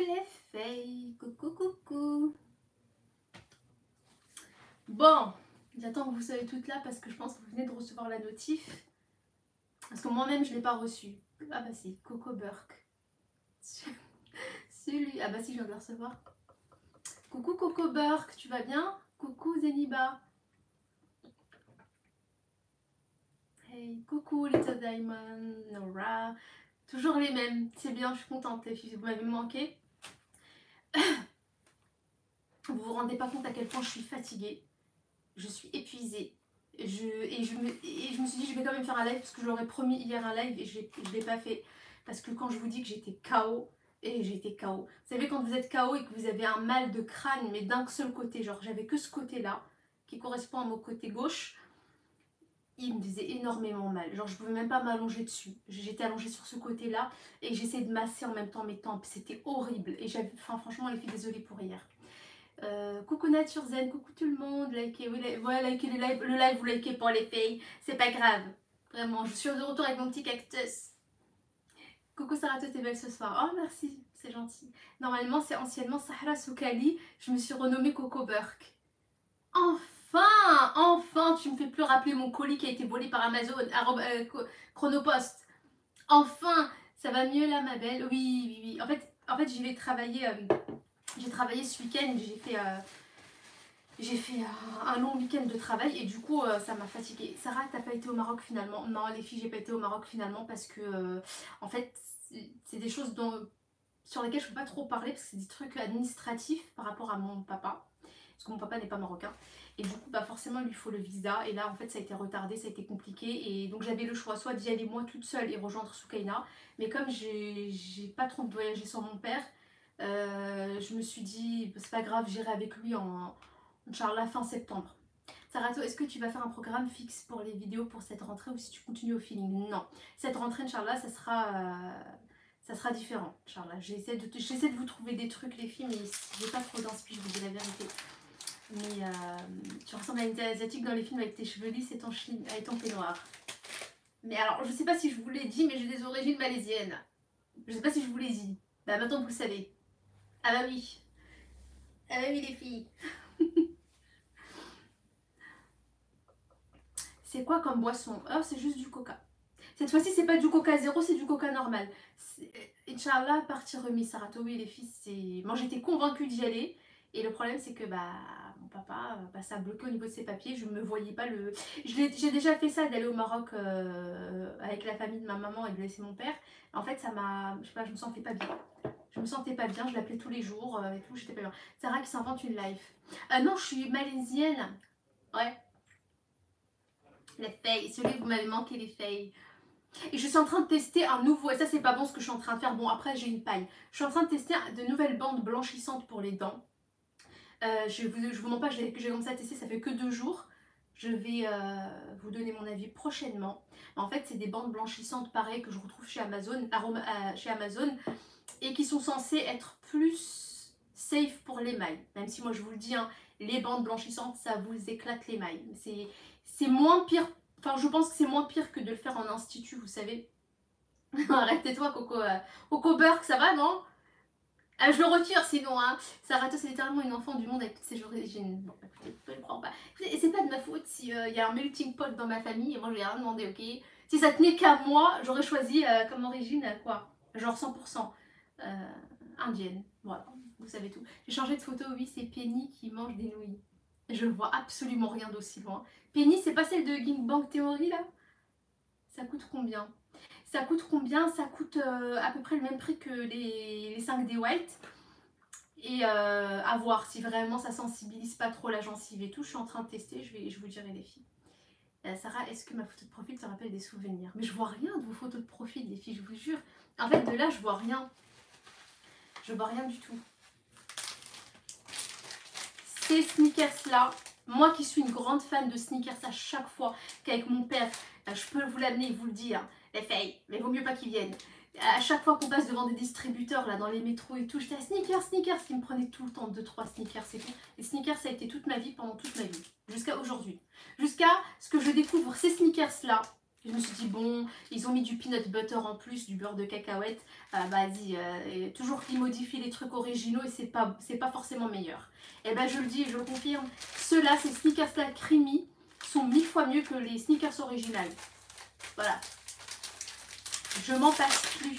les filles, coucou coucou. Bon, j'attends que vous soyez toutes là parce que je pense que vous venez de recevoir la notif. Parce que moi-même je ne l'ai pas reçue. Ah bah si, Coco Burke. Celui, ah bah si, je viens de le recevoir. Coucou Coco Burke, tu vas bien? Coucou Zeniba. Hey, coucou Little Diamond, Nora. Toujours les mêmes, c'est bien, je suis contente les filles, vous m'avez manqué. Vous vous rendez pas compte à quel point je suis fatiguée. Je suis épuisée. Je me suis dit je vais quand même faire un live parce que je l'aurais promis hier un live et je ne l'ai pas fait. Parce que quand je vous dis que j'étais KO, et j'étais KO. Vous savez quand vous êtes KO et que vous avez un mal de crâne mais d'un seul côté, genre j'avais que ce côté là qui correspond à mon côté gauche, il me faisait énormément mal. Genre je pouvais même pas m'allonger dessus. J'étais allongée sur ce côté là et j'essayais de masser en même temps mes tempes. C'était horrible. Et j'avais, enfin franchement les filles, désolée pour hier. Coucou Nature Zen, coucou tout le monde, likez, oui, voilà, likez le live, vous likez pour les filles, c'est pas grave, vraiment, je suis de retour avec mon petit cactus. Coucou Sarah, t'es belle ce soir, oh merci, c'est gentil. Normalement c'est anciennement Sahra Soukali, je me suis renommée Coco Burke. Enfin, tu me fais plus rappeler mon colis qui a été volé par Amazon, Chronopost. Enfin, ça va mieux là ma belle, oui, en fait j'y vais travailler, j'ai travaillé ce week-end, j'ai fait un long week-end de travail et du coup ça m'a fatiguée. Sarah, t'as pas été au Maroc finalement? Non les filles, j'ai pas été au Maroc finalement parce que en fait c'est des choses sur lesquelles je peux pas trop parler parce que c'est des trucs administratifs par rapport à mon papa. Parce que mon papa n'est pas marocain. Et du coup bah forcément il lui faut le visa. Et là en fait ça a été retardé, ça a été compliqué. Et donc j'avais le choix soit d'y aller moi toute seule et rejoindre Soukaina. Mais comme j'ai pas trop voyagé sans mon père, je me suis dit c'est pas grave, j'irai avec lui en Inch'Allah fin septembre. Sarato, est-ce que tu vas faire un programme fixe pour les vidéos pour cette rentrée ou si tu continues au feeling? Non. Cette rentrée, Inch'Allah, ça sera différent. Inch'Allah. J'essaie de vous trouver des trucs, les filles, mais j'ai pas trop d'inspi, je vous dis la vérité. Mais tu ressembles à une asiatique dans les films avec tes cheveux lisses et ton peignoir. Mais alors, je sais pas si je vous l'ai dit, mais j'ai des origines malaisiennes. Je sais pas si je vous l'ai dit. Bah maintenant vous le savez. Ah bah oui. Ah bah oui les filles. C'est quoi comme boisson? Oh, c'est juste du coca. Cette fois-ci, c'est pas du coca zéro, c'est du coca normal. Inch'Allah, partie remise, Sarato, oui, les filles, c'est... Moi, j'étais convaincue d'y aller. Et le problème, c'est que mon papa, ça a bloqué au niveau de ses papiers. Je me voyais pas le... J'ai déjà fait ça, d'aller au Maroc avec la famille de ma maman et de laisser mon père. En fait, ça m'a... Je sais pas, je me sentais pas bien. Je me sentais pas bien, je l'appelais tous les jours et tout, j'étais pas bien. Sarah qui s'invente une life. Non, je suis malaisienne. Ouais. Les fails, celui que vous m'avez manqué les fails. Et je suis en train de tester un nouveau, et ça c'est pas bon ce que je suis en train de faire, bon après j'ai une paille. Je suis en train de tester de nouvelles bandes blanchissantes pour les dents. Je vous mens pas, j'ai commencé à tester, ça fait que 2 jours. Je vais vous donner mon avis prochainement. En fait c'est des bandes blanchissantes pareilles que je retrouve chez Amazon, chez Amazon et qui sont censées être plus safe pour l'émail. Même si moi je vous le dis, hein, les bandes blanchissantes ça vous éclate l'émail. C'est moins pire. Enfin, je pense que c'est moins pire que de le faire en institut, vous savez. Arrêtez-toi, Coco Burke, ça va, non? Je le retire sinon, hein. Sarato, c'est littéralement une enfant du monde avec toutes ses origines. Bon, écoutez, je ne comprends pas. Et c'est pas de ma faute si y a un melting pot dans ma famille et moi je lui ai rien demandé, ok? Si ça tenait qu'à moi, j'aurais choisi comme origine quoi? Genre 100% indienne. Voilà, vous savez tout. J'ai changé de photo, oui, c'est Penny qui mange des nouilles. Je vois absolument rien d'aussi loin. Penny, c'est pas celle de Ging Bang Theory là? Ça coûte combien? Ça coûte combien? Ça coûte à peu près le même prix que les 5D White. Et à voir si vraiment ça sensibilise pas trop la gencive et tout. Je suis en train de tester, je vous dirai les filles. Sarah, est-ce que ma photo de profil te rappelle des souvenirs? Mais je vois rien de vos photos de profil, les filles, je vous jure. En fait, de là, je vois rien. Je vois rien du tout. Ces sneakers-là, moi qui suis une grande fan de sneakers à chaque fois qu'avec mon père, je peux vous l'amener et vous le dire, les filles, mais vaut mieux pas qu'ils viennent. À chaque fois qu'on passe devant des distributeurs là dans les métros et tout, j'étais à sneakers, qui me prenaient tout le temps 2-3 sneakers et tout. Les sneakers ça a été toute ma vie pendant toute ma vie, jusqu'à aujourd'hui. Jusqu'à ce que je découvre ces sneakers là Je me suis dit, bon, ils ont mis du peanut butter en plus, du beurre de cacahuète. Vas-y, toujours qu'ils modifient les trucs originaux et c'est pas forcément meilleur. Et ben je le dis et je le confirme, ceux-là, ces sneakers-là creamy, sont 1000 fois mieux que les sneakers originales. Voilà. Je m'en passe plus.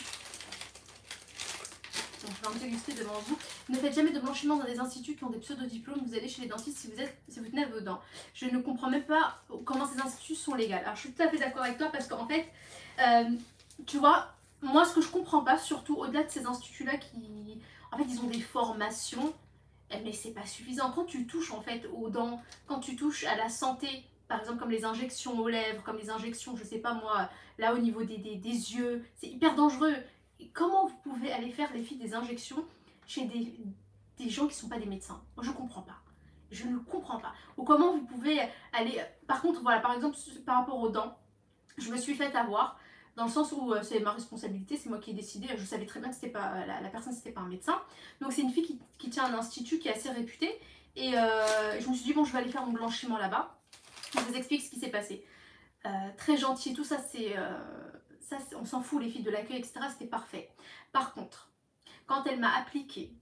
Donc je vais en déguster devant vous. Ne faites jamais de blanchiment dans des instituts qui ont des pseudo-diplômes. Vous allez chez les dentistes si vous tenez à vos dents. Je ne comprends même pas comment ces instituts sont légaux. Alors je suis tout à fait d'accord avec toi parce qu'en fait, tu vois, moi ce que je comprends pas, surtout au-delà de ces instituts-là qui, en fait, ils ont des formations, mais c'est pas suffisant. Quand tu touches en fait aux dents, quand tu touches à la santé, par exemple comme les injections aux lèvres, comme les injections, je sais pas moi, là au niveau des yeux, c'est hyper dangereux. Comment vous pouvez aller faire les filles des injections chez des gens qui ne sont pas des médecins? Moi, je ne comprends pas. Je ne comprends pas. Ou comment vous pouvez aller... Par contre, voilà, par exemple, par rapport aux dents, je me suis fait avoir dans le sens où c'est ma responsabilité, c'est moi qui ai décidé. Je savais très bien que c'était pas la personne, c'était pas un médecin. Donc c'est une fille qui tient un institut qui est assez réputé. Et je me suis dit, bon, je vais aller faire mon blanchiment là-bas. Je vous explique ce qui s'est passé. Très gentil, tout ça, on s'en fout, les filles de l'accueil, etc. C'était parfait. Par contre, quand elle m'a appliqué,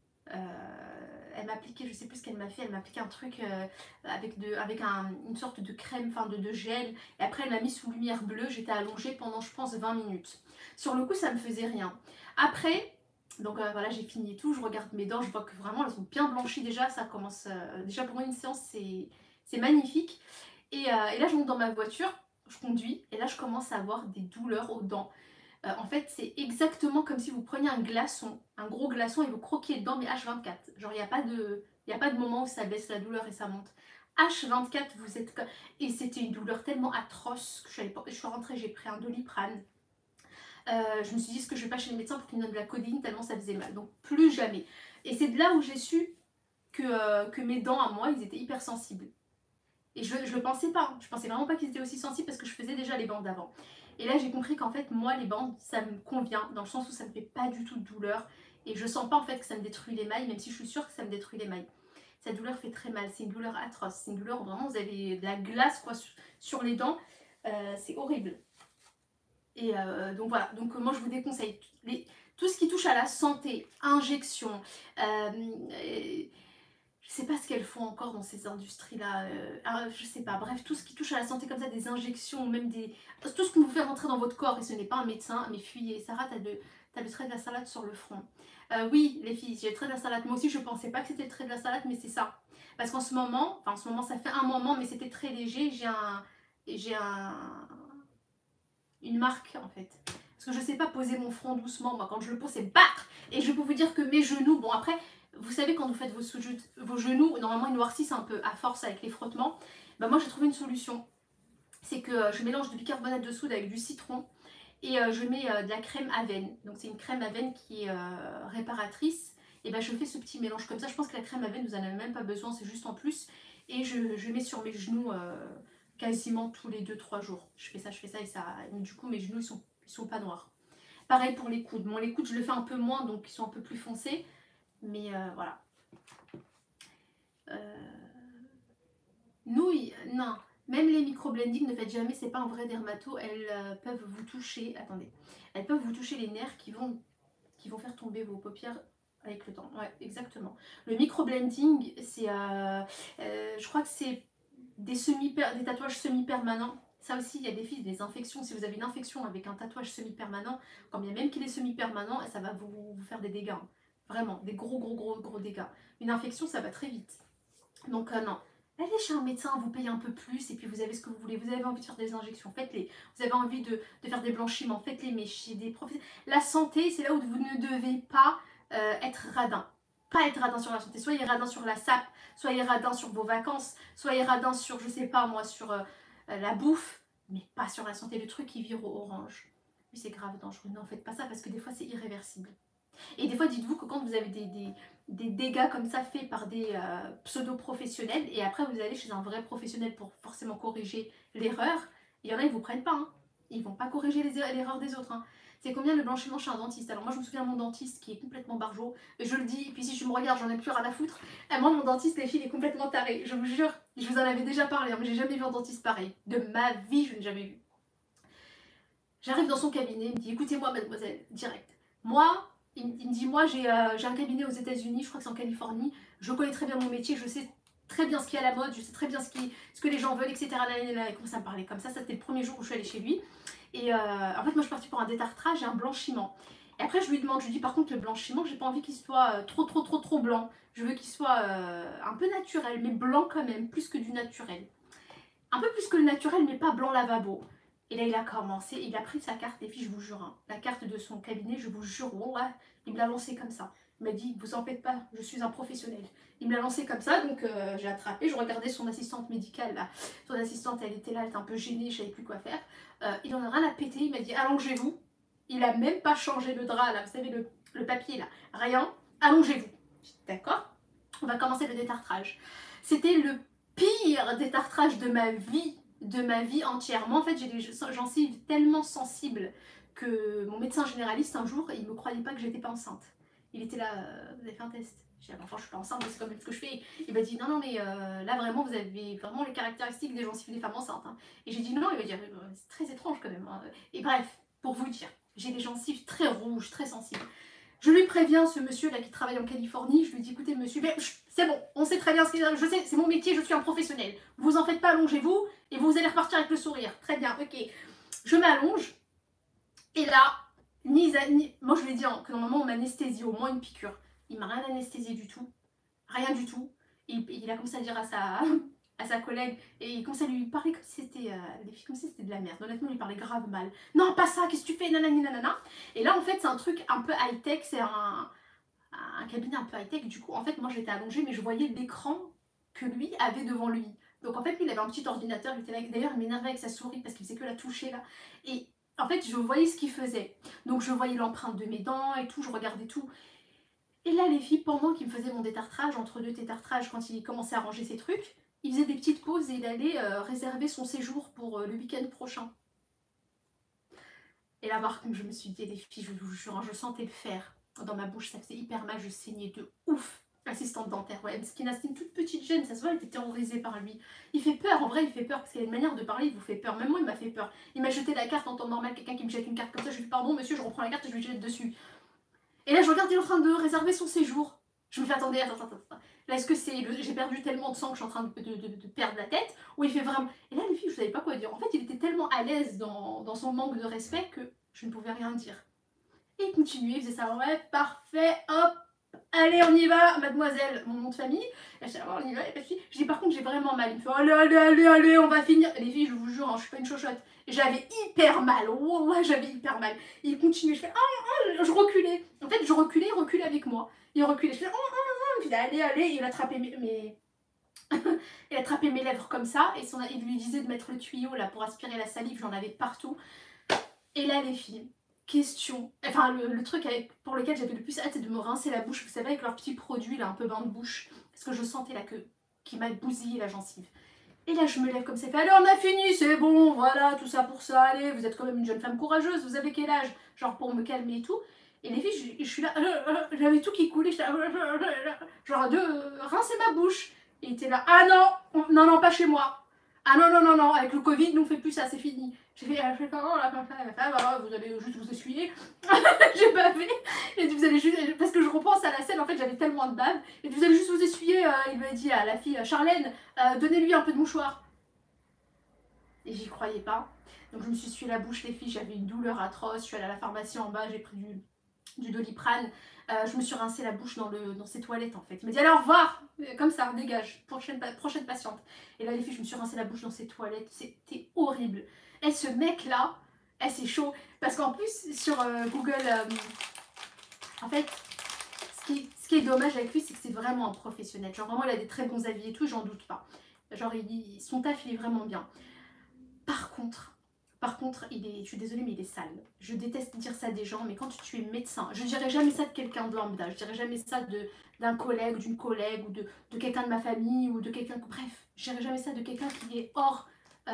je sais plus ce qu'elle m'a fait, elle m'a appliqué un truc avec une sorte de crème, enfin de gel, et après elle m'a mis sous lumière bleue, j'étais allongée pendant je pense 20 minutes. Sur le coup ça me faisait rien. Après, donc voilà, j'ai fini et tout, je regarde mes dents, je vois que vraiment elles sont bien blanchies déjà, ça commence, déjà pour une séance c'est magnifique. Et là je monte dans ma voiture, je conduis, et là je commence à avoir des douleurs aux dents. En fait, c'est exactement comme si vous preniez un glaçon, un gros glaçon, et vous croquiez dedans, mais H24. Genre, il y a pas de moment où ça baisse la douleur et ça monte. H24, vous êtes comme... Et c'était une douleur tellement atroce que je suis rentrée, j'ai pris un Doliprane. Je me suis dit, est-ce que je vais pas chez le médecin pour qu'il me donne de la codéine tellement ça faisait mal. Donc, plus jamais. Et c'est de là où j'ai su que mes dents à moi, ils étaient hypersensibles. Et je le pensais pas, je pensais vraiment pas qu'ils étaient aussi sensibles parce que je faisais déjà les bandes avant. Et là j'ai compris qu'en fait moi les bandes ça me convient dans le sens où ça me fait pas du tout de douleur et je sens pas en fait que ça me détruit l'émail même si je suis sûre que ça me détruit l'émail. Cette douleur fait très mal, c'est une douleur atroce, c'est une douleur où vraiment vous avez de la glace quoi sur les dents, c'est horrible. Et donc voilà, donc moi je vous déconseille tout ce qui touche à la santé, injection, je sais pas ce qu'elles font encore dans ces industries-là, je sais pas, bref, tout ce qui touche à la santé comme ça, des injections, même tout ce qu'on vous fait rentrer dans votre corps, et ce n'est pas un médecin, mais fuyez. Sarah, t'as le trait de la salade sur le front. Oui, les filles, j'ai le trait de la salade. Moi aussi, je pensais pas que c'était le trait de la salade, mais c'est ça. Parce qu'en ce moment, enfin en ce moment, ça fait un moment, mais c'était très léger, une marque en fait. Parce que je sais pas poser mon front doucement, moi quand je le pose c'est battre. Et je peux vous dire que mes genoux, bon après, vous savez quand vous faites vos genoux, normalement ils noircissent un peu à force avec les frottements. Bah moi j'ai trouvé une solution. C'est que je mélange du bicarbonate de soude avec du citron et je mets de la crème Avène. Donc c'est une crème Avène qui est réparatrice. Et ben je fais ce petit mélange comme ça. Je pense que la crème Avène vous en avez même pas besoin, c'est juste en plus. Et je mets sur mes genoux quasiment tous les 2-3 jours. Je fais ça et ça. Du coup mes genoux ils sont pas noirs. Pareil pour les coudes. Bon les coudes je le fais un peu moins donc ils sont un peu plus foncés. Mais voilà. Nouilles, non. Même les microblending, ne faites jamais, c'est pas un vrai dermato. Elles peuvent vous toucher. Attendez. Elles peuvent vous toucher les nerfs qui vont faire tomber vos paupières avec le temps. Ouais, exactement. Le microblending, c'est. Je crois que c'est des tatouages semi-permanents. Ça aussi, il y a des filles, des infections. Si vous avez une infection avec un tatouage semi-permanent, quand bien même qu'il est semi-permanent, ça va vous faire des dégâts. Vraiment, des gros dégâts. Une infection, ça va très vite. Donc non. Allez chez un médecin, vous payez un peu plus et puis vous avez ce que vous voulez. Vous avez envie de faire des injections, faites-les. Vous avez envie de faire des blanchiments, faites-les. Mais chez des professionnels. La santé, c'est là où vous ne devez pas être radin. Pas être radin sur la santé. Soyez radin sur la sape, soyez radin sur vos vacances, soyez radin sur, je sais pas moi, sur la bouffe, mais pas sur la santé. Le truc qui vire au orange. Oui, c'est grave dangereux. Non, faites pas ça parce que des fois c'est irréversible. Et des fois, dites-vous que quand vous avez des dégâts comme ça faits par des pseudo-professionnels, et après vous allez chez un vrai professionnel pour forcément corriger l'erreur, il y en a, ils vous prennent pas. Hein. Ils vont pas corriger l'erreur des autres. Hein. C'est combien le blanchiment chez un dentiste? Alors moi, je me souviens de mon dentiste qui est complètement barjot. Je le dis, et puis si je me regarde, j'en ai plus rien à foutre. Et moi, mon dentiste, les filles, il est complètement taré. Je vous jure, je vous en avais déjà parlé, hein, mais j'ai jamais vu un dentiste pareil. De ma vie, je n'ai jamais vu. J'arrive dans son cabinet, il me dit écoutez-moi mademoiselle, direct. Moi, il me dit moi j'ai un cabinet aux États-Unis, je crois que c'est en Californie, je connais très bien mon métier, je sais très bien ce qui est à la mode, je sais très bien ce que les gens veulent, etc. Il commence à me parler comme ça c'était le premier jour où je suis allée chez lui. Et en fait, moi je suis partie pour un détartrage et un blanchiment. Et après, je lui demande, je lui dis par contre, le blanchiment, j'ai pas envie qu'il soit trop blanc. Je veux qu'il soit un peu naturel, mais blanc quand même, plus que du naturel. Un peu plus que le naturel, mais pas blanc lavabo. Et là, il a commencé, il a pris sa carte, les filles, je vous jure, hein, la carte de son cabinet, je vous jure, ouais, il me l'a lancé comme ça. Il m'a dit, vous en faites pas, je suis un professionnel. Il me l'a lancé comme ça, donc j'ai attrapé, je regardais son assistante médicale, là. Son assistante, elle était là, elle était un peu gênée, je savais plus quoi faire. Il en a rien à péter, il m'a dit, allongez-vous. Il a même pas changé le drap, là, vous savez, le papier, là. Rien, allongez-vous. D'accord, on va commencer le détartrage. C'était le pire détartrage de ma vie entière. Moi, en fait, j'ai des gencives tellement sensibles que mon médecin généraliste, un jour, il me croyait pas que j'étais pas enceinte. Il était là, vous avez fait un test. J'ai dit, enfin, je suis pas enceinte, c'est quand même ce que je fais. Il m'a dit, non, non, mais là, vraiment, vous avez vraiment les caractéristiques des gencives des femmes enceintes. Hein. Et j'ai dit, non, il m'a dit, c'est très étrange quand même. Hein. Et bref, pour vous dire, j'ai des gencives très rouges, très sensibles. Je lui préviens, ce monsieur là qui travaille en Californie, je lui dis écoutez monsieur, c'est bon, on sait très bien ce qu'il je sais, c'est mon métier, je suis un professionnel. Vous en faites pas, allongez-vous et vous allez repartir avec le sourire. Très bien, ok. Je m'allonge et là, moi je lui ai dit que normalement on m'anesthésie, au moins une piqûre. Il m'a rien anesthésié du tout, rien du tout. Il a commencé à dire à sa collègue et il commençait à lui parler comme si c'était les filles comme si c'était de la merde. Honnêtement, il lui parlait grave mal. Non, pas ça, qu'est-ce que tu fais, nanani nanana. Et là, en fait, c'est un truc un peu high-tech, c'est un cabinet un peu high-tech. Du coup, en fait, moi, j'étais allongée, mais je voyais l'écran que lui avait devant lui. Donc, en fait, lui, il avait un petit ordinateur. D'ailleurs, il m'énervait avec sa souris parce qu'il faisait que la toucher, là. Et en fait, je voyais ce qu'il faisait. Donc, je voyais l'empreinte de mes dents et tout, je regardais tout. Et là, les filles, pendant qu'il me faisait mon détartrage, entre deux détartrages, quand il commençait à ranger ses trucs, il faisait des petites pauses et il allait réserver son séjour pour le week-end prochain. Et là, par contre, je me suis dit, les filles, je vous jure, je sentais le fer dans ma bouche, ça faisait hyper mal, je saignais de ouf. Assistante dentaire, ouais, parce qu'il a une toute petite gêne, ça se voit, elle était terrorisée par lui. Il fait peur, en vrai, il fait peur, parce qu'il a une manière de parler, il vous fait peur. Même moi, il m'a fait peur. Il m'a jeté la carte en temps normal, quelqu'un qui me jette une carte comme ça, je lui dis pardon, monsieur, je reprends la carte et je lui jette dessus. Et là, je regarde, il est en train de réserver son séjour. Je me fais attendez, attends. Là, est-ce que c'est. J'ai perdu tellement de sang que je suis en train de perdre la tête? Ou il fait vraiment. Et là, les filles, je savais pas quoi dire. En fait, il était tellement à l'aise dans son manque de respect que je ne pouvais rien dire. Et il continuait, il faisait ça, ouais, parfait, hop, allez, on y va, mademoiselle, mon nom de famille. Et je dis, on y va, et puis, je dis, par contre, j'ai vraiment mal. Il me fait, allez, on va finir. Les filles, je vous jure, hein, je suis pas une chochotte. Et j'avais hyper mal, ouais, j'avais hyper mal. Il continue, je fais, je reculais. En fait, je reculais, il reculait avec moi. Il reculait, je fais, il fait, allez, il attrapait il attrapait mes lèvres comme ça, et il lui disait de mettre le tuyau là pour aspirer la salive, j'en avais partout. Et là, les filles, question, enfin le truc pour lequel j'avais le plus hâte, c'est de me rincer la bouche, vous savez, avec leur petit produit là, un peu bain de bouche, parce que je sentais la queue qui m'a bousillé la gencive. Et là, je me lève comme ça, fait, allez, on a fini, c'est bon, voilà, tout ça pour ça, allez, vous êtes quand même une jeune femme courageuse, vous avez quel âge? Genre pour me calmer et tout. Et les filles, je suis là, j'avais tout qui coulait, genre de rincer ma bouche. Et il était là, ah non, pas chez moi. Ah non, avec le Covid, nous on fait plus ça, c'est fini. J'ai fait comment la femme, vous allez juste vous essuyer. J'ai bavé. Et vous allez juste, parce que je repense à la scène, en fait j'avais tellement de bave. Et vous allez juste vous essuyer, il m'a dit à la fille, Charlène, donnez-lui un peu de mouchoir. Et j'y croyais pas. Donc je me suis essuyé la bouche, les filles, j'avais une douleur atroce. Je suis allée à la pharmacie en bas, j'ai pris du Doliprane. Je me suis rincé la bouche dans ses toilettes en fait. Il m'a dit allez au revoir, comme ça, dégage, prochaine patiente. Et là les filles, je me suis rincé la bouche dans ses toilettes, c'était horrible. Et ce mec là, c'est chaud. Parce qu'en plus sur Google, en fait, ce qui est dommage avec lui, c'est que c'est vraiment un professionnel. Genre vraiment il a des très bons avis et tout, j'en doute pas. Genre son taf il est vraiment bien. Par contre, je suis désolée, mais il est sale. Je déteste dire ça des gens, mais quand tu es médecin, je dirais jamais ça de quelqu'un de lambda, je dirais jamais ça d'un collègue, d'une collègue, ou de quelqu'un de ma famille, ou de quelqu'un... Bref, je dirais jamais ça de quelqu'un qui est hors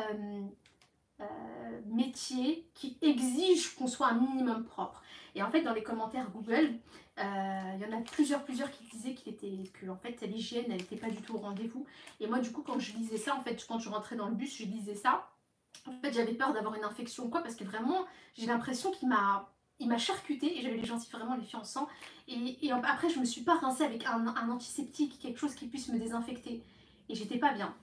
métier, qui exige qu'on soit un minimum propre. Et en fait, dans les commentaires Google, il y en a plusieurs qui disaient que en fait, l'hygiène, elle n'était pas du tout au rendez-vous. Et moi, du coup, quand je lisais ça, en fait, quand je rentrais dans le bus, je lisais ça. En fait, j'avais peur d'avoir une infection ou quoi, parce que vraiment, j'ai l'impression il m'a charcuté et j'avais les gencives vraiment les filles en sang. Et après, je me suis pas rincée avec un antiseptique, quelque chose qui puisse me désinfecter. Et j'étais pas bien.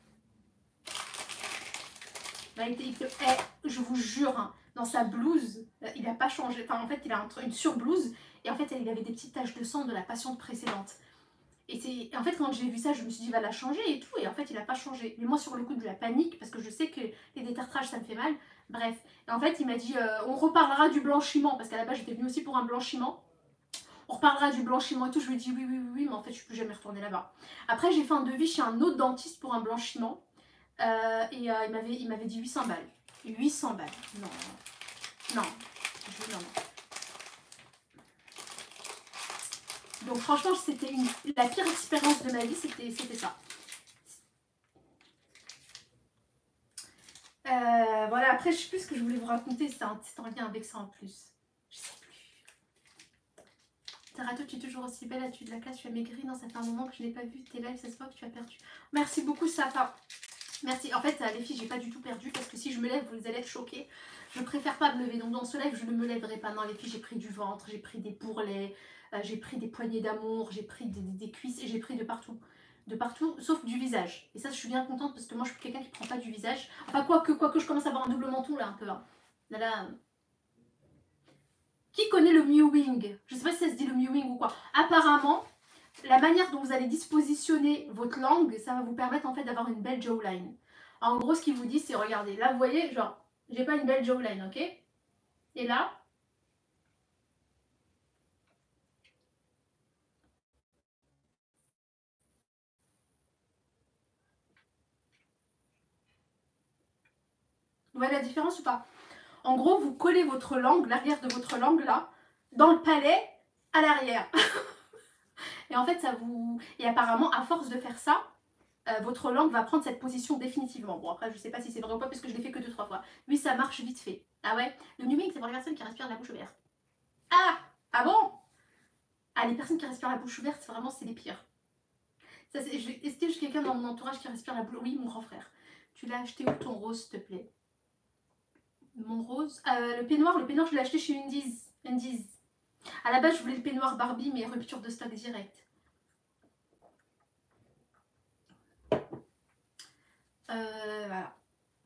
Là, je vous jure, hein, dans sa blouse, il a pas changé. Enfin, en fait, il a une surblouse. Et en fait, il avait des petites taches de sang de la patiente précédente. Et en fait, quand j'ai vu ça, je me suis dit, il va la changer et tout. Et en fait, il n'a pas changé. Mais moi, sur le coup de la panique, parce que je sais que les détartrages, ça me fait mal. Bref. Et en fait, il m'a dit, on reparlera du blanchiment. Parce qu'à la base, j'étais venue aussi pour un blanchiment. On reparlera du blanchiment et tout. Je lui ai dit, oui, oui, oui, oui. Mais en fait, je ne suis plus jamais retournée là-bas. Après, j'ai fait un devis chez un autre dentiste pour un blanchiment. Il m'avait dit 800 balles. 800 balles. Non. Non. Non, non. Donc franchement, c'était la pire expérience de ma vie, c'était ça. Voilà, après, je sais plus ce que je voulais vous raconter, c'est en lien avec ça en plus. Je sais plus. Tarato, tu es toujours aussi belle, as-tu de la classe, tu as maigri, non, ça fait un moment que je n'ai pas vu tes lives, ça se voit que tu as perdu. Merci beaucoup, Safa. Merci. En fait, les filles, j'ai pas du tout perdu parce que si je me lève, vous allez être choquées. Je préfère pas me lever. Donc dans ce live, je ne me lèverai pas. Non, les filles, j'ai pris du ventre, j'ai pris des bourrelets, j'ai pris des poignées d'amour, j'ai pris des cuisses et j'ai pris de partout. De partout, sauf du visage. Et ça, je suis bien contente parce que moi, je suis quelqu'un qui prend pas du visage. Enfin, quoique je commence à avoir un double menton là, un peu. Hein. Là. Qui connaît le mewing? Je sais pas si ça se dit le mewing ou quoi. Apparemment, la manière dont vous allez dispositionner votre langue, ça va vous permettre en fait d'avoir une belle jawline. En gros, ce qu'il vous dit, c'est regardez, là vous voyez, genre, j'ai pas une belle jawline, ok? Et là, vous voyez la différence ou pas? En gros, vous collez votre langue, l'arrière de votre langue là, dans le palais, à l'arrière. Et en fait, ça vous. Et apparemment, à force de faire ça, votre langue va prendre cette position définitivement. Bon, après, je sais pas si c'est vrai ou pas parce que je l'ai fait que 2-3 fois. Oui, ça marche vite fait. Ah ouais? Le mewing, c'est pour les personnes qui respirent de la bouche ouverte. Ah! Ah bon? Ah, les personnes qui respirent la bouche ouverte, vraiment, c'est les pires. Est-ce que j'ai quelqu'un dans mon entourage qui respire la bouche? Oui, mon grand frère. Tu l'as acheté où ton rose, s'il te plaît? Mon rose le peignoir, je l'ai acheté chez Undies. Undies. À la base, je voulais le peignoir Barbie, mais rupture de stock direct. Voilà.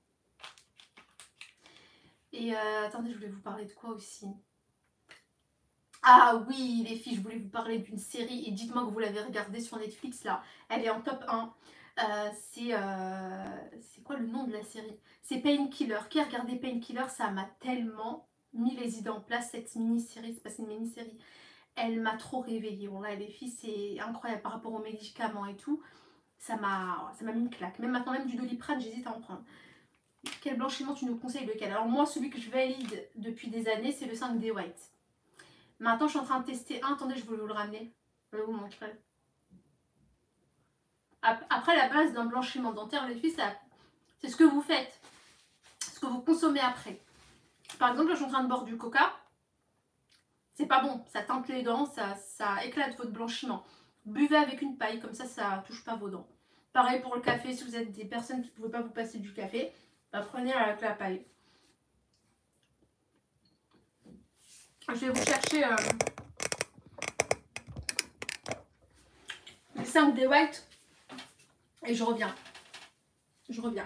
Et attendez, je voulais vous parler de quoi aussi? Ah oui, les filles, je voulais vous parler d'une série et dites-moi que vous l'avez regardée sur Netflix là. Elle est en top 1. C'est quoi le nom de la série? C'est Painkiller. Qui a regardé Painkiller? Ça m'a tellement mis les idées en place cette mini-série. C'est pas une mini-série. Elle m'a trop réveillée. Bon là, les filles, c'est incroyable par rapport aux médicaments et tout. Ça m'a mis une claque. Même maintenant, même du Doliprane, j'hésite à en prendre. Quel blanchiment tu nous conseilles, lequel? Alors moi, celui que je valide depuis des années, c'est le 5D White. Maintenant, je suis en train de tester un. Attendez, je vais vous le ramener. Je vais vous montrer. Après, la base d'un blanchiment dentaire, les filles, c'est ce que vous faites. Ce que vous consommez après. Par exemple, là, je suis en train de boire du coca. C'est pas bon. Ça teinte les dents, ça éclate votre blanchiment. Buvez avec une paille, comme ça, ça touche pas vos dents. Pareil pour le café, si vous êtes des personnes qui ne pouvaient pas vous passer du café, bah, prenez avec la paille. Je vais vous chercher les 5 des white et je reviens. Je reviens.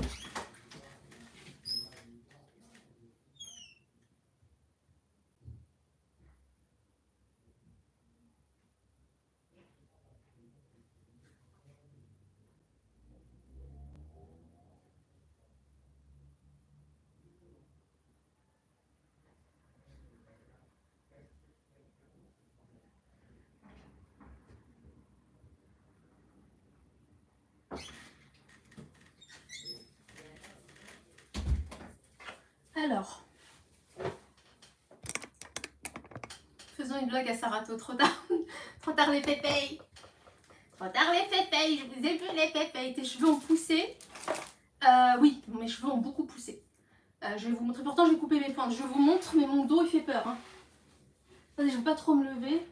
Alors, faisons une blague à Sarato. Trop tard. Trop tard les pépés. Trop tard les pépés. Je vous ai vu les pépés. Tes cheveux ont poussé. Oui, mes cheveux ont beaucoup poussé. Je vais vous montrer. Pourtant, j'ai coupé mes pointes. Je vous montre, mais mon dos, il fait peur. Hein. Attendez, je ne veux pas trop me lever.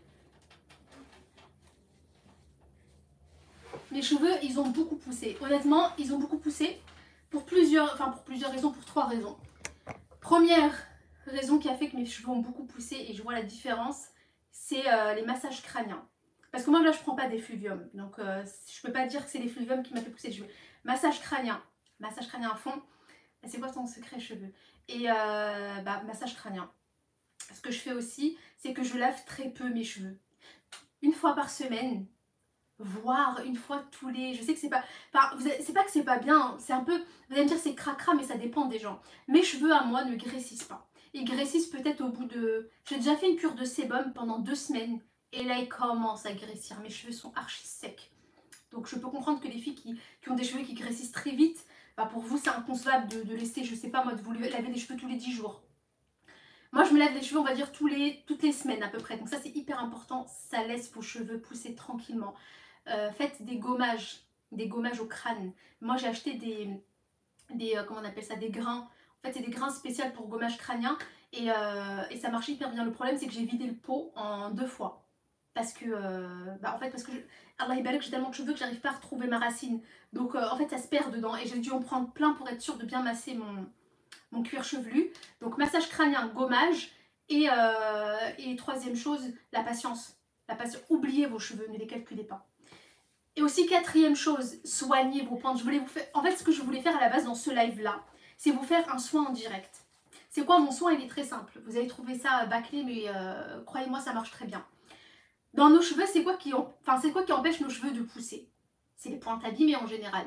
Mes cheveux, ils ont beaucoup poussé. Honnêtement, ils ont beaucoup poussé. pour plusieurs raisons, pour 3 raisons. Première raison qui a fait que mes cheveux ont beaucoup poussé et je vois la différence, c'est les massages crâniens. Parce que moi là je prends pas d'effluvium, donc je peux pas dire que c'est l'effluvium qui m'a fait pousser les cheveux. Massage crânien à fond, c'est quoi ton secret cheveux? Et massage crânien. Ce que je fais aussi, c'est que je lave très peu mes cheveux. Une fois par semaine, voire une fois tous les... Je sais que c'est pas... Enfin, c'est pas que c'est pas bien, hein, c'est un peu... Vous allez me dire c'est cracra, mais ça dépend des gens. Mes cheveux à moi ne graississent pas. Ils graississent peut-être au bout de... J'ai déjà fait une cure de sébum pendant 2 semaines. Et là, ils commencent à graissir. Mes cheveux sont archi secs. Donc je peux comprendre que les filles qui ont des cheveux qui graississent très vite, bah pour vous c'est inconcevable de laisser, je sais pas moi, de vous laver les cheveux tous les 10 jours. Moi je me lave les cheveux on va dire toutes les semaines à peu près. Donc ça c'est hyper important, ça laisse vos cheveux pousser tranquillement. Faites des gommages au crâne. Moi j'ai acheté comment on appelle ça, des grains. En fait c'est des grains spéciaux pour gommage crânien et ça marche hyper bien. Le problème c'est que j'ai vidé le pot en 2 fois. Parce que, Allah ibarak, j'ai tellement de cheveux que j'arrive pas à retrouver ma racine. Donc en fait ça se perd dedans et j'ai dû en prendre plein pour être sûre de bien masser mon cuir chevelu. Donc massage crânien, gommage et troisième chose, la patience. La patience. Oubliez vos cheveux, ne les calculez pas. Et aussi quatrième chose, soignez vos pointes. En fait ce que je voulais faire à la base dans ce live là, c'est vous faire un soin en direct. C'est quoi mon soin? Il est très simple. Vous allez trouver ça bâclé mais croyez-moi ça marche très bien. Dans nos cheveux, c'est quoi qui empêche nos cheveux de pousser? C'est les pointes abîmées en général.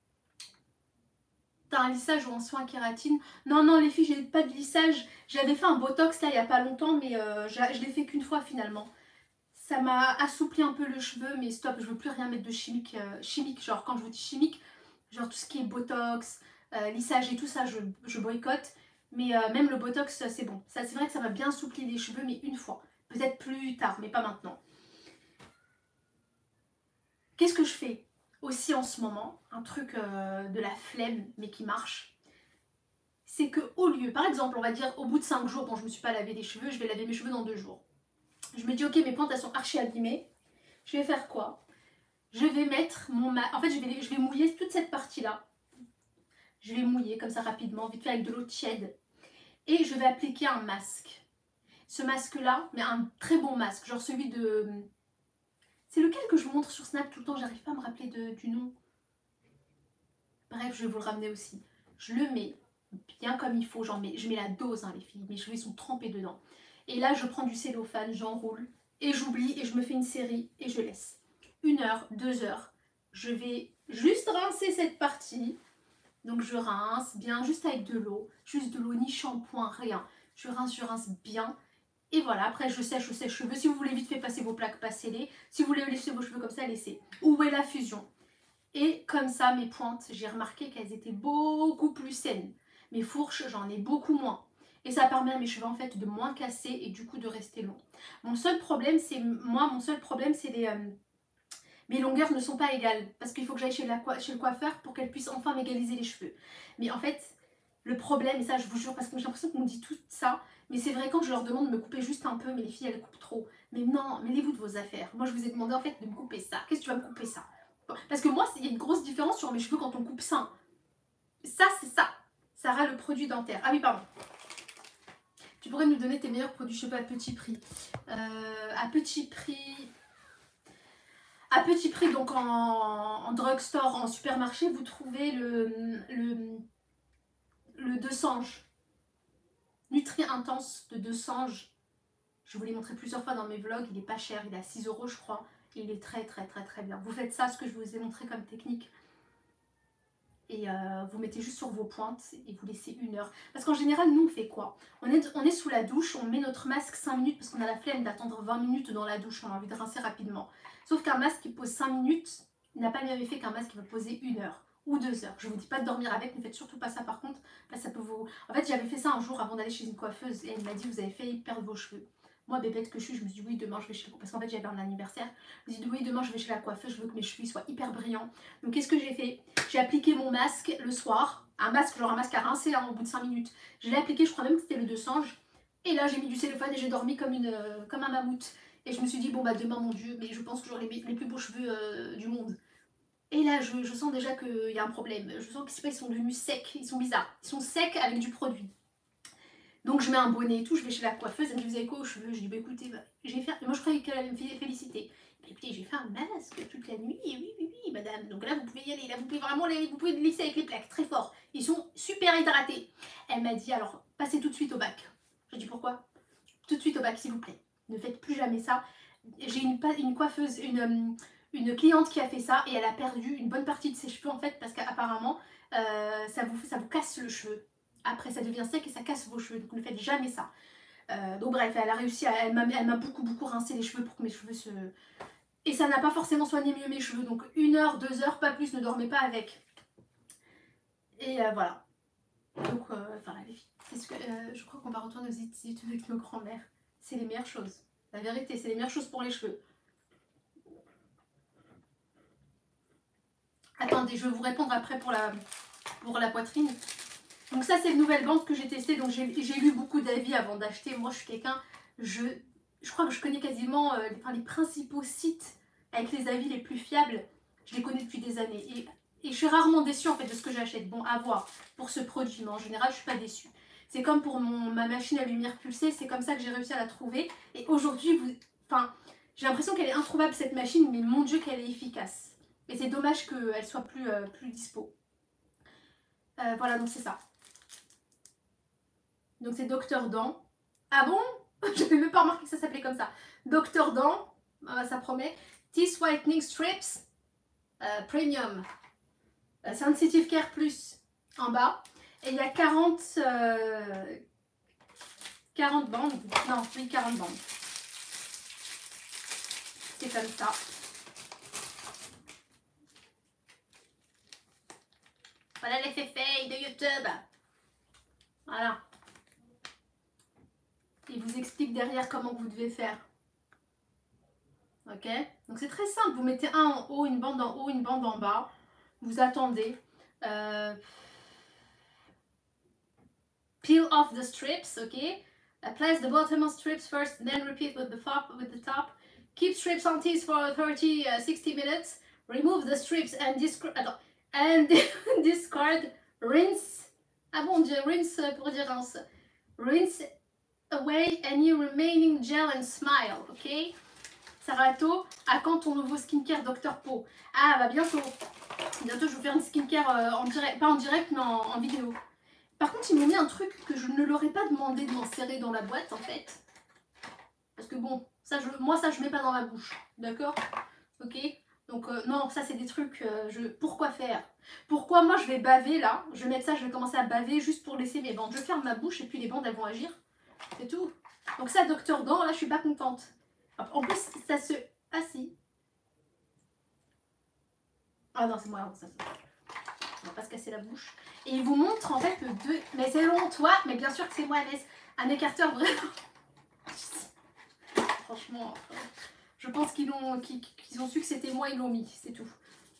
T'as un lissage ou un soin kératine? Non, non, les filles, j'ai pas de lissage. J'avais fait un botox là il y a pas longtemps, mais je l'ai fait qu'une fois finalement. Ça m'a assoupli un peu le cheveu, mais stop, je veux plus rien mettre de chimique. Genre, quand je vous dis chimique, genre tout ce qui est botox, lissage et tout ça, je boycotte. Mais même le botox, c'est bon. C'est vrai que ça m'a bien assoupli les cheveux, mais une fois. Peut-être plus tard, mais pas maintenant. Qu'est-ce que je fais aussi en ce moment? Un truc de la flemme, mais qui marche. C'est que au lieu, par exemple, on va dire au bout de 5 jours, bon, je me suis pas lavé les cheveux, je vais laver mes cheveux dans 2 jours. Je me dis, ok, mes pointes, elles sont archi abîmées. Je vais faire quoi? Je vais mettre mon masque. En fait, je vais mouiller toute cette partie-là. Je vais mouiller comme ça rapidement, vite fait avec de l'eau tiède. Et je vais appliquer un masque. Ce masque-là, mais un très bon masque, genre celui de... C'est lequel que je vous montre sur Snap tout le temps? J'arrive pas à me rappeler du nom. Bref, je vais vous le ramener aussi. Je le mets bien comme il faut. Je mets la dose, hein, les filles. Mes cheveux sont trempés dedans. Et là, je prends du cellophane, j'enroule. Et j'oublie et je me fais une série et je laisse. 1 heure, 2 heures. Je vais juste rincer cette partie. Donc je rince bien, juste avec de l'eau. Juste de l'eau, ni shampoing, rien. Je rince bien. Et voilà, après je sèche cheveux. Si vous voulez vite fait passer vos plaques, passez-les. Si vous voulez laisser vos cheveux comme ça, laissez. Où est la fusion? Et comme ça, mes pointes, j'ai remarqué qu'elles étaient beaucoup plus saines. Mes fourches, j'en ai beaucoup moins. Et ça permet à mes cheveux en fait de moins casser et du coup de rester longs. Mon seul problème, c'est mes longueurs ne sont pas égales. Parce qu'il faut que j'aille chez le coiffeur pour qu'elle puisse enfin m'égaliser les cheveux. Mais en fait, le problème, et ça je vous jure, parce que j'ai l'impression qu'on me dit tout ça, mais c'est vrai quand je leur demande de me couper juste un peu, mais les filles elles coupent trop. Mais non, mêlez-vous de vos affaires. Moi je vous ai demandé en fait de me couper ça. Qu'est-ce que tu vas me couper ça? Parce que moi, il y a une grosse différence sur mes cheveux quand on coupe ça. Ça, c'est ça. Sarah, le produit dentaire. Ah oui, pardon. Tu pourrais nous donner tes meilleurs produits cheveux à petit prix. À petit prix, donc en drugstore, en supermarché, vous trouvez le de Sange. Nutri Intense de Sange. Je vous l'ai montré plusieurs fois dans mes vlogs. Il est pas cher, il est à 6 € je crois. Et il est très très très très bien. Vous faites ça, ce que je vous ai montré comme technique. Et vous mettez juste sur vos pointes et vous laissez 1 heure. Parce qu'en général, nous, on fait quoi? On est sous la douche, on met notre masque 5 minutes parce qu'on a la flemme d'attendre 20 minutes dans la douche, on a envie de rincer rapidement. Sauf qu'un masque qui pose 5 minutes, il n'a pas le même effet qu'un masque qui va poser 1 heure ou 2 heures. Je vous dis pas de dormir avec, ne faites surtout pas ça par contre. Là, ça peut vous... En fait, j'avais fait ça un jour avant d'aller chez une coiffeuse et elle m'a dit, vous avez failli perdre vos cheveux. Moi, bébête que je suis, me suis dit, oui, demain je vais chez le coiffeur. Parce qu'en fait, j'avais un anniversaire. Je me suis dit, oui, demain je vais chez la coiffeuse, je veux que mes cheveux soient hyper brillants. Donc, qu'est-ce que j'ai fait? J'ai appliqué mon masque le soir. Un masque à rincer hein, au bout de 5 minutes. Je l'ai appliqué, je crois même que c'était le de Sange. Et là, j'ai mis du cellophane et j'ai dormi comme un mammouth. Et je me suis dit, bon, bah demain, mon Dieu, mais je pense que j'aurai les plus beaux cheveux du monde. Et là, je sens déjà qu'il y a un problème. Je sens que c'est pas, ils sont devenus secs, ils sont bizarres. Ils sont secs avec du produit. Donc je mets un bonnet et tout, je vais chez la coiffeuse, elle me dit vous avez quoi aux cheveux? Je dis bah écoutez, bah, j'ai fait... Moi je croyais qu'elle allait me féliciter. Bah, écoutez, j'ai fait un masque toute la nuit, et oui, oui, oui, madame. Donc là vous pouvez y aller, là vous pouvez vraiment vous pouvez le lisser avec les plaques, très fort. Ils sont super hydratés. Elle m'a dit alors passez tout de suite au bac. J'ai dit pourquoi? Tout de suite au bac s'il vous plaît. Ne faites plus jamais ça. J'ai une coiffeuse, une cliente qui a fait ça et elle a perdu une bonne partie de ses cheveux en fait parce qu'apparemment ça vous casse le cheveu. Après ça devient sec et ça casse vos cheveux, donc ne faites jamais ça. Donc bref, elle a réussi, elle m'a beaucoup rincé les cheveux pour que mes cheveux se... Et ça n'a pas forcément soigné mieux mes cheveux, donc 1 heure, 2 heures, pas plus, ne dormez pas avec. Et voilà. Donc voilà les filles, c'est ce que, je crois qu'on va retourner aux études avec nos grands-mères. C'est les meilleures choses. La vérité, c'est les meilleures choses pour les cheveux. Attendez, je vais vous répondre après pour la poitrine. Donc ça, c'est une nouvelle bande que j'ai testée. Donc j'ai lu beaucoup d'avis avant d'acheter. Moi, je suis quelqu'un... Je crois que je connais quasiment les principaux sites avec les avis les plus fiables. Je les connais depuis des années. Et je suis rarement déçue en fait de ce que j'achète. Bon, à voir pour ce produit, mais en général, je suis pas déçue. C'est comme pour ma machine à lumière pulsée. C'est comme ça que j'ai réussi à la trouver. Et aujourd'hui, j'ai l'impression qu'elle est introuvable cette machine, mais mon Dieu, qu'elle est efficace. Et c'est dommage qu'elle soit plus dispo. Voilà, donc c'est ça. Donc c'est Docteur Dent. Ah bon? J'avais même pas remarqué que ça s'appelait comme ça. Docteur Dent, ça promet. Teeth Whitening Strips Premium. Sensitive Care Plus en bas. Et il y a 40 bandes. Non, oui, 40 bandes. C'est comme ça. Voilà l'effet fake de YouTube. Voilà. Il vous explique derrière comment vous devez faire. Ok? Donc c'est très simple. Vous mettez un en haut, une bande en haut, une bande en bas. Vous attendez. Peel off the strips, ok? Place the bottom strips first, then repeat with the top. Keep strips on teeth for 60 minutes. Remove the strips and discard. Rinse. Ah bon, on dit rinse pour dire rince. Rinse away any remaining gel and smile, ok? Sarato, à quand ton nouveau skincare Dr. Po? Ah, bah bientôt. Bientôt, je vais vous faire une skincare en direct, pas en direct, mais en vidéo. Par contre, ils m'ont mis un truc que je ne leur ai pas demandé de m'insérer dans la boîte, en fait. Parce que bon, moi, ça, je mets pas dans ma bouche. D'accord? Ok? Donc, non, ça, c'est des trucs... pourquoi faire? Pourquoi moi, je vais baver, là? Je vais mettre ça, je vais commencer à baver juste pour laisser mes bandes. Je ferme ma bouche et puis les bandes, elles vont agir. C'est tout. Donc ça, Docteur Dent, là, je suis pas contente. En plus, ça se... Ah, si. Ah non, c'est moi, ça. On va pas se casser la bouche. Et il vous montre en fait deux. Mais c'est long, toi. Mais bien sûr que c'est moi, Alès. Un écarteur vraiment. Franchement, je pense qu'ils ont su que c'était moi, ils l'ont mis. C'est tout.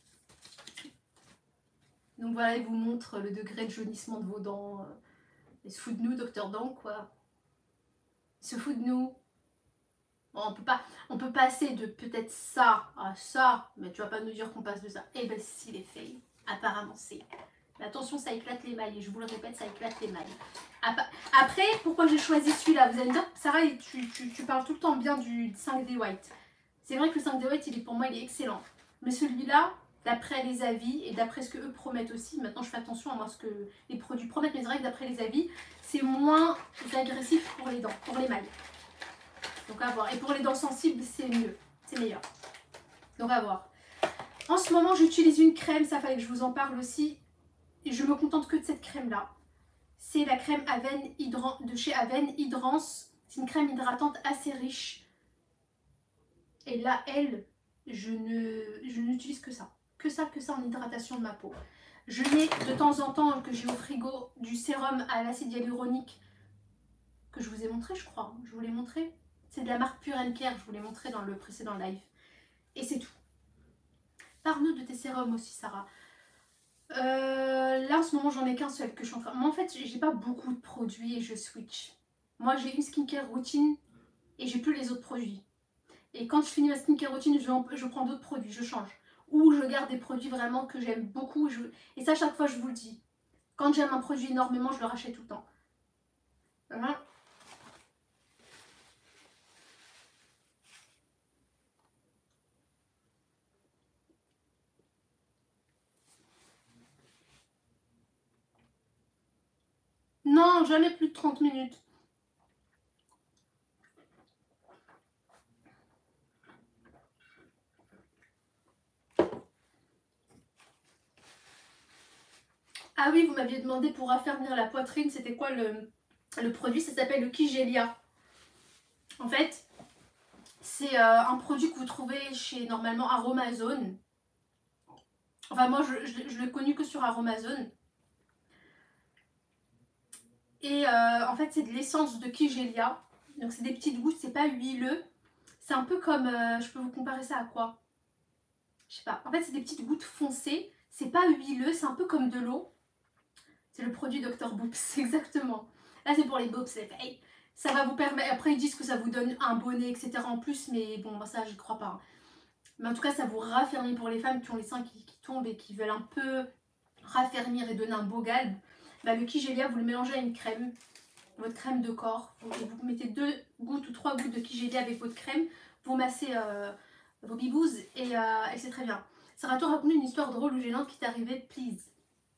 Donc voilà, il vous montre le degré de jaunissement de vos dents. Il se fout de nous, Docteur Dent, quoi. Il se fout de nous. Bon, on peut passer de peut-être ça à ça. Mais tu vas pas nous dire qu'on passe de ça. Eh ben si, les filles. Apparemment, c'est... Mais attention, ça éclate les mailles. Et je vous le répète, ça éclate les mailles. Après, pourquoi j'ai choisi celui-là? Vous allez me dire, Sarah, tu parles tout le temps bien du 5D White. C'est vrai que le 5D White, pour moi, il est excellent. Mais celui-là, d'après les avis et d'après ce que eux promettent aussi, maintenant je fais attention à moi, ce que les produits promettent, mais c'est vrai que d'après les avis, c'est moins agressif pour les dents, pour les mailles. Donc à voir. Et pour les dents sensibles, c'est mieux. C'est meilleur. Donc à voir. En ce moment, j'utilise une crème. Ça fallait que je vous en parle aussi. Et je me contente que de cette crème-là. C'est la crème de chez Aven Hydrance. C'est une crème hydratante assez riche. Et là, elle, je n'utilise que ça. Que ça en hydratation de ma peau. Je mets de temps en temps, que j'ai au frigo, du sérum à l'acide hyaluronique. Que je vous ai montré, je crois. Je vous l'ai montré. C'est de la marque Pure & Care. Je vous l'ai montré dans le précédent live. Et c'est tout. Parle-nous de tes sérums aussi, Sarah. Là en ce moment j'en ai qu'un seul que je suis en train... Moi en fait j'ai pas beaucoup de produits et je switch. Moi j'ai une skincare routine et j'ai plus les autres produits. Et quand je finis ma skincare routine je prends d'autres produits, je change. ou je garde des produits vraiment que j'aime beaucoup. Et ça, à chaque fois, je vous le dis. Quand j'aime un produit énormément, je le rachète tout le temps. Voilà. Non, jamais plus de 30 minutes. Ah oui, vous m'aviez demandé pour raffermir la poitrine, c'était quoi le produit? Ça s'appelle le Kigelia. En fait, c'est un produit que vous trouvez chez normalement Aromazone. Enfin, moi, je l'ai connu que sur Aromazone. Et en fait, c'est de l'essence de Kigelia. Donc, c'est des petites gouttes, c'est pas huileux. C'est un peu comme, je peux vous comparer ça à quoi? Je sais pas. En fait, c'est des petites gouttes foncées. C'est pas huileux, c'est un peu comme de l'eau. C'est le produit Dr Boops, exactement. Là, c'est pour les boobs, c'est pareil. Ça va vous permettre. Après, ils disent que ça vous donne un bonnet, etc. en plus, mais bon, ça, j'y crois pas. Mais en tout cas, ça vous raffermit pour les femmes qui ont les seins qui tombent et qui veulent un peu raffermir et donner un beau galbe. Bah, le Kigelia, vous le mélangez à une crème, votre crème de corps. Et vous mettez 2 gouttes ou 3 gouttes de Kigelia avec votre crème. Vous massez vos bibouses et c'est très bien. Sarah, toi, raconte une histoire drôle ou gênante qui t'est arrivée, please.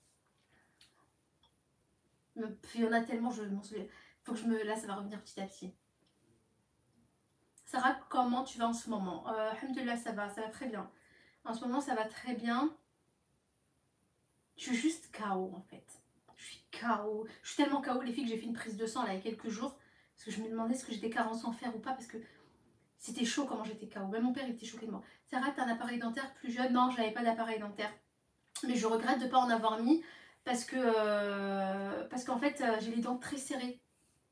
Il y en a tellement, je m'en souviens. Faut que je me. Là, ça va revenir petit à petit. Sarah, comment tu vas en ce moment? Alhamdoulilah, ça va très bien. En ce moment, ça va très bien. Je suis juste KO en fait. Je suis KO. Je suis tellement KO, les filles, que j'ai fait une prise de sang là il y a quelques jours. Parce que je me demandais si j'étais carence en fer ou pas. Parce que c'était chaud comment j'étais KO. Même mon père il était choqué de moi. Sarah, t'as un appareil dentaire plus jeune? Non, j'avais pas d'appareil dentaire. Mais je regrette de ne pas en avoir mis. Parce que parce qu'en fait, j'ai les dents très serrées.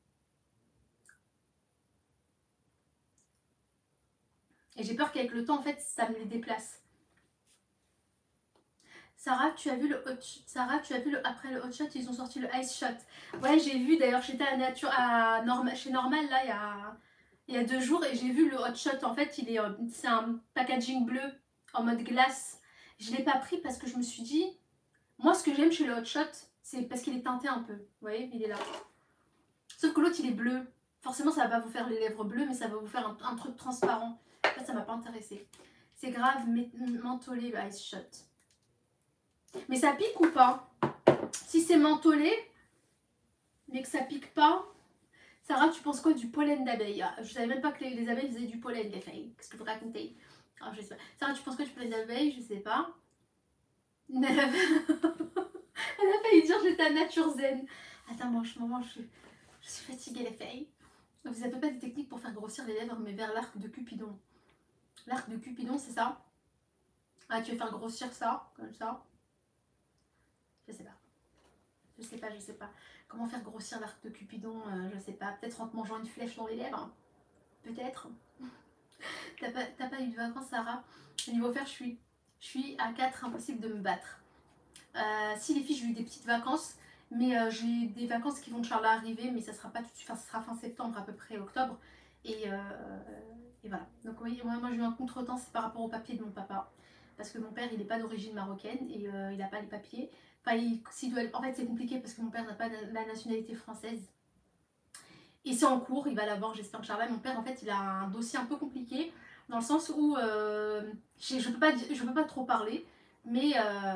Et j'ai peur qu'avec le temps, en fait, ça me les déplace. Sarah, tu as vu le hot Sarah, tu as vu après le hot shot, ils ont sorti le ice shot. Ouais, j'ai vu d'ailleurs, j'étais chez Normal là il y a 2 jours et j'ai vu le hot shot. En fait, c'est un packaging bleu en mode glace. Je l'ai pas pris parce que je me suis dit, moi ce que j'aime chez le hot shot, c'est parce qu'il est teinté un peu. Vous voyez, il est là. Sauf que l'autre il est bleu. Forcément, ça va pas vous faire les lèvres bleues, mais ça va vous faire un truc transparent. Ça m'a pas intéressé. C'est grave, mentholé le ice shot. Mais ça pique ou pas? Si c'est mentholé, mais que ça pique pas. Sarah, tu penses quoi du pollen d'abeille? Je savais même pas que les abeilles faisaient du pollen, les filles. Qu'est-ce que vous racontez? Je sais pas. Sarah, tu penses quoi du pollen d'abeille? Je sais pas. Elle a failli dire j'étais à nature zen. Attends, moi, je suis fatiguée, les filles. Vous avez pas des techniques pour faire grossir les lèvres, mais vers l'arc de Cupidon? L'arc de Cupidon, c'est ça? Ah, tu veux faire grossir ça, comme ça? Je sais pas. Je sais pas. Comment faire grossir l'arc de Cupidon? Je sais pas. Peut-être en te mangeant une flèche dans les lèvres? Peut-être. T'as pas eu de vacances, Sarah? Au niveau faire, je suis à 4, impossible de me battre. Si les filles, j'ai eu des petites vacances, mais j'ai des vacances qui vont Inch'Allah arriver, mais ça sera pas tout de suite, enfin, ça sera fin septembre, à peu près octobre. Et, voilà. Donc oui, moi j'ai eu un contretemps, c'est par rapport au papier de mon papa. Parce que mon père, il n'est pas d'origine marocaine et il n'a pas les papiers. Enfin, en fait, c'est compliqué parce que mon père n'a pas la nationalité française. Et c'est en cours, il va l'avoir, j'espère que Charles. Mon père, en fait, il a un dossier un peu compliqué, dans le sens où je peux pas trop parler, mais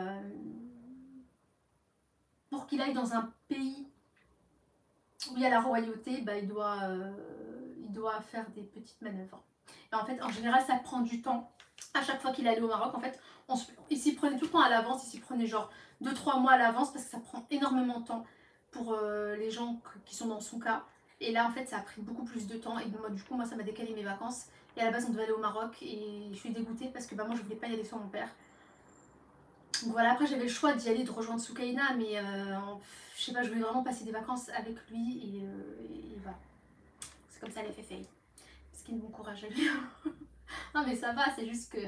pour qu'il aille dans un pays où il y a la royauté, bah, il doit faire des petites manœuvres. Et en fait, en général, ça prend du temps. À chaque fois qu'il allait au Maroc, en fait, il s'y prenait tout le temps à l'avance, il s'y prenait genre 2-3 mois à l'avance parce que ça prend énormément de temps pour les gens qui sont dans son cas. Et là, en fait, ça a pris beaucoup plus de temps. Et moi, du coup, ça m'a décalé mes vacances. Et à la base, on devait aller au Maroc. Et je suis dégoûtée parce que bah, moi, je voulais pas y aller sans mon père. Donc voilà, après, j'avais le choix d'y aller, de rejoindre Soukaina. Mais je sais pas, je voulais vraiment passer des vacances avec lui. Et voilà. C'est comme ça, les fait. Ce qui est de bon courage à lui. Non, mais ça va, c'est juste que.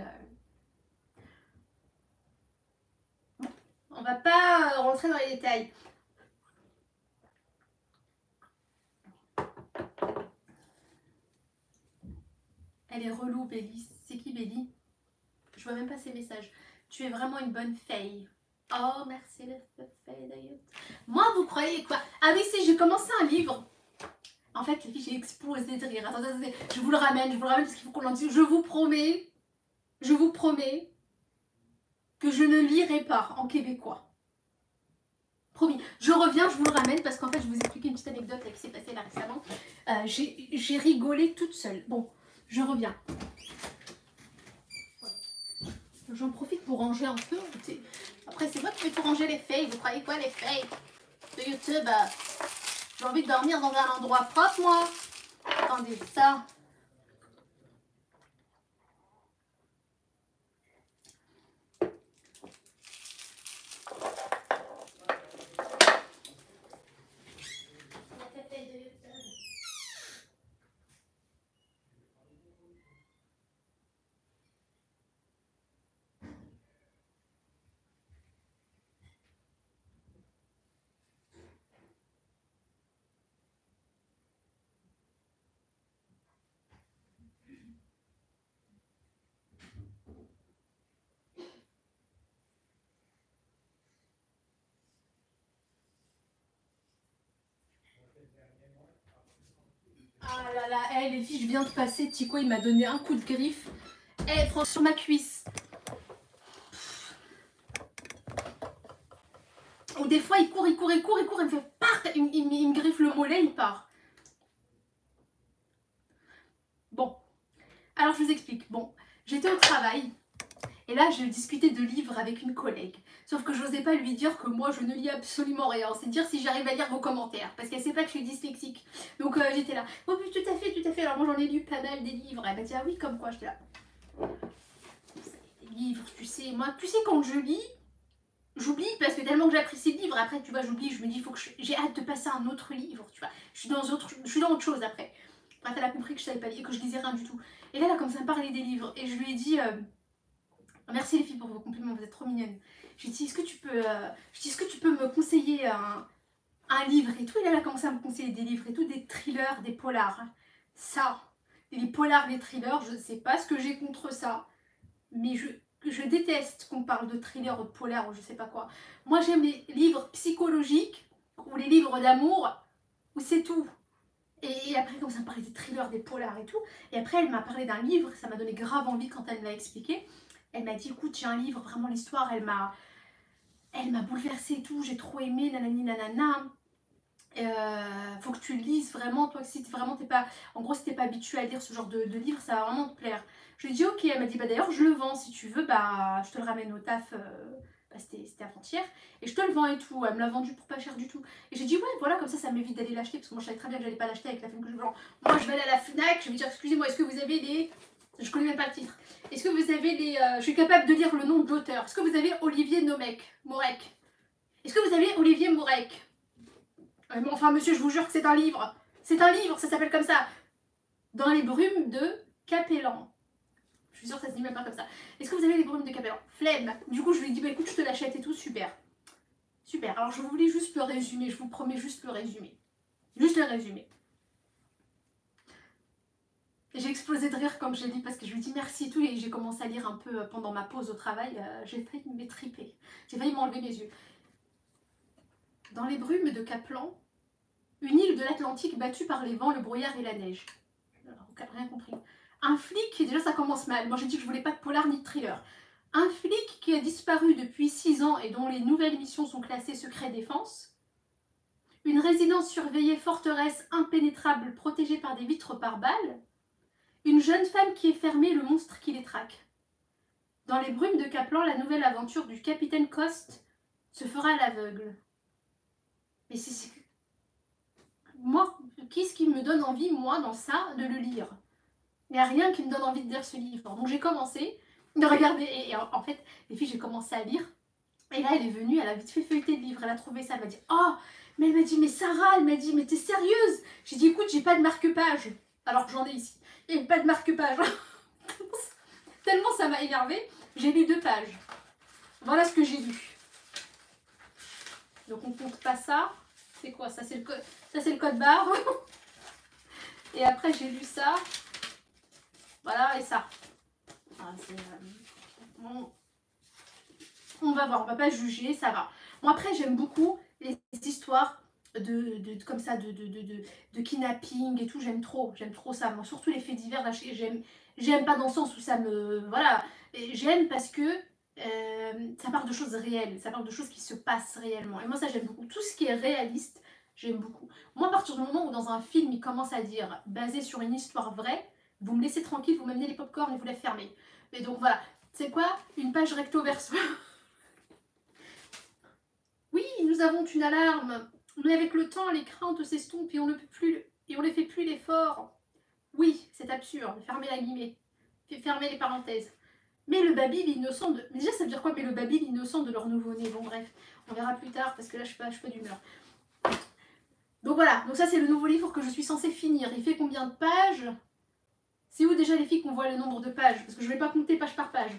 On va pas rentrer dans les détails. Elle est relou, Béli. C'est qui, Béli? vois même pas ces messages. Tu es vraiment une bonne fille. Oh, merci les fille d'ailleurs. Moi, vous croyez quoi? Ah oui, si, j'ai commencé un livre. En fait, les filles, j'ai explosé de rire. Attendez, je vous le ramène parce qu'il faut qu'on en dise. Je vous promets que je ne lirai pas en québécois. Promis. Je reviens, je vous le ramène parce qu'en fait, je vous ai expliqué une petite anecdote là, qui s'est passée là récemment. J'ai rigolé toute seule. Bon, je reviens. J'en profite pour ranger un peu. Après, c'est moi qui vais tout ranger les filles. Vous croyez quoi, les filles de YouTube? J'ai envie de dormir dans un endroit propre, moi. Attendez, ça. Ah là là, hey, les filles, je viens de passer. Tico, il m'a donné un coup de griffe. Hey, franchement, sur ma cuisse. Ou des fois, il court, il me fait part. Il me griffe le mollet, il part. Bon, alors je vous explique. Bon, j'étais au travail. Et là, je discutais de livres avec une collègue. Sauf que je n'osais pas lui dire que moi, je ne lis absolument rien. C'est dire si j'arrive à lire vos commentaires. Parce qu'elle ne sait pas que je suis dyslexique. Donc j'étais là. Oh oui, tout à fait. Alors moi, j'en ai lu pas mal des livres. Elle m'a dit, ah oui, comme quoi? J'étais là. Des livres, tu sais. Moi, tu sais, quand je lis, j'oublie parce que tellement que j'apprécie le livre. Après, tu vois, j'oublie. Je me dis, faut que j'ai hâte de passer à un autre livre. Tu vois, je suis dans autre chose après. Bref, elle a compris que je savais pas lire, que je lisais rien du tout. Et là, elle a commencé à me parler des livres. Et je lui ai dit... merci les filles pour vos compliments, vous êtes trop mignonnes. J'ai dit, est-ce que tu peux me conseiller un livre et tout? Et là, elle a commencé à me conseiller des livres et tout, des thrillers, des polars. Ça, les polars, les thrillers, je ne sais pas ce que j'ai contre ça, mais je déteste qu'on parle de thriller ou de polar ou je sais pas quoi. Moi, j'aime les livres psychologiques ou les livres d'amour où c'est tout. Et après, comme ça me parlait des thrillers, des polars et tout. Et après, elle m'a parlé d'un livre, ça m'a donné grave envie quand elle me l'a expliqué. Elle m'a dit, écoute, j'ai un livre, vraiment l'histoire, elle m'a bouleversée et tout, j'ai trop aimé, nanani nanana. Faut que tu le lises vraiment, toi, si vraiment t'es pas, en gros, si t'es pas habitué à lire ce genre de livre, ça va vraiment te plaire. Je lui ai dit, ok, elle m'a dit, bah d'ailleurs, je le vends, si tu veux, bah je te le ramène au taf, bah, c'était avant-hier, et je te le vends et tout. Elle me l'a vendu pour pas cher du tout. Et j'ai dit, ouais, voilà, comme ça m'évite d'aller l'acheter, parce que moi, je savais très bien que j'allais pas l'acheter avec la flemme que je vends. Moi, je vais aller à la Fnac, je vais dire, excusez-moi, est-ce que vous avez les... Je connais même pas le titre. Est-ce que vous avez les... je suis capable de lire le nom de l'auteur. Est-ce que vous avez Olivier Morec? Est-ce que vous avez Olivier Morec? Enfin, monsieur, je vous jure que c'est un livre. C'est un livre, ça s'appelle comme ça. Dans les brumes de Capellan. Je suis sûre que ça se dit même pas comme ça. Est-ce que vous avez les brumes de Capellan? Flemme. Du coup, je lui ai dit, bah écoute, je te l'achète et tout, super. Super. Alors, je voulais juste le résumer. Je vous promets juste le résumer. Juste le résumer. J'ai explosé de rire quand j'ai lu parce que je lui ai dit merci et tout. Et j'ai commencé à lire un peu pendant ma pause au travail. J'ai failli m'étriper. J'ai failli m'enlever mes yeux. Dans les brumes de Capellan, une île de l'Atlantique battue par les vents, le brouillard et la neige. Alors, rien compris. Un flic, déjà ça commence mal. Moi j'ai dit que je voulais pas de polar ni de thriller. Un flic qui a disparu depuis 6 ans et dont les nouvelles missions sont classées secret défense. Une résidence surveillée forteresse impénétrable protégée par des vitres par balles. Une jeune femme qui est fermée, le monstre qui les traque. Dans les brumes de Capellan, la nouvelle aventure du capitaine Coste se fera à l'aveugle. Mais c'est... Moi, qu'est-ce qui me donne envie, moi, dans ça, de le lire? Il n'y a rien qui me donne envie de lire ce livre. Donc j'ai commencé de regarder. Et en fait, les filles, j'ai commencé à lire. Et là, elle est venue, elle a vite fait feuilleter le livre. Elle a trouvé ça. Elle m'a dit, oh, mais elle m'a dit, mais Sarah, elle m'a dit, mais t'es sérieuse? J'ai dit, écoute, j'ai pas de marque-page. Alors que j'en ai ici. Il n'y a pas de marque-page. Tellement ça m'a énervée. J'ai lu 2 pages. Voilà ce que j'ai lu. Donc on compte pas ça. C'est quoi? Ça, c'est le code barre. Et après, j'ai lu ça. Voilà, et ça. Ah, on va voir, on va pas juger, ça va. Moi après j'aime beaucoup les histoires comme ça de kidnapping et tout, j'aime trop ça. Moi surtout les faits divers, là j'aime pas dans le sens où ça me... Voilà, j'aime parce que ça parle de choses réelles, ça parle de choses qui se passent réellement. Et moi ça j'aime beaucoup, tout ce qui est réaliste, j'aime beaucoup. Moi à partir du moment où dans un film il commence à dire basé sur une histoire vraie, vous me laissez tranquille, vous m'amenez les pop-corn et vous les fermez. Et donc voilà, c'est quoi? Une page recto verso. Oui, nous avons une alarme, mais avec le temps, les craintes s'estompent et on ne peut plus, et on ne fait plus l'effort. Oui, c'est absurde, fermez la guillemets, fermez les parenthèses. Mais le baby, l'innocent de... Mais déjà, ça veut dire quoi? Mais le baby, l'innocent de leur nouveau-né. Bon, bref, on verra plus tard, parce que là, je suis pas d'humeur. Donc voilà, donc ça, c'est le nouveau livre que je suis censée finir. Il fait combien de pages? C'est où déjà les filles qu'on voit le nombre de pages? Parce que je ne vais pas compter page par page.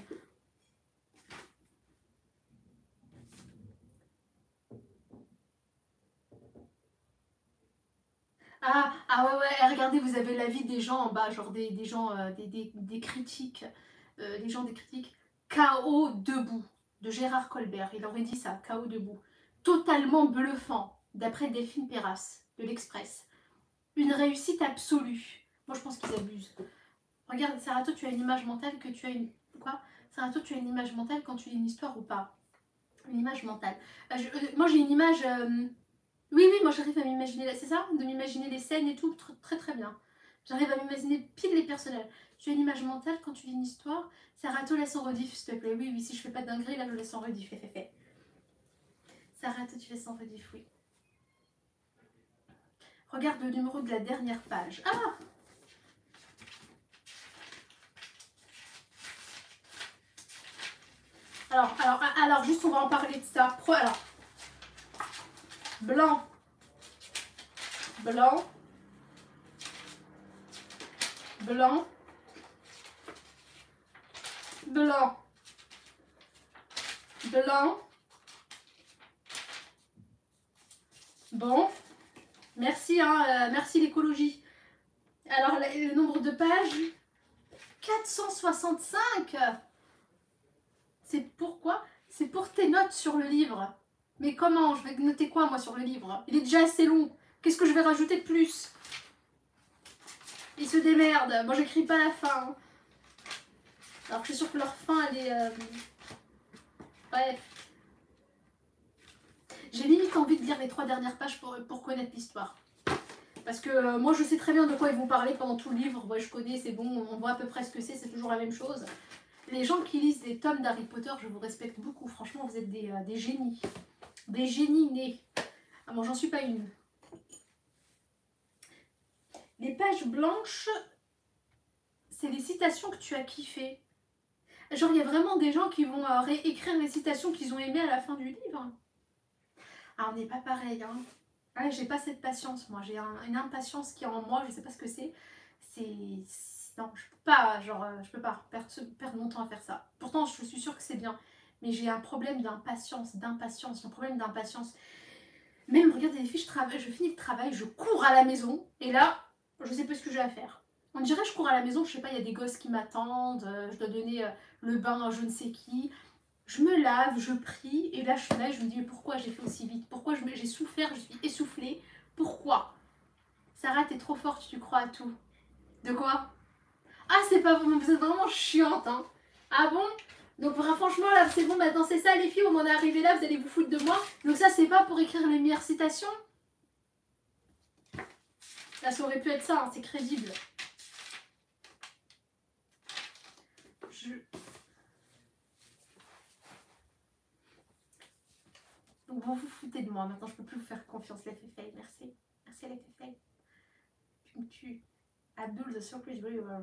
Ah ouais, regardez, vous avez l'avis des gens en bas, genre des gens, des critiques, des gens des critiques. KO debout, de Gérard Colbert, il aurait dit ça, KO debout. Totalement bluffant, d'après Delphine Perras, de l'Express. Une réussite absolue. Moi je pense qu'ils abusent. Regarde, Sarato, tu as une image mentale que tu as une... Quoi? Sarato, tu as une image mentale quand tu lis une histoire ou pas? Une image mentale. Moi j'ai une image... Oui, moi j'arrive à m'imaginer, c'est ça? De m'imaginer les scènes et tout, très bien. J'arrive à m'imaginer pile les personnages. Tu as une image mentale quand tu lis une histoire? Sarato, laisse en rediff, s'il te plaît. Oui, si je fais pas de dinguerie, là je laisse en rediff, fait. Sarato, tu laisses en rediff, oui. Regarde le numéro de la dernière page. Ah! Alors, juste on va en parler de ça. Alors, blanc, blanc, blanc, blanc, blanc. Bon, merci, merci l'écologie. Alors, le nombre de pages, 465. C'est pourquoi? C'est pour tes notes sur le livre. Mais comment? Je vais noter quoi, moi, sur le livre? Il est déjà assez long. Qu'est-ce que je vais rajouter de plus? Ils se démerdent. Moi, j'écris pas la fin. Alors que je suis sûre que leur fin, elle est... Bref. J'ai limite envie de lire les 3 dernières pages pour connaître l'histoire. Parce que moi, je sais très bien de quoi ils vont parler pendant tout le livre. Moi, je connais, c'est bon, on voit à peu près ce que c'est toujours la même chose. Les gens qui lisent des tomes d'Harry Potter, je vous respecte beaucoup. Franchement, vous êtes des génies. Des génies nés. Ah bon, j'en suis pas une. Les pages blanches, c'est les citations que tu as kiffées. Genre, il y a vraiment des gens qui vont réécrire les citations qu'ils ont aimées à la fin du livre. Ah, on n'est pas pareil, hein. Ouais, j'ai pas cette patience, moi. J'ai une impatience qui est en moi, je sais pas ce que c'est. Non, je peux pas, genre, je peux pas perdre mon temps à faire ça. Pourtant, je suis sûre que c'est bien. Mais j'ai un problème d'impatience, un problème d'impatience. Même, regardez les filles, je finis le travail, je cours à la maison, et là, je sais pas ce que j'ai à faire. On dirait je cours à la maison, je sais pas, il y a des gosses qui m'attendent, je dois donner le bain à je ne sais qui. Je me lave, je prie, et là je suis là, je me dis mais pourquoi j'ai fait aussi vite? Pourquoi j'ai souffert, je suis essoufflée? Pourquoi? Sarah, t'es trop forte, tu crois à tout. De quoi? Ah, c'est pas vous êtes vraiment chiante, hein. Ah bon? Donc franchement là c'est bon, maintenant c'est ça les filles, on en est arrivé là, vous allez vous foutre de moi. Donc ça c'est pas pour écrire les meilleures citations? Là ça aurait pu être ça, hein, c'est crédible. Donc vous vous foutez de moi, maintenant je peux plus vous faire confiance les Féfé, merci. Merci les Féfé. Tu me tues. Abdul the Surprise River.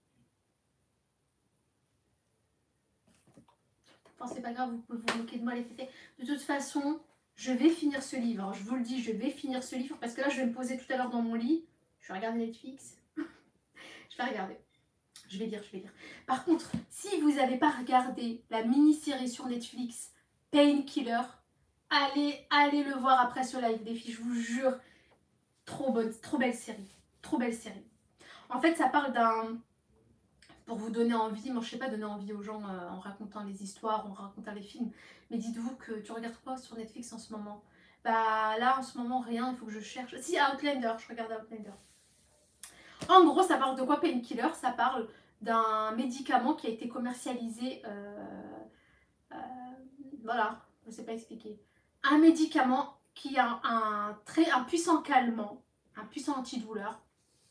Enfin c'est pas grave, vous pouvez vous moquer de moi les Féfé. De toute façon, je vais finir ce livre, je vous le dis, je vais finir ce livre parce que là je vais me poser tout à l'heure dans mon lit. Je vais regarder Netflix. Je vais regarder. Je vais lire. Par contre, si vous n'avez pas regardé la mini-série sur Netflix Painkiller, allez le voir après ce live, les filles, je vous jure. Trop bonne, trop belle série. En fait, ça parle d'un... pour vous donner envie. Moi, je sais pas donner envie aux gens en racontant les histoires, en racontant les films. Mais dites-vous que tu regardes quoi sur Netflix en ce moment? Bah là, en ce moment, rien, il faut que je cherche. Si, Outlander, je regarde Outlander. En gros, ça parle de quoi Painkiller? Ça parle d'un médicament qui a été commercialisé. Euh, voilà, je ne sais pas expliquer. Un médicament qui a un puissant calmant, un puissant antidouleur.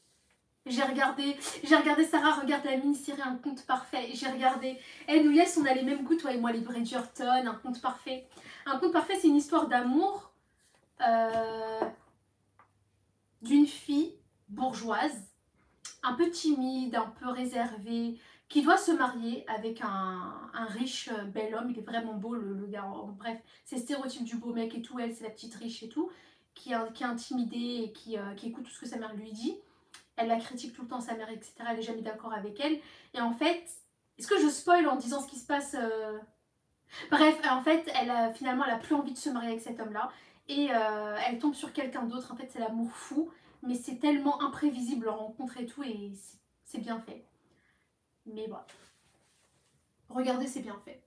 J'ai regardé Sarah regarde la mini-série Un conte parfait. J'ai regardé. Eh, nous, yes, on a les mêmes goûts, toi et moi, les Bridgerton, Un conte parfait. Un conte parfait, c'est une histoire d'amour euh, d'une fille bourgeoise, un peu timide, un peu réservée, qui doit se marier avec un riche bel homme. Il est vraiment beau, le gars. Bref, c'est stéréotype du beau mec et tout. Elle, c'est la petite riche et tout, qui est intimidée et qui écoute tout ce que sa mère lui dit. Elle la critique tout le temps, sa mère, etc. Elle n'est jamais d'accord avec elle. Et en fait, est-ce que je spoil en disant ce qui se passe Bref, en fait, finalement, elle a plus envie de se marier avec cet homme-là. Et elle tombe sur quelqu'un d'autre. En fait, c'est l'amour fou. Mais c'est tellement imprévisible leur rencontre et tout. Et c'est bien fait. Mais bon. Regardez, c'est bien fait.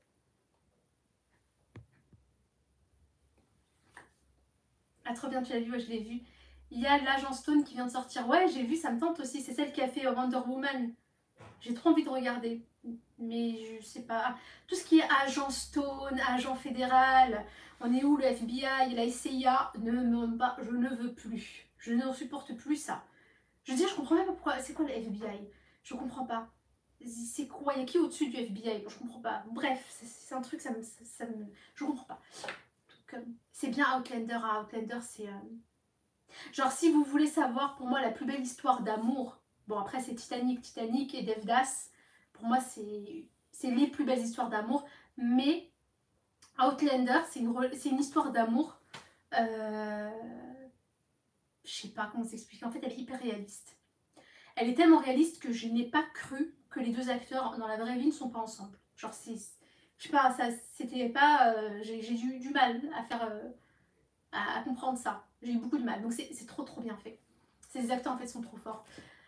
Ah, trop bien, tu l'as vu, ouais, je l'ai vu. Il y a l'agent Stone qui vient de sortir. Ouais, j'ai vu, ça me tente aussi. C'est celle qui a fait Wonder Woman. J'ai trop envie de regarder. Mais je sais pas. Tout ce qui est agent Stone, agent fédéral, on est où le FBI, la CIA je ne veux plus. Je ne supporte plus ça. Je veux dire, je comprends même pas pourquoi. C'est quoi le FBI? Je comprends pas. C'est quoi? Il y a qui au-dessus du FBI? Je comprends pas. Bref, c'est un truc, je comprends pas. C'est bien Outlander. Outlander, c'est. Genre, si vous voulez savoir, pour moi, la plus belle histoire d'amour. Bon, après, c'est Titanic et Devdas. Pour moi, c'est les plus belles histoires d'amour. Mais Outlander, c'est une histoire d'amour. Je sais pas comment s'expliquer. En fait, elle est hyper réaliste. Elle est tellement réaliste que je n'ai pas cru que les deux acteurs dans la vraie vie ne sont pas ensemble. Genre, je sais pas, ça, c'était pas. J'ai eu du mal à faire. À comprendre ça. J'ai eu beaucoup de mal. Donc, c'est trop, trop bien fait. Ces acteurs, en fait, sont trop forts.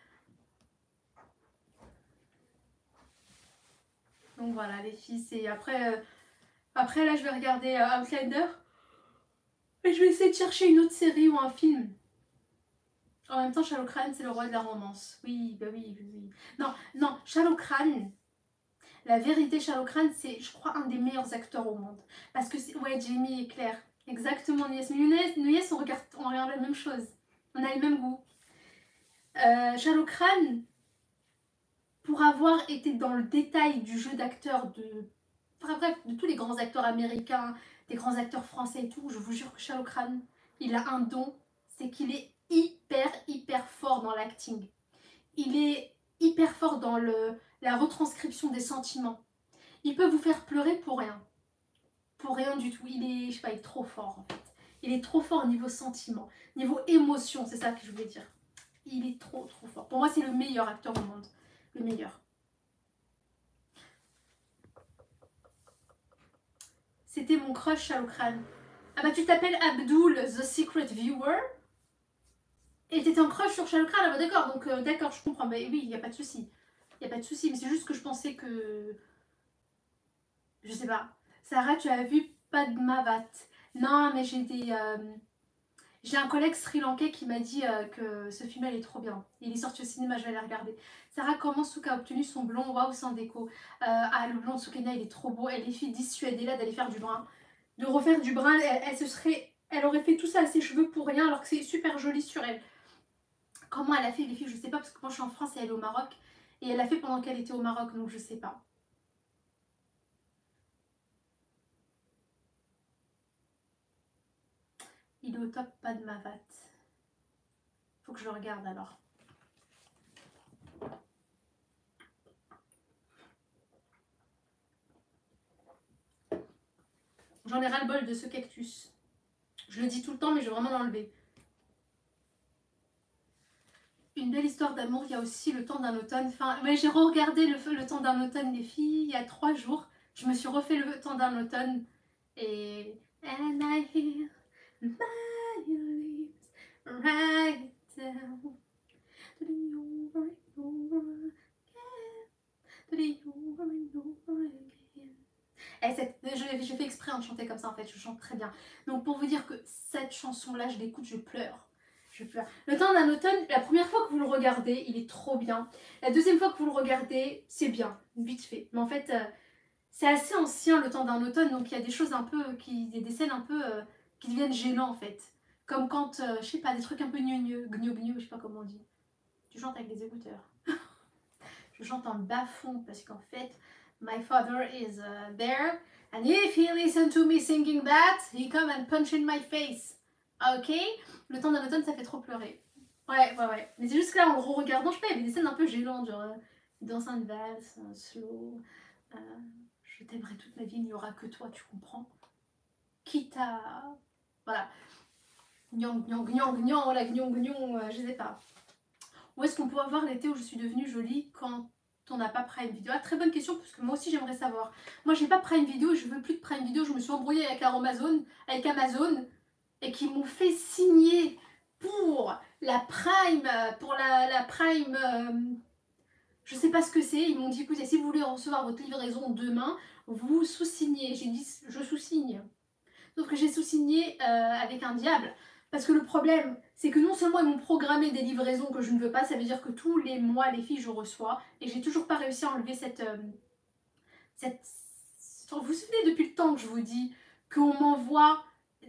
Donc voilà les filles, c'est après là je vais regarder Outlander et je vais essayer de chercher une autre série ou un film. En même temps Shallow Crane c'est le roi de la romance. Oui, bah oui, oui, oui. Non, non, Shallow Crane, la vérité Shallow Crane c'est je crois un des meilleurs acteurs au monde. Parce que ouais Jamie et Claire, exactement Nies. Nous on regarde la même chose. On a le même goût. Shallow Crane, pour avoir été dans le détail du jeu d'acteur enfin, bref, de tous les grands acteurs américains, des grands acteurs français et tout, je vous jure que Shallow Crane, il a un don, c'est qu'il est hyper, hyper fort dans l'acting. Il est hyper fort dans la retranscription des sentiments. Il peut vous faire pleurer pour rien. Pour rien du tout. Il est, je sais pas, il est trop fort en fait. Il est trop fort au niveau sentiment, niveau émotion, c'est ça que je voulais dire. Il est trop, trop fort. Pour moi, c'est le meilleur acteur au monde. Le meilleur. C'était mon crush Shallow Crane. Ah bah tu t'appelles Abdul The Secret Viewer et t'étais en crush sur Shallow Crane. Ah bah d'accord, donc d'accord, je comprends. Mais oui, il n'y a pas de souci. Il n'y a pas de souci, mais c'est juste que je pensais que... Je sais pas. Sarah, tu as vu Padmavat? Non, mais j'ai un collègue sri-lankais qui m'a dit que ce film elle est trop bien. Il est sorti au cinéma, je vais aller regarder. Sarah, comment Souka a obtenu son blond? Waouh, sans déco. Ah, le blond de Soukena, il est trop beau. Elle est fille dissuadée-là d'aller faire du brun. De refaire du brun, elle aurait fait tout ça à ses cheveux pour rien alors que c'est super joli sur elle. Comment elle a fait les filles, je sais pas, parce que moi je suis en France et elle est au Maroc. Et elle a fait pendant qu'elle était au Maroc, donc je sais pas. Il est au top, pas de Mavat. Faut que je le regarde alors. J'en ai ras-le-bol de ce cactus. Je le dis tout le temps, mais je vais vraiment l'enlever. Une belle histoire d'amour, il y a aussi Le temps d'un automne. Enfin, mais j'ai re-regardé le temps d'un automne, les filles, il y a 3 jours. Je me suis refait Le temps d'un automne. Et... And I hear my lips right down to the over and over again. j'ai fait exprès de chanter comme ça en fait, je chante très bien. Donc pour vous dire que cette chanson-là, je l'écoute, je pleure. Je pleure. Le temps d'un automne, la première fois que vous le regardez, il est trop bien. La deuxième fois que vous le regardez, c'est bien, vite fait. Mais en fait, c'est assez ancien le temps d'un automne, donc il y a des choses un peu, il y a des scènes un peu qui deviennent gênants en fait. Comme quand, je sais pas, des trucs un peu gneu gneu, je sais pas comment on dit. Tu chantes avec des écouteurs. Je chante en bas fond parce qu'en fait, my father is there and if he listen to me singing that, he come and punch in my face. Ok? Le temps d'un automne, ça fait trop pleurer. Ouais. Mais c'est juste que là, en le regardant, je sais pas, il y avait des scènes un peu gênantes, genre dans un valse, un slow. Euh, je t'aimerai toute ma vie, il n'y aura que toi, tu comprends? Quitte à. Voilà. Gnang, gnang, gnang, gnang, la gnon, gnon, je sais pas. Où est-ce qu'on peut avoir l'été où je suis devenue jolie quand on n'a pas Prime Video? Ah, très bonne question, parce que moi aussi j'aimerais savoir. Moi j'ai pas Prime Video, je veux plus de Prime Video, je me suis embrouillée avec Amazon, et qui m'ont fait signer pour la Prime, la Prime, je sais pas ce que c'est. Ils m'ont dit écoutez, si vous voulez recevoir votre livraison demain, vous sous-signez. J'ai dit je sous-signe. Sauf que j'ai sous-signé avec un diable. Parce que le problème, c'est que non seulement ils m'ont programmé des livraisons que je ne veux pas, ça veut dire que tous les mois, les filles, je reçois. Et j'ai toujours pas réussi à enlever cette... Vous vous souvenez depuis le temps que je vous dis qu'on m'envoie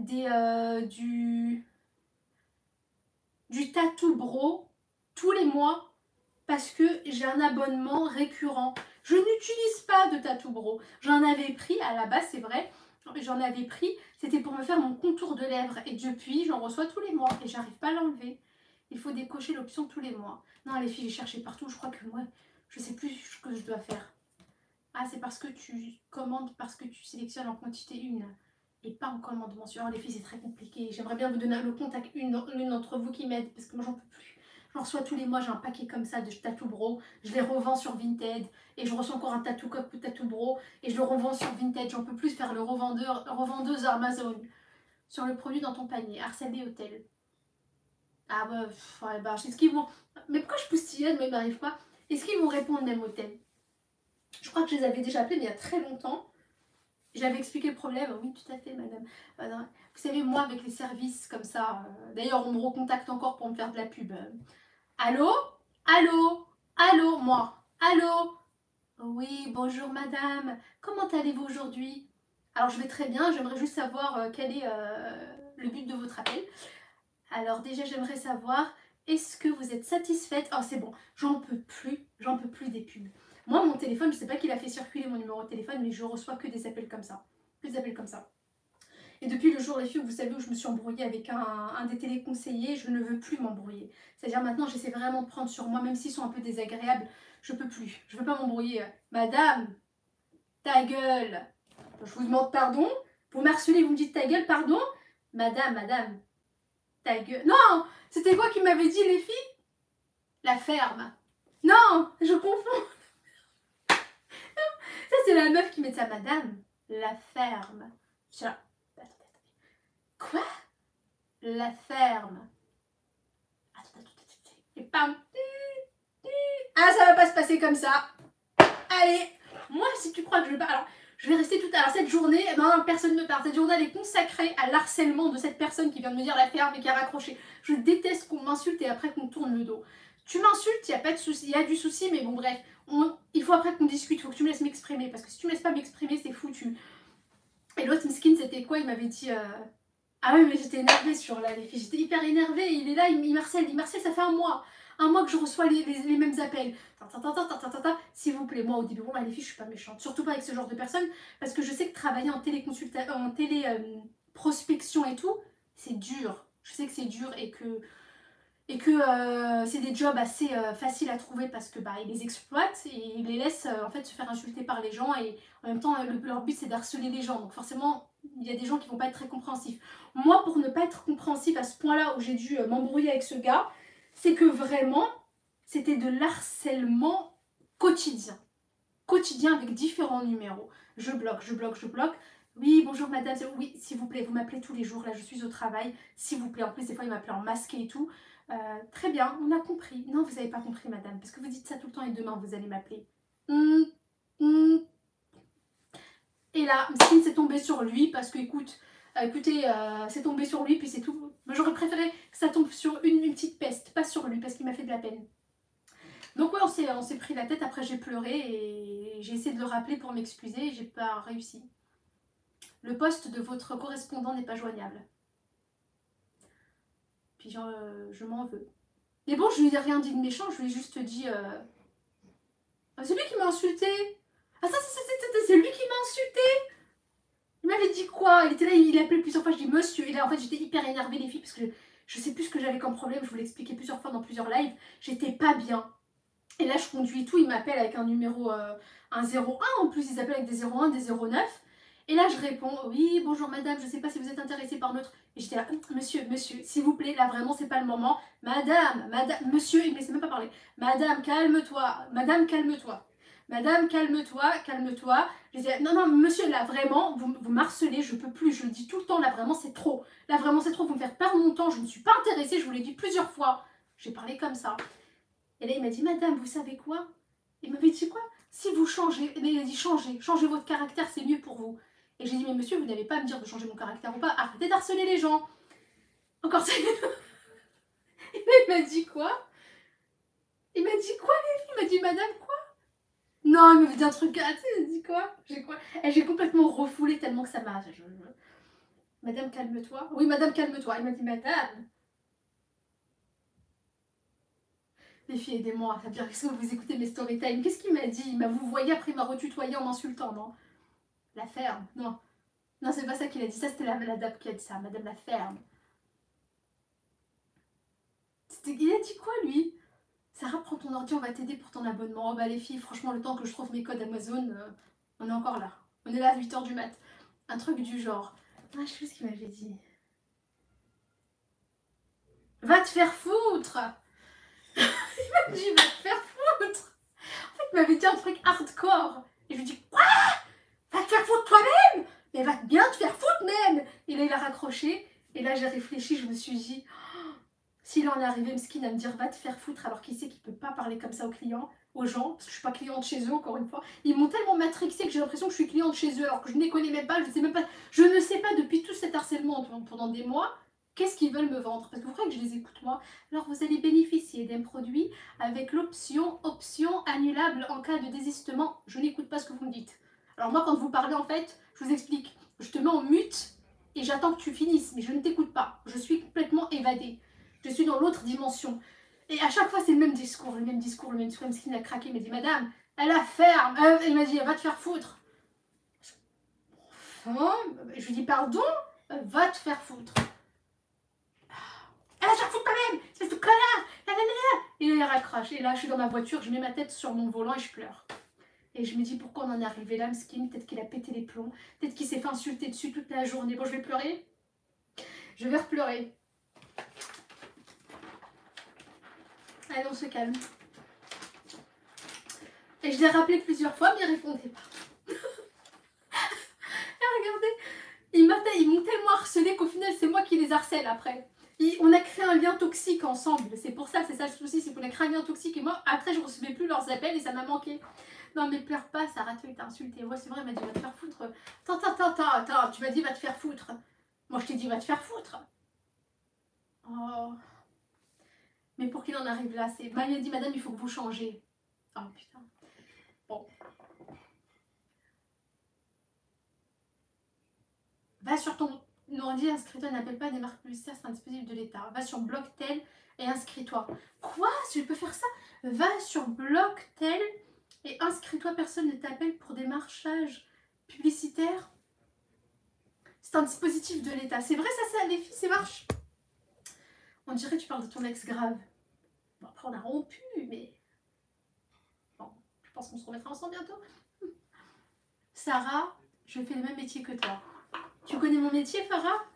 du tattoo bro tous les mois parce que j'ai un abonnement récurrent. Je n'utilise pas de tattoo bro. J'en avais pris à la base, c'est vrai. J'en avais pris, c'était pour me faire mon contour de lèvres. Et depuis, j'en reçois tous les mois et j'arrive pas à l'enlever. Il faut décocher l'option tous les mois. Non, les filles, j'ai cherché partout. Je crois que moi, je sais plus ce que je dois faire. Ah, c'est parce que tu commandes, parce que tu sélectionnes en quantité une et pas en commande mensuelle. Les filles, c'est très compliqué. J'aimerais bien vous donner le contact une d'entre vous qui m'aide parce que moi, j'en peux plus. J'en reçois tous les mois, j'ai un paquet comme ça de tattoo bro. Je les revends sur Vinted et je reçois encore un tattoo cop ou tattoo bro et je le revends sur Vinted. J'en peux plus faire le revendeuse Amazon sur le produit dans ton panier. Harcèle hôtel. Ah bah, ouais, bah, est-ce qu'ils vont. Mais pourquoi je postillonne, mais ils m'arrivent pas? Est-ce qu'ils vont répondre même hôtel? Je crois que je les avais déjà appelés mais il y a très longtemps. J'avais expliqué le problème. Oui, tout à fait, madame. Vous savez, moi, avec les services comme ça, d'ailleurs, on me recontacte encore pour me faire de la pub. Allô? Allô? Allô? Moi? Allô? Oui, bonjour, madame. Comment allez-vous aujourd'hui? Alors, je vais très bien. J'aimerais juste savoir quel est le but de votre appel. Alors, déjà, j'aimerais savoir, est-ce que vous êtes satisfaite? Oh, c'est bon. J'en peux plus. J'en peux plus des pubs. Moi, mon téléphone, je sais pas qui l'a fait circuler mon numéro de téléphone, mais je reçois que des appels comme ça. Que des appels comme ça. Et depuis le jour, les filles, vous savez, où je me suis embrouillée avec un des téléconseillers, je ne veux plus m'embrouiller. C'est-à-dire maintenant, j'essaie vraiment de prendre sur moi, même s'ils sont un peu désagréables, je peux plus. Je veux pas m'embrouiller. Madame, ta gueule. Je vous demande pardon. Vous m'harcelez, vous me dites ta gueule, pardon. Madame, ta gueule. Non, c'était quoi qui m'avait dit, les filles? La ferme. Non, je confonds. Ça, c'est la meuf qui met ça, madame. La ferme. Je suis là. Quoi? La ferme. Et pam. Ah, ça va pas se passer comme ça. Allez, moi, si tu crois que je vais pas. Alors, je vais rester toute. Alors, cette journée, non, personne ne part. Cette journée, elle est consacrée à l'harcèlement de cette personne qui vient de me dire la ferme et qui a raccroché. Je déteste qu'on m'insulte et après qu'on tourne le dos. Tu m'insultes, il n'y a pas de souci. Il y a du souci, mais bon, bref. Il faut après qu'on discute. Il faut que tu me laisses m'exprimer. Parce que si tu me laisses pas m'exprimer, c'est foutu. Et l'autre miskin, c'était quoi? Il m'avait dit. Ah oui, mais j'étais énervée sur là, les filles. J'étais hyper énervée. Il est là, il harcèle, ça fait un mois. Un mois que je reçois les mêmes appels. S'il vous plaît, moi au début, bon, là, les filles, je suis pas méchante. Surtout pas avec ce genre de personnes. Parce que je sais que travailler en prospection et tout, c'est dur. Je sais que c'est dur et que c'est des jobs assez faciles à trouver parce que ils les exploitent et ils les laissent en fait se faire insulter par les gens et en même temps leur but c'est d'harceler les gens. Donc forcément, il y a des gens qui vont pas être très compréhensifs. Moi, pour ne pas être compréhensif à ce point-là où j'ai dû m'embrouiller avec ce gars, c'est que vraiment, c'était de l'harcèlement quotidien. Quotidien avec différents numéros. Je bloque. Oui, bonjour madame, oui, s'il vous plaît, vous m'appelez tous les jours, là je suis au travail, s'il vous plaît. En plus, des fois, il m'appelait en masqué et tout. Très bien, on a compris. Non, vous n'avez pas compris, madame, parce que vous dites ça tout le temps et demain, vous allez m'appeler. Et Et là, Mskin s'est tombé sur lui parce que, écoutez, c'est tombé sur lui, puis c'est tout. Moi, j'aurais préféré que ça tombe sur une petite peste, pas sur lui, parce qu'il m'a fait de la peine. Donc ouais, on s'est pris la tête, après j'ai pleuré et j'ai essayé de le rappeler pour m'excuser et j'ai pas réussi. Le poste de votre correspondant n'est pas joignable. Puis je m'en veux. Mais bon, je lui ai rien dit de méchant, je lui ai juste dit... c'est lui qui m'a insulté. Ah ça, c'est lui qui m'a insulté. Il m'avait dit quoi? Il était là, il appelait plusieurs fois, je dis monsieur. Et là, en fait, j'étais hyper énervée, les filles, parce que je sais plus ce que j'avais comme problème. Je vous l'ai expliqué plusieurs fois dans plusieurs lives. J'étais pas bien. Et là, je conduis et tout. Il m'appelle avec un numéro, un 01. En plus, ils appellent avec des 01, des 09. Et là, je réponds, oui, bonjour madame, je sais pas si vous êtes intéressée par notre... Et j'étais là, monsieur, s'il vous plaît, là, vraiment, c'est pas le moment. Madame, monsieur, il me laissait même pas parler. Madame, calme-toi. Madame, calme-toi. Madame, calme-toi, calme-toi. Je disais, non, monsieur, là, vraiment, vous m'harcelez, je peux plus, je le dis tout le temps, là, vraiment, c'est trop. Là, vraiment, c'est trop, vous me faites perdre mon temps, je ne suis pas intéressée, je vous l'ai dit plusieurs fois. J'ai parlé comme ça. Et là, il m'a dit, madame, vous savez quoi? Il m'avait dit quoi? Si vous changez, il a dit, changez votre caractère, c'est mieux pour vous. Et j'ai dit, mais monsieur, vous n'avez pas à me dire de changer mon caractère ou pas, arrêtez d'harceler les gens. Encore ça. Et là, il m'a dit quoi? Il m'a dit quoi, les filles? Il m'a dit, madame, quoi? Non, il m'avait dit un truc, ah, tu sais, il a dit quoi? J'ai complètement refoulé tellement que ça m'a... Madame, calme-toi. Oui, madame, calme-toi. Il m'a dit, madame. Les filles, aidez-moi. Ça veut dire que vous écoutez mes story time. Qu'est-ce qu'il m'a dit? Il m'a vous voyez, après il m'a retutoyé en m'insultant, non? La ferme, non. Non, c'est pas ça qu'il a dit. Ça, c'était la dame qui a dit ça. Madame la ferme. Il a dit quoi, lui? Sarah, prends ton ordi, on va t'aider pour ton abonnement. Oh bah les filles, franchement, le temps que je trouve mes codes Amazon, on est encore là. On est là à 8h du mat. Un truc du genre. Ah, je sais ce qu'il m'avait dit. Va te faire foutre. Il m'a dit, va te faire foutre. En fait, il m'avait dit un truc hardcore. Et je lui dis, quoi? Va te faire foutre toi-même? Mais va bien te faire foutre même. Et là, il a raccroché. Et là, j'ai réfléchi, je me suis dit, oh, s'il en est arrivé, Mskin, à me dire, va te faire foutre, alors qu'il sait qu'il ne peut pas parler comme ça aux clients, aux gens, parce que je ne suis pas cliente chez eux, encore une fois. Ils m'ont tellement matrixé que j'ai l'impression que je suis cliente chez eux, alors que je ne les connais même pas, je ne sais pas depuis tout cet harcèlement pendant des mois, qu'est-ce qu'ils veulent me vendre? Parce que vous croyez que je les écoute, moi? Alors, vous allez bénéficier d'un produit avec l'option annulable en cas de désistement. Je n'écoute pas ce que vous me dites. Alors moi, quand vous parlez, en fait, je vous explique. Je te mets en mute et j'attends que tu finisses, mais je ne t'écoute pas. Je suis complètement évadée. Je suis dans l'autre dimension. Et à chaque fois, c'est le même discours, le même discours. Mskin a craqué, il m'a dit, madame, elle a ferme. Elle m'a dit, elle va te faire foutre. Enfin, je lui dis, pardon, va te faire foutre. Elle va te faire foutre toi-même, espèce de connard. Et là, il raccroche. Et là, je suis dans ma voiture, je mets ma tête sur mon volant et je pleure. Et je me dis, pourquoi on en est arrivé là, Mskin? Peut-être qu'il a pété les plombs. Peut-être qu'il s'est fait insulter dessus toute la journée. Bon, je vais pleurer. Je vais repleurer. Allez, on se calme. Et je l'ai rappelé plusieurs fois, mais il répondait pas. Et regardez, ils m'ont tellement harcelé qu'au final, c'est moi qui les harcèle après. On a créé un lien toxique ensemble. C'est pour ça, c'est ça le souci, c'est qu'on a créé un lien toxique. Et moi, après, je ne recevais plus leurs appels et ça m'a manqué. Non, mais pleure pas, Sarah, tu t'as insulté. Ouais, c'est vrai, elle m'a dit, va te faire foutre. Attends, tu m'as dit, va te faire foutre. Moi, je t'ai dit, va te faire foutre. Oh. Mais pour qu'il en arrive là, c'est... Bah, il m'a dit, madame, il faut que vous changez. Oh, putain. Bon. Va sur ton ordi, inscris-toi, n'appelle pas des marques publicitaires, c'est un dispositif de l'État. Va sur Blocktel et inscris-toi. Quoi? Si je peux faire ça? Va sur Blocktel et inscris-toi, personne ne t'appelle pour des marchages publicitaires. C'est un dispositif de l'État. C'est vrai ça, les filles, ça marche. On dirait que tu parles de ton ex grave. Bon, après, on a rompu, mais... Bon, je pense qu'on se remettra ensemble bientôt. Sarah, je fais le même métier que toi. Tu connais mon métier, Farah?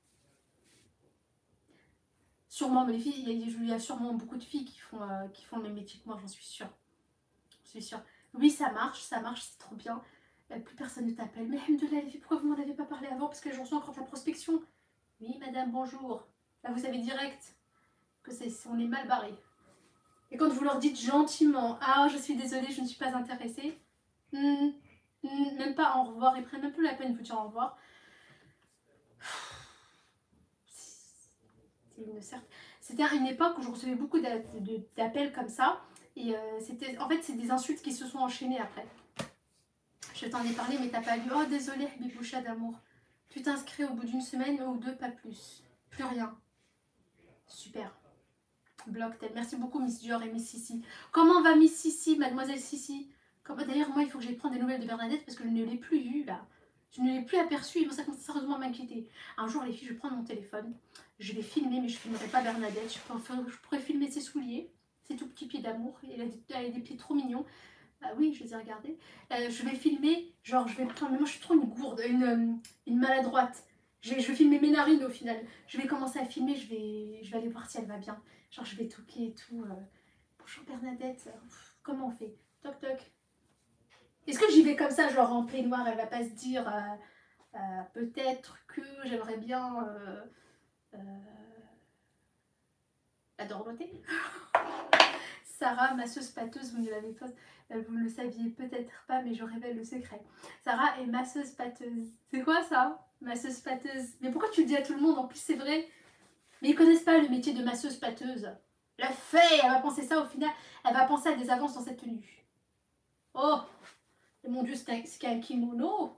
Sûrement, mais les filles, il y a sûrement beaucoup de filles qui font le même métier que moi, j'en suis sûre. Je suis sûre. Oui, ça marche, c'est trop bien. Plus personne ne t'appelle. Mais Alhamdoulilah, les filles, pourquoi vous m'en avez pas parlé avant? Parce que j'en suis encore de la prospection. Oui, madame, bonjour. Là, vous savez direct que on est mal barré. Et quand vous leur dites gentiment, ah, je suis désolée, je ne suis pas intéressée. Même pas au revoir, ils prennent même plus la peine de vous dire au revoir. C'était une époque où je recevais beaucoup d'appels comme ça. Et c'était, en fait, c'est des insultes qui se sont enchaînées après. Je t'en ai parlé, mais t'as pas lu. Oh, désolé, Biboucha d'amour. Tu t'inscris au bout d'une semaine ou deux, pas plus. Plus rien. Super. Blocktel. Merci beaucoup, Miss Dior et Miss Sissi. Comment va Miss Sissi, mademoiselle Sissi? D'ailleurs, moi, il faut que j'aille prendre des nouvelles de Bernadette parce que je ne l'ai plus vue, là. Je ne l'ai plus aperçue et moi, ça commence sérieusement à m'inquiéter. Un jour, les filles, je vais prendre mon téléphone. Je vais filmer, mais je ne filmerai pas Bernadette. Je pourrais filmer ses souliers, ses tout petits pieds d'amour. Elle a des pieds trop mignons. Ah oui, je les ai regardés. Je vais filmer, genre, je vais prendre. Mais moi, je suis trop une gourde, une maladroite. Je vais filmer mes narines au final. Je vais commencer à filmer, je vais aller voir si elle va bien. Genre, je vais toquer et tout. Bonjour Bernadette, comment on fait? Toc toc. Est-ce que j'y vais comme ça, genre en peignoir, elle va pas se dire peut-être que j'aimerais bien euh, la dorloter? Sarah, masseuse pâteuse, vous ne l'avez pas, vous ne le saviez peut-être pas, mais je révèle le secret. Sarah est masseuse pâteuse. C'est quoi ça? Masseuse pâteuse. Mais pourquoi tu le dis à tout le monde? En plus, c'est vrai. Mais ils connaissent pas le métier de masseuse pâteuse. La fée, elle va penser ça au final. Elle va penser à des avances dans cette tenue. Oh, mon Dieu, c'est qu'un kimono.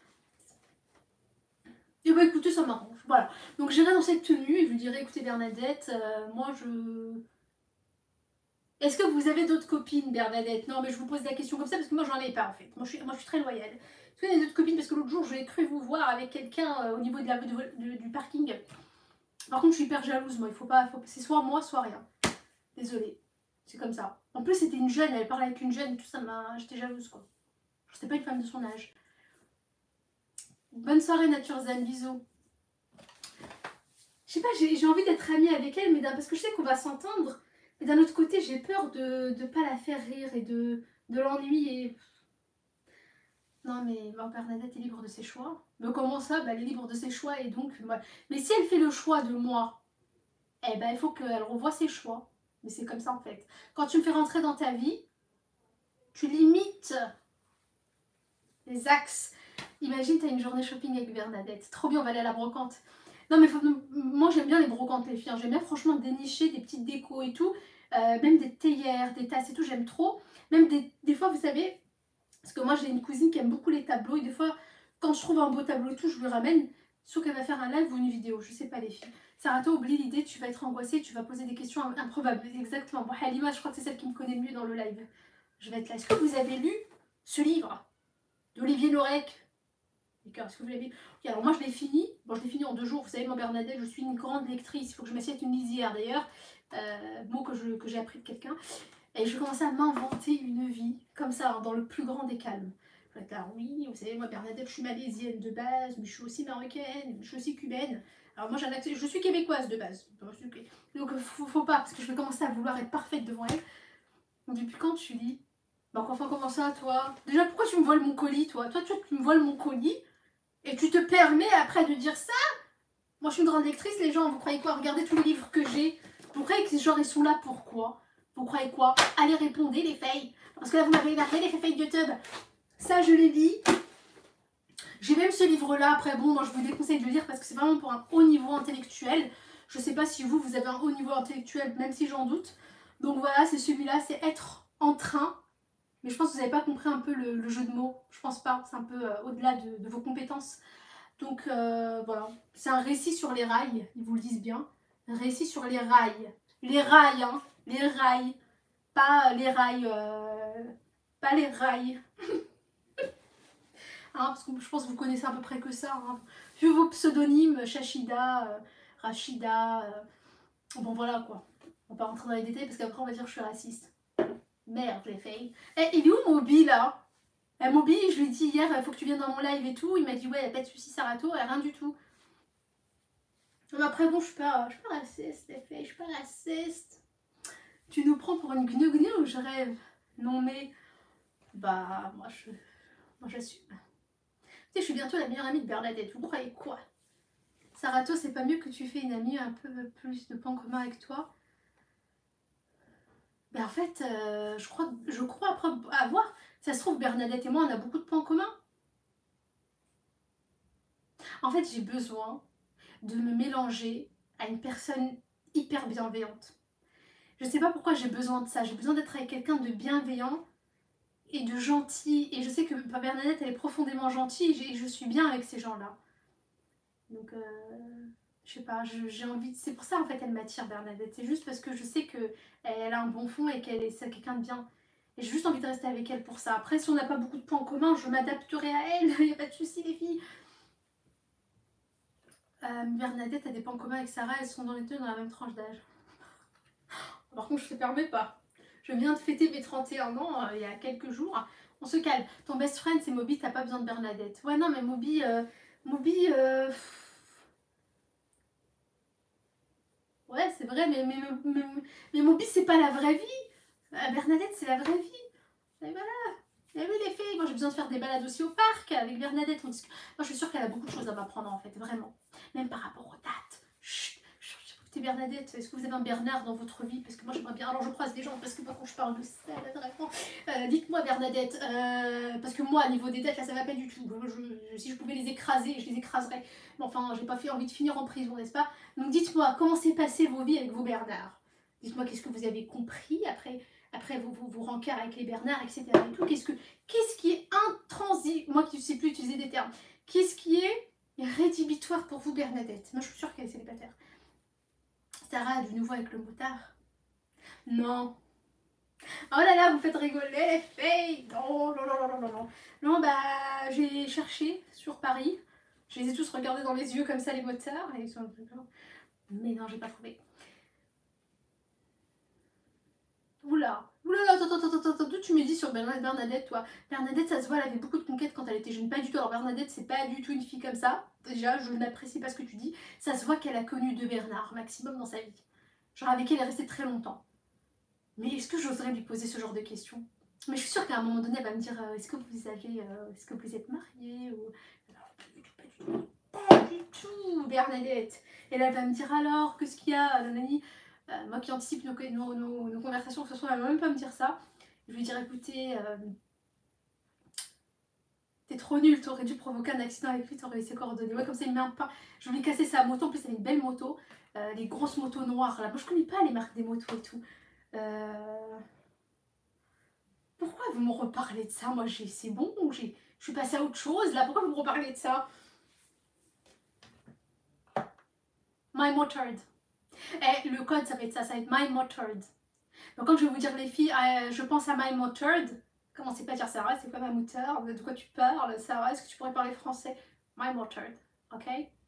Et bah écoutez, ça m'arrange. Voilà. Donc j'irai dans cette tenue et je lui dirai, écoutez Bernadette, moi je... Est-ce que vous avez d'autres copines, Bernadette? Non, mais je vous pose la question comme ça parce que moi j'en ai pas en fait. Moi je suis très loyale. Est-ce que vous avez d'autres copines? Parce que l'autre jour j'ai cru vous voir avec quelqu'un au niveau du parking. Par contre, je suis hyper jalouse, moi. Il faut pas, c'est soit moi, soit rien. Désolée. C'est comme ça. En plus, c'était une jeune, elle parlait avec une jeune, tout ça m'a. J'étais jalouse, quoi. C'était pas une femme de son âge. Bonne soirée, Nature Zen, bisous. Je sais pas, j'ai envie d'être amie avec elle, mais parce que je sais qu'on va s'entendre. Mais d'un autre côté, j'ai peur de pas la faire rire et de l'ennuyer. Non, mais Bernadette est libre de ses choix. Mais comment ça? Elle est libre de ses choix et donc. Mais si elle fait le choix de moi, eh ben, il faut qu'elle revoie ses choix. Mais c'est comme ça en fait. Quand tu me fais rentrer dans ta vie, tu limites les axes. Imagine, t'as une journée shopping avec Bernadette. Trop bien, on va aller à la brocante. Non, mais moi j'aime bien les brocantes, les filles. J'aime bien franchement dénicher des petites décos et tout. Même des théières, des tasses et tout, j'aime trop. Même des fois, vous savez, parce que moi j'ai une cousine qui aime beaucoup les tableaux. Et des fois, quand je trouve un beau tableau et tout, je lui ramène. Sauf qu'elle va faire un live ou une vidéo. Je sais pas, les filles. Sarah, oublie l'idée, tu vas être angoissée, tu vas poser des questions improbables. Exactement. Bon, Halima, je crois que c'est celle qui me connaît le mieux dans le live. Je vais être là. Est-ce que vous avez lu ce livre d'Olivier Lorec? Est-ce que vous l'avez lu? Okay, alors moi je l'ai fini. Bon, je l'ai fini en 2 jours. Vous savez, moi Bernadette, je suis une grande lectrice. Il faut que je m'assiette une lisière d'ailleurs. Mot que j'ai appris de quelqu'un. Et je vais commencer à m'inventer une vie comme ça, hein, dans le plus grand des calmes. Je vais être là, oui, vous savez, moi Bernadette, je suis malaisienne de base, mais je suis aussi marocaine, je suis aussi cubaine. Alors moi j'ai un accent, je suis québécoise de base. Donc faut pas, parce que je vais commencer à vouloir être parfaite devant elle. Donc depuis quand tu lis? Donc enfin comment ça toi? Déjà pourquoi tu me voles mon colis toi? Toi tu me voles mon colis et tu te permets après de dire ça? Moi je suis une grande lectrice, les gens, vous croyez quoi? Regardez tous les livres que j'ai. Vous croyez que ces gens ils sont là pourquoi? Vous croyez quoi? Allez répondre les filles. Parce que là vous m'avez énervé les filles de YouTube. Ça je les lis. J'ai même ce livre-là, après bon, moi je vous déconseille de le lire parce que c'est vraiment pour un haut niveau intellectuel. Je sais pas si vous avez un haut niveau intellectuel, même si j'en doute. Donc voilà, c'est celui-là, c'est être en train. Mais je pense que vous n'avez pas compris un peu le jeu de mots. Je pense pas, c'est un peu au-delà de vos compétences. Donc voilà, c'est un récit sur les rails, ils vous le disent bien. Un récit sur les rails. Les rails, hein, les rails. Pas les rails, pas les rails. Hein, parce que je pense que vous connaissez à peu près que ça. Hein. Vu vos pseudonymes, Shachida, Rachida. Bon voilà quoi. On va pas rentrer dans les détails parce qu'après on va dire que je suis raciste. Merde les filles. Eh, il est où Moby là? Moby, je lui ai dit hier, il faut que tu viennes dans mon live et tout. Il m'a dit ouais, y a pas de soucis Sarato, rien du tout. Mais après bon, je suis pas raciste les filles, je suis pas raciste. Tu nous prends pour une gneu ou je rêve? Non mais, bah moi j'assume. Tu sais, je suis bientôt la meilleure amie de Bernadette, vous croyez quoi? Sarato, c'est pas mieux que tu fais une amie un peu plus de points communs avec toi? Ben en fait, je crois avoir. Ça se trouve, Bernadette et moi, on a beaucoup de points communs. En fait, j'ai besoin de me mélanger à une personne hyper bienveillante. Je sais pas pourquoi j'ai besoin de ça. J'ai besoin d'être avec quelqu'un de bienveillant et de gentil. Et je sais que Bernadette, elle est profondément gentille et je suis bien avec ces gens-là. Donc, je sais pas, j'ai envie de... C'est pour ça, en fait, elle m'attire, Bernadette. C'est juste parce que je sais qu'elle a un bon fond et qu'elle est quelqu'un de bien. Et j'ai juste envie de rester avec elle pour ça. Après, si on n'a pas beaucoup de points communs, je m'adapterai à elle. Il n'y a pas de souci, les filles. Bernadette a des points communs avec Sarah. Elles sont dans les deux dans la même tranche d'âge. Par contre, je te permets pas. Je viens de fêter mes 31 ans il y a quelques jours. On se calme. Ton best friend, c'est Moby. T'as pas besoin de Bernadette. Ouais, non, mais Moby... Ouais, c'est vrai, mais Moby, c'est pas la vraie vie. Bernadette, c'est la vraie vie. Et voilà. Et oui, les filles, moi j'ai besoin de faire des balades aussi au parc avec Bernadette. Moi, je suis sûre qu'elle a beaucoup de choses à m'apprendre en fait, vraiment. Même par rapport aux dates. Chut, écoutez Bernadette, est-ce que vous avez un Bernard dans votre vie? Parce que moi j'aimerais bien. Alors je croise des gens parce que moi quand je parle de ça, là, vraiment. Dites-moi Bernadette, parce que moi, à niveau des dates, là ça va pas du tout. Si je pouvais les écraser, je les écraserais. Mais enfin, j'ai pas fait envie de finir en prison, n'est-ce pas? Donc dites-moi, comment s'est passé vos vies avec vos Bernards? Dites-moi qu'est-ce que vous avez compris après vos rencarts avec les Bernards, etc. Qu'est-ce qui est intransigeant? Moi qui ne sais plus utiliser des termes. Qu'est-ce qui est rédhibitoire pour vous, Bernadette? Moi, je suis sûre qu'elle est célibataire. Sarah, du nouveau avec le motard? Non. Oh là là, vous faites rigoler les filles. Non, non, non, non, non, non. Non, bah, j'ai cherché sur Paris. Je les ai tous regardés dans les yeux comme ça, les motards. Et ils sont un peu... Mais non, j'ai pas trouvé. Oula, attends, tu me dis sur Bernadette, toi. Bernadette, ça se voit, elle avait beaucoup de conquêtes quand elle était jeune. Pas du tout. Alors Bernadette, c'est pas du tout une fille comme ça. Déjà, je n'apprécie pas ce que tu dis. Ça se voit qu'elle a connu 2 Bernard maximum dans sa vie. Genre avec elle est restée très longtemps. Mais est-ce que j'oserais lui poser ce genre de questions? Mais je suis sûre qu'à un moment donné, elle va me dire est-ce que vous êtes mariés ou... Non, pas du tout, Bernadette. Et là, elle va me dire alors, qu'est-ce qu'il y a, nanani. Moi qui anticipe nos conversations, ce soir, elle va même pas me dire ça. Je lui dire écoutez, t'es trop nul, t'aurais dû provoquer un accident avec lui, t'aurais eu ses coordonnées. Ouais, comme ça, il met un pas. Je lui ai cassé sa moto, en plus, elle a une belle moto. Les grosses motos noires là. Moi, je connais pas les marques des motos et tout. Pourquoi vous me reparlez de ça? Moi, c'est bon, je suis passée à autre chose là. Pourquoi vous me reparlez de ça? My Motard. Eh, le code, ça va être ça va être My Motard. Donc quand je vais vous dire les filles, je pense à My Motard, commencez pas à dire Sarah, c'est quoi ma moutarde? De quoi tu parles? Sarah, est-ce que tu pourrais parler français? My Motard, ok?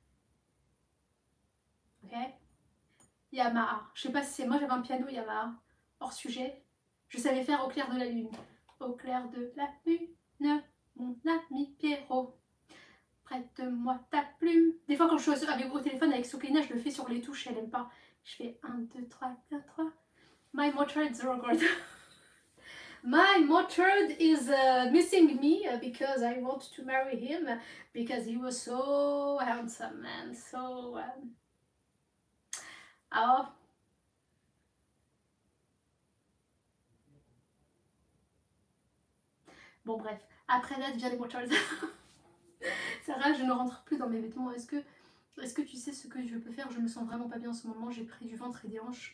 Ok? Yamaha. Je sais pas si c'est moi, j'avais un piano Yamaha. Hors sujet. Je savais faire Au clair de la lune. Au clair de la lune, mon ami Pierrot. Prête-moi ta plume. Des fois quand je suis au téléphone avec Soklina, je le fais sur les touches, elle aime pas. Je fais 1, 2, 3, 4, 3. My Motard's record. My motard is missing me because I want to marry him because he was so handsome and so... Alors... Bon bref, après là vient les motards. Sarah, je ne rentre plus dans mes vêtements. Est-ce que tu sais ce que je peux faire? Je me sens vraiment pas bien en ce moment. J'ai pris du ventre et des hanches.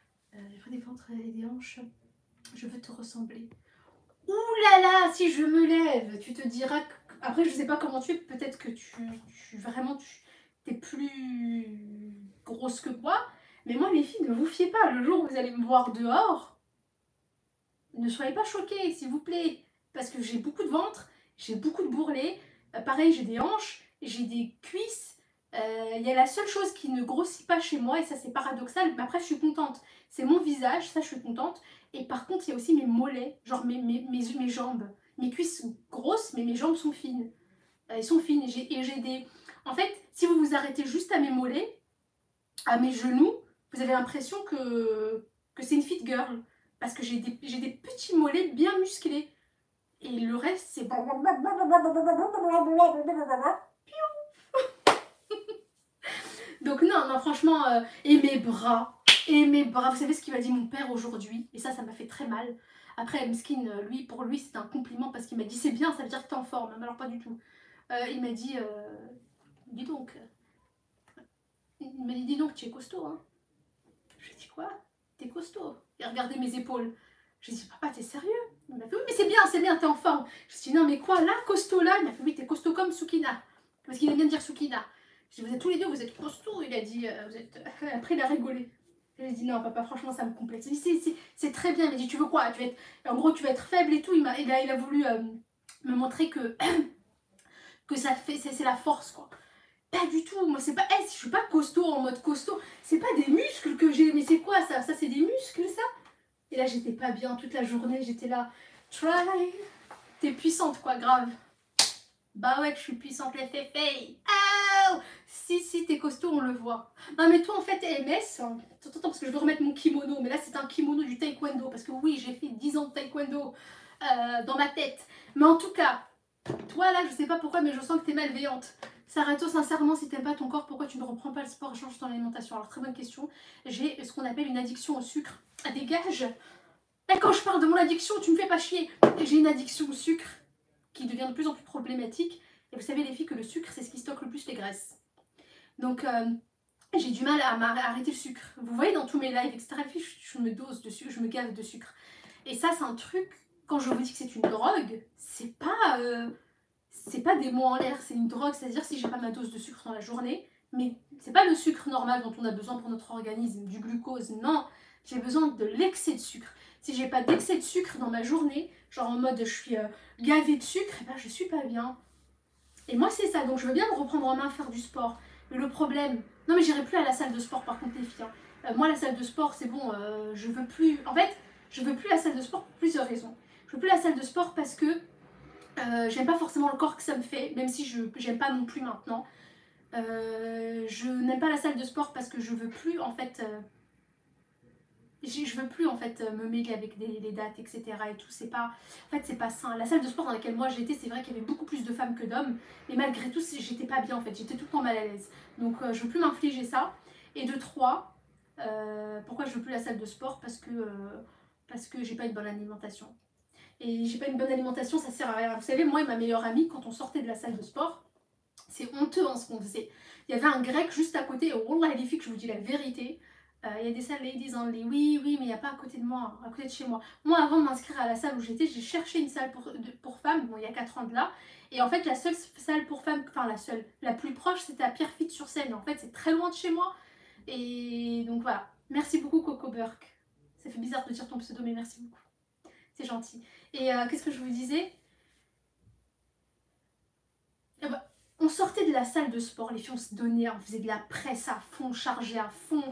Je veux te ressembler. Ouh là là, si je me lève, tu te diras que... Après, je sais pas comment tu es, peut-être que tu t'es plus grosse que moi. Mais moi, les filles, ne vous fiez pas. Le jour où vous allez me voir dehors, ne soyez pas choqués, s'il vous plaît. Parce que j'ai beaucoup de ventre, j'ai beaucoup de bourrelets. Pareil, j'ai des hanches, j'ai des cuisses. Il y a la seule chose qui ne grossit pas chez moi, et ça c'est paradoxal, mais après je suis contente. C'est mon visage, ça je suis contente. Et par contre, il y a aussi mes mollets, genre mes jambes. Mes cuisses sont grosses, mais mes jambes sont fines. Elles sont fines. Et j'ai des... En fait, si vous vous arrêtez juste à mes mollets, à mes genoux, vous avez l'impression que c'est une fit girl. Parce que j'ai des petits mollets bien musclés. Et le reste, c'est... Donc non, franchement... et mes bras. Vous savez ce qu'il m'a dit mon père aujourd'hui? Et ça m'a fait très mal. Après, Mskin, lui, pour lui, c'était un compliment parce qu'il m'a dit c'est bien, ça veut dire que t'es en forme. Mais alors, pas du tout. Il m'a dit, dis donc, il m'a dit, dis donc, tu es costaud, hein. Je lui ai dit, quoi? T'es costaud. Il a regardé mes épaules. Je lui ai dit, papa, t'es sérieux? Il m'a fait, oui, mais c'est bien, t'es en forme. Je lui ai dit, non, mais quoi, là, costaud, là? Il m'a fait, oui, t'es costaud comme Soukina. Parce qu'il aime bien dire Soukina. Je lui ai dit, vous êtes tous les deux, vous êtes costauds. Il a dit, vous êtes. Après, il a rigolé. Je lui ai dit, non, papa, franchement, ça me complexe. Il m'a dit, c'est très bien. Il m'a dit, tu veux quoi? Tu vas être... En gros, tu vas être faible et tout. Il a voulu me montrer que ça fait, c'est la force, quoi. Pas du tout, moi c'est pas, hey, je suis pas costaud en mode costaud, c'est pas des muscles que j'ai, mais c'est quoi ça? Ça c'est des muscles ça? Et là j'étais pas bien toute la journée, j'étais là, try, t'es puissante quoi, grave. Bah ouais que je suis puissante les féfés. Oh si t'es costaud on le voit. Non mais toi en fait MS, attends parce que je veux remettre mon kimono, mais là c'est un kimono du taekwondo, parce que oui j'ai fait 10 ans de taekwondo dans ma tête. Mais en tout cas, toi là je sais pas pourquoi mais je sens que t'es malveillante. Sarato, sincèrement, si t'aimes pas ton corps, pourquoi tu ne reprends pas le sport, change ton alimentation? Alors, très bonne question. J'ai ce qu'on appelle une addiction au sucre. Ah, dégage! Là, quand je parle de mon addiction, tu me fais pas chier. J'ai une addiction au sucre qui devient de plus en plus problématique. Et vous savez, les filles, que le sucre, c'est ce qui stocke le plus les graisses. Donc, j'ai du mal à arrêter le sucre. Vous voyez, dans tous mes lives, etc., les filles, je me dose de sucre, je me gave de sucre. Et ça, c'est un truc, quand je vous dis que c'est une drogue, c'est pas des mots en l'air, c'est une drogue, c'est-à-dire si j'ai pas ma dose de sucre dans la journée, mais c'est pas le sucre normal dont on a besoin pour notre organisme, du glucose, non, j'ai besoin de l'excès de sucre. Si j'ai pas d'excès de sucre dans ma journée, genre en mode je suis gavée de sucre, et ben je suis pas bien. Et moi c'est ça, donc je veux bien me reprendre en main, faire du sport. Mais le problème, non mais j'irai plus à la salle de sport par contre les filles. Moi la salle de sport c'est bon, je veux plus, en fait je veux plus la salle de sport pour plusieurs raisons. Je veux plus la salle de sport parce que j'aime pas forcément le corps que ça me fait, même si j'aime pas non plus maintenant. Je n'aime pas la salle de sport parce que je veux plus en fait je veux plus en fait me mêler avec les dates etc et tout, c'est pas en fait c'est pas sain. La salle de sport dans laquelle moi j'étais, c'est vrai qu'il y avait beaucoup plus de femmes que d'hommes, mais malgré tout j'étais pas bien en fait, j'étais tout le temps mal à l'aise, donc je veux plus m'infliger ça. Et de trois, pourquoi je veux plus la salle de sport? Parce que j'ai pas une bonne alimentation. Et j'ai pas une bonne alimentation, ça sert à rien. Vous savez, moi et ma meilleure amie, quand on sortait de la salle de sport, c'est honteux hein, ce qu'on faisait. Il y avait un grec juste à côté, et wallah les filles, que je vous dis la vérité, il y a des salles ladies only, oui, mais il n'y a pas à côté de moi, à côté de chez moi. Moi, avant de m'inscrire à la salle où j'étais, j'ai cherché une salle pour femmes, bon, il y a 4 ans de là, et en fait, la seule salle pour femmes, enfin la seule, la plus proche, c'était à Pierrefitte-sur-Seine. En fait, c'est très loin de chez moi, et donc voilà. Merci beaucoup, Coco Burke. Ça fait bizarre de dire ton pseudo, mais merci beaucoup. C'est gentil. Et qu'est-ce que je vous disais? Eh ben, on sortait de la salle de sport, les filles on se donnait, on faisait de la presse à fond, chargé à fond,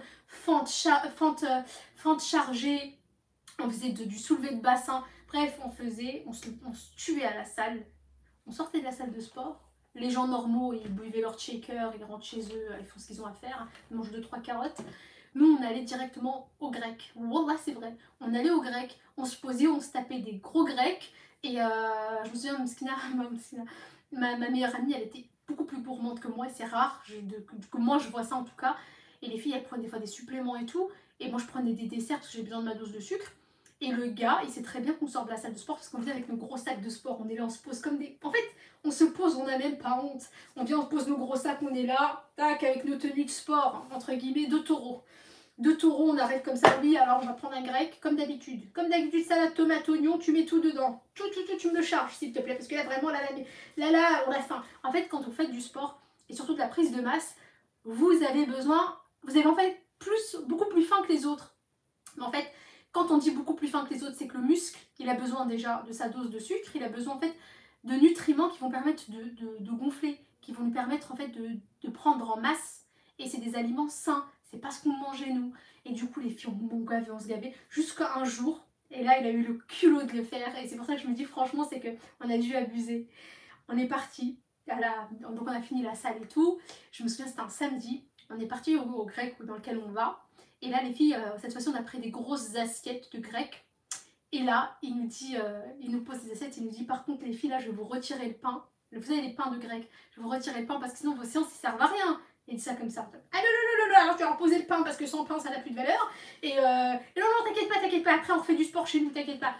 fente chargée, on faisait du soulevé de bassin, bref on se tuait à la salle. On sortait de la salle de sport, les gens normaux ils buvaient leur shaker, ils rentrent chez eux, ils font ce qu'ils ont à faire, ils mangent 2-3 carottes. Nous on allait directement au grec, wallah c'est vrai, on allait au grec, on se posait, on se tapait des gros grecs. Et je me souviens, ma meilleure amie, elle était beaucoup plus gourmande que moi, et c'est rare que moi je vois ça en tout cas. Et les filles, elles prennent des fois des suppléments et tout, et moi je prenais des desserts parce que j'ai besoin de ma dose de sucre. Et le gars, il sait très bien qu'on sort de la salle de sport parce qu'on vient avec nos gros sacs de sport, on est là, on se pose comme des... En fait, on se pose, on n'a même pas honte. On vient, on pose nos gros sacs, on est là, tac, avec nos tenues de sport, entre guillemets, de taureau. De taureau, on arrête comme ça, oui, alors on va prendre un grec, comme d'habitude. Comme d'habitude, salade, tomate, oignon, tu mets tout dedans. Tout, tu me le charges, s'il te plaît, parce que là, vraiment, là, on a faim. En fait, quand vous faites du sport, et surtout de la prise de masse, vous avez en fait beaucoup plus faim que les autres. Mais en fait, quand on dit beaucoup plus faim que les autres, c'est que le muscle, il a besoin déjà de sa dose de sucre, il a besoin, en fait, de nutriments qui vont permettre de gonfler, qui vont lui permettre, en fait, de prendre en masse. Et c'est des aliments sains. C'est pas ce qu'on mangeait nous. Et du coup, les filles m'ont gavé, on se gavait. Jusqu'à un jour, et là, il a eu le culot de le faire. Et c'est pour ça que je me dis, franchement, c'est qu'on a dû abuser. On est parti. Donc, on a fini la salle et tout. Je me souviens, c'était un samedi. On est parti au grec dans lequel on va. Et là, les filles, cette fois-ci, on a pris des grosses assiettes de grec. Et là, il nous pose des assiettes. Il nous dit, par contre, les filles, là, je vais vous retirer le pain. Vous savez, les pains de grec. Je vais vous retirer le pain parce que sinon, vos séances, ça ne servent à rien. Il dit ça comme ça. Ah non, alors je vais leur poser le pain parce que sans pain ça n'a plus de valeur. Et non, t'inquiète pas, après on refait du sport chez nous, t'inquiète pas.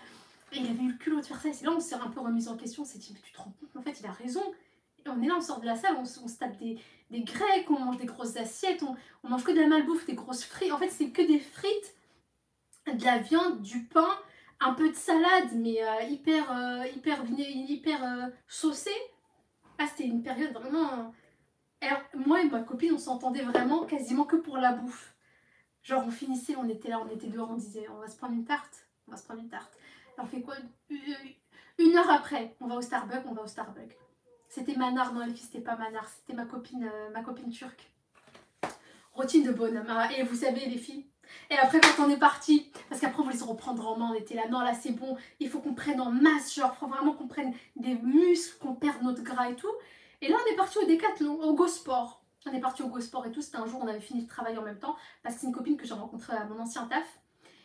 Et il avait eu le culot de faire ça. Et c'est là on s'est un peu remis en question. On s'est dit, mais tu te rends compte, en fait, il a raison. Et on est là, on sort de la salle, on se tape des grecs, on mange des grosses assiettes, on mange que de la malbouffe, des grosses frites. En fait, c'est que des frites, de la viande, du pain, un peu de salade, mais hyper saucée. Ah, c'était une période vraiment. Alors, moi et ma copine, on s'entendait vraiment quasiment que pour la bouffe. Genre, on finissait, on était là, on était dehors, on disait, on va se prendre une tarte. On va se prendre une tarte. Et on fait quoi? Une heure après, on va au Starbucks, on va au Starbucks. C'était Manar, non, les filles, c'était pas Manar, c'était ma copine turque. Routine de bonhomme. Ah, et vous savez, les filles. Et après, quand on est parti, parce qu'après, on voulait se reprendre en main, on était là, non, là, c'est bon, il faut qu'on prenne en masse, genre, faut vraiment qu'on prenne des muscles, qu'on perde notre gras et tout. Et là, on est parti au Décathlon, au GoSport. On est parti au GoSport et tout, c'était un jour, on avait fini de travailler en même temps, parce que c'est une copine que j'ai rencontrée à mon ancien taf.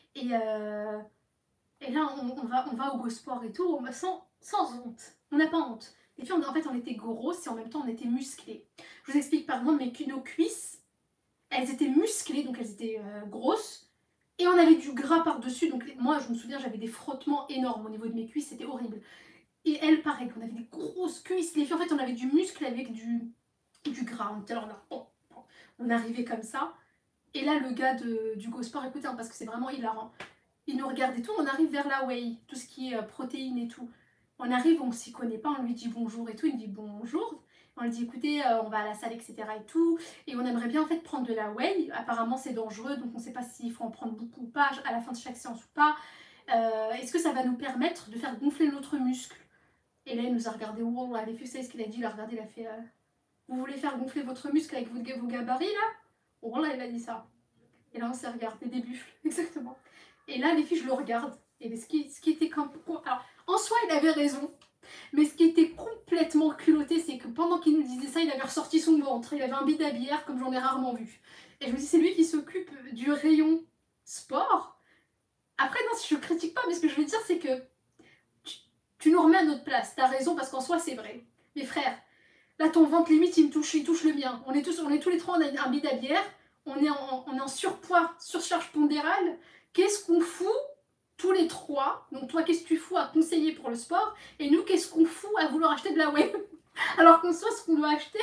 Et là, on va au GoSport et tout, sans honte. On n'a pas honte. Les filles, en fait, on était grosses et en même temps, on était musclées. Je vous explique, par exemple, nos cuisses, elles étaient musclées, donc elles étaient grosses. Et on avait du gras par-dessus. Donc moi, je me souviens, j'avais des frottements énormes au niveau de mes cuisses, c'était horrible. Et elles, pareil, on avait des grosses cuisses. Les filles, en fait, on avait du muscle avec du gras. On arrivait comme ça. Et là, le gars du GoSport, écoutez, hein, parce que c'est vraiment hilarant. Il nous regarde et tout, on arrive vers la whey, tout ce qui est protéines et tout. On arrive, on s'y connaît pas, on lui dit bonjour et tout, il me dit bonjour. On lui dit écoutez, on va à la salle, etc. et tout. Et on aimerait bien en fait prendre de la whey. Apparemment c'est dangereux, donc on ne sait pas s'il faut en prendre beaucoup ou pas à la fin de chaque séance ou pas. Est-ce que ça va nous permettre de faire gonfler notre muscle? Et là il nous a regardé, wow, les filles, vous savez ce qu'il a dit? Il a regardé, il a fait vous voulez faire gonfler votre muscle avec vos gabarits là? Oh là il a dit ça. Et là on s'est regardé des buffles, exactement. Et là, les filles, je le regarde. Et ce qui était comme. Alors, en soi, il avait raison. Mais ce qui était complètement culotté, c'est que pendant qu'il nous disait ça, il avait ressorti son ventre. Il avait un bide à bière comme j'en ai rarement vu. Et je me dis, c'est lui qui s'occupe du rayon sport. Après, non, si je critique pas, mais ce que je veux dire, c'est que tu nous remets à notre place. T'as raison, parce qu'en soi, c'est vrai. Mais frère, là, ton ventre, limite, il touche le mien. On est tous les trois, on a un bide à bière. On est en surpoids, surcharge pondérale. Qu'est-ce qu'on fout tous les trois? Donc toi, qu'est-ce que tu fous à conseiller pour le sport? Et nous, qu'est-ce qu'on fout à vouloir acheter de la whey? Alors qu'on sait ce qu'on doit acheter.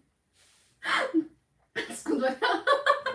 Ce qu'on doit faire.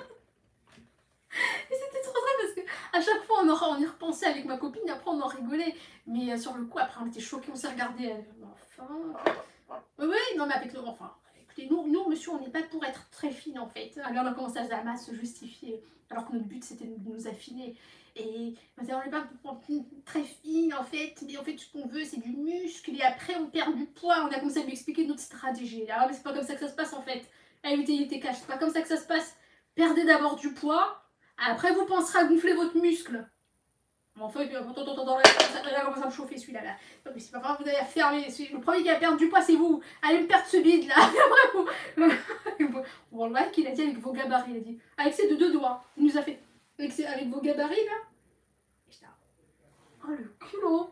Et c'était trop drôle parce que à chaque fois on y repensait avec ma copine et après on en rigolait. Mais sur le coup, après on était choqués, on s'est regardé. Enfin. Oui, non, mais avec le. Enfin, écoutez, nous monsieur, on n'est pas pour être très fine en fait. Alors on a commencé à se justifier. Alors que notre but c'était de nous affiner. Et on n'est pas pour être très fine en fait. Mais en fait, ce qu'on veut, c'est du muscle. Et après, on perd du poids. On a commencé à lui expliquer notre stratégie. Ah, mais c'est pas comme ça que ça se passe en fait. Elle était cash. C'est pas comme ça que ça se passe. Perdez d'abord du poids. Après, vous penserez à gonfler votre muscle. En fait, là, commence à me chauffer celui-là. Là. Non, mais c'est pas grave, vous allez fermer. Le premier qui va perdre du poids, c'est vous. Allez me perdre ce bide là. Wallah, qu'il a dit avec vos gabarits. Il a dit avec ses deux doigts. Il nous a fait avec vos gabarits là. Et j'étais là, oh le culot.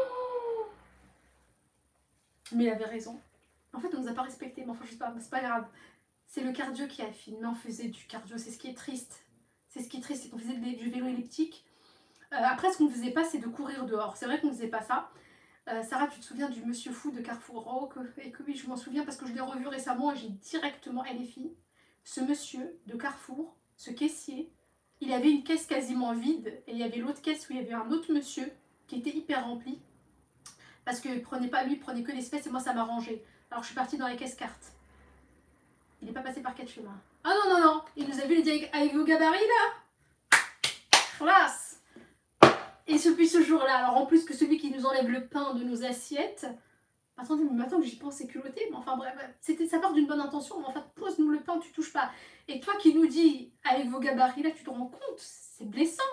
Mais il avait raison. En fait, on nous a pas respecté. Mais enfin, je sais pas, c'est pas grave. C'est le cardio qui a fini. Mais on faisait du cardio. C'est ce qui est triste. C'est ce qui est triste, c'est qu'on faisait du vélo elliptique. Après, ce qu'on ne faisait pas, c'est de courir dehors. C'est vrai qu'on ne faisait pas ça. Sarah, tu te souviens du monsieur fou de Carrefour? Oh, et que oui, je m'en souviens parce que je l'ai revu récemment et j'ai directement, elle est fille, ce monsieur de Carrefour, ce caissier, il avait une caisse quasiment vide et il y avait l'autre caisse où il y avait un autre monsieur qui était hyper rempli parce que lui, il prenait que l'espèce et moi, ça m'arrangeait. Alors, je suis partie dans les caisses cartes. Il n'est pas passé par 4 chemins. Ah non, non, non, il nous a vu, il a dit avec vos gabarits là, classe. Et depuis ce jour-là, alors en plus que celui qui nous enlève le pain de nos assiettes, attendez, mais maintenant que j'y pense, c'est culotté, mais enfin bref, ça part d'une bonne intention, mais enfin pose-nous le pain, tu touches pas. Et toi qui nous dis, avec vos gabarits là, tu te rends compte, c'est blessant.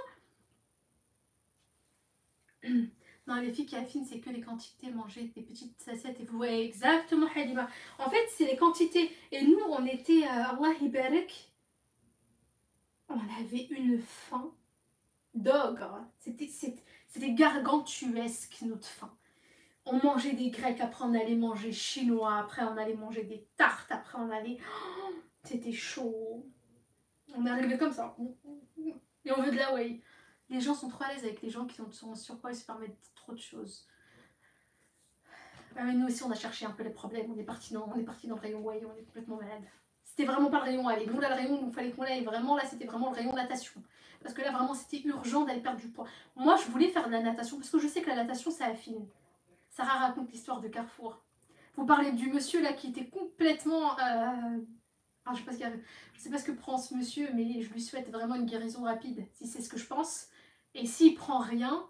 Non, les filles qui affinent, c'est que les quantités, manger des petites assiettes et vous voyez exactement, Halima. En fait, c'est les quantités. Et nous, on était, Allah Ibarak, on avait une faim d'ogre. C'était gargantuesque notre faim. On mangeait des grecs, après on allait manger chinois, après on allait manger des tartes, après on allait... Oh, c'était chaud. On est arrivé comme ça. Et on veut de la whey. Les gens sont trop à l'aise avec les gens qui sont en surpoids et se permettent trop de choses. Mais nous aussi, on a cherché un peu les problèmes. On est parti dans le rayon ouais, on est complètement malade. C'était vraiment pas le rayon aller. Nous, là, le rayon, il fallait qu'on aille vraiment. Là, c'était vraiment le rayon natation. Parce que là, vraiment, c'était urgent d'aller perdre du poids. Moi, je voulais faire de la natation parce que je sais que la natation, ça affine. Sarah raconte l'histoire de Carrefour. Vous parlez du monsieur là qui était complètement. Alors, je sais pas ce que prend ce monsieur, mais je lui souhaite vraiment une guérison rapide, si c'est ce que je pense. Et s'il prend rien,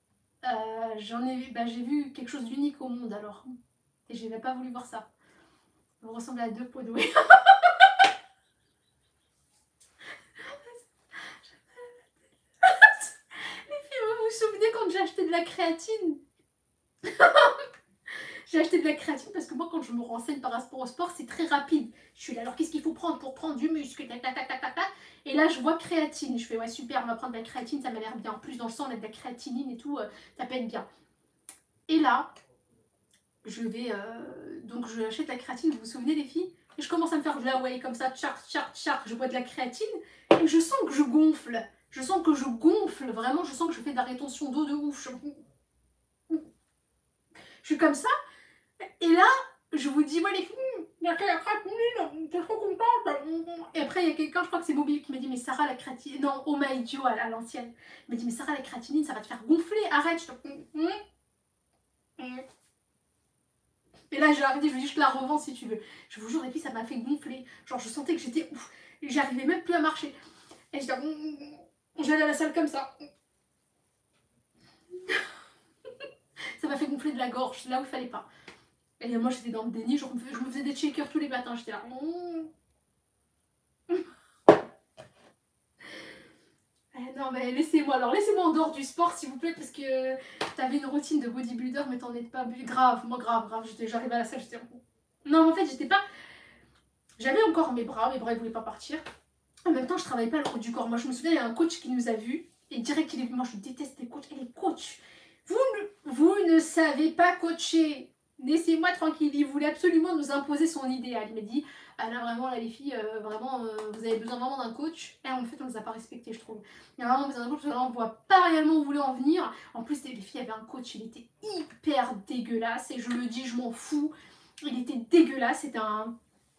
j'ai vu quelque chose d'unique au monde alors. Et je n'avais pas voulu voir ça. Vous ressemblez à deux pots doués. Vous vous souvenez quand j'ai acheté de la créatine? J'ai acheté de la créatine parce que moi, quand je me renseigne par rapport au sport, c'est très rapide. Je suis là, alors qu'est-ce qu'il faut prendre pour prendre du muscle, tac, tac, tac, tac, tac, tac. Et là, je vois créatine. Je fais, ouais, super, on va prendre de la créatine, ça m'a l'air bien. En plus, dans le sang, on a de la créatinine et tout, ça peut être bien. Et là, je vais. Donc, je achète la créatine, vous vous souvenez, les filles? Et je commence à me faire de la whey comme ça, tchar, tchar, tchar. Je bois de la créatine et je sens que je gonfle. Je sens que je gonfle, vraiment, je sens que je fais de la rétention d'eau de ouf. Je suis comme ça. Et là, je vous dis, ouais, les filles, il y a la créatinine, t'es trop contente. Et après, il y a quelqu'un, je crois que c'est Mobile, qui m'a dit, mais Sarah, la créatinine. Non, Oh My Dio à l'ancienne. Il m'a dit, mais Sarah, la créatinine, ça va te faire gonfler, arrête. Et là, j'ai arrêté, je lui ai dit, je te la revends si tu veux. Je vous jure, et puis ça m'a fait gonfler. Genre, je sentais que j'étais ouf. J'arrivais même plus à marcher. Et j'allais à la salle comme ça. Ça m'a fait gonfler de la gorge, là où il fallait pas. Et moi, j'étais dans le déni, je me faisais des shakers tous les matins. J'étais là. Non mais laissez-moi en dehors du sport s'il vous plaît parce que t'avais une routine de bodybuilder mais t'en es pas grave, moi grave, j'arrivais à la salle, j'étais... Non en fait j'étais pas... J'avais encore mes bras ils voulaient pas partir. En même temps je travaillais pas le haut du corps. Moi je me souviens il y a un coach qui nous a vus et direct il est... Moi je déteste les coachs et les coachs. Vous ne savez pas coacher. Laissez-moi tranquille. Il voulait absolument nous imposer son idéal. Il m'a dit, ah là vraiment, là les filles, vous avez besoin vraiment d'un coach. Et en fait, on ne les a pas respectés, je trouve. Il y a vraiment besoin d'un coach, parce que là, on voit pas réellement où vous voulez en venir. En plus, les filles avaient un coach, il était hyper dégueulasse. Et je le dis, je m'en fous. Il était dégueulasse. C'était un...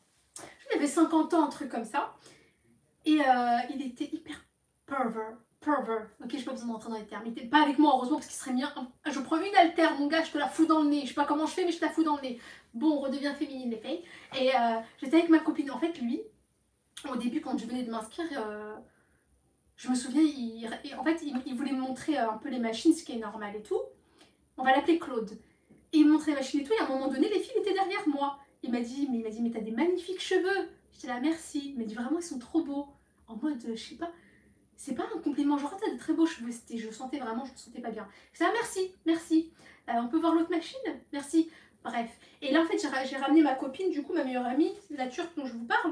Il avait 50 ans, un truc comme ça. Et il était hyper pervers. Ok, j'ai pas besoin d'entrer dans les termes. Il était pas avec moi, heureusement, parce qu'il serait bien. Je prends une altère, mon gars, je te la fous dans le nez. Je sais pas comment je fais, mais je te la fous dans le nez. Bon, on redevient féminine, les filles. Et j'étais avec ma copine. En fait, lui, au début, quand je venais de m'inscrire, je me souviens, il voulait me montrer un peu les machines, ce qui est normal et tout. On va l'appeler Claude. Et il me montrait les machines et tout. Et à un moment donné, les filles étaient derrière moi. Il m'a dit, mais t'as des magnifiques cheveux. J'étais là, merci. Il m'a dit, vraiment, ils sont trop beaux. En mode, je sais pas. C'est pas un compliment, genre t'as de très beaux cheveux, je sentais vraiment, je me sentais pas bien. Je disais, ah, merci, on peut voir l'autre machine, merci. Bref, et là en fait j'ai ramené ma copine, du coup ma meilleure amie, la turque dont je vous parle.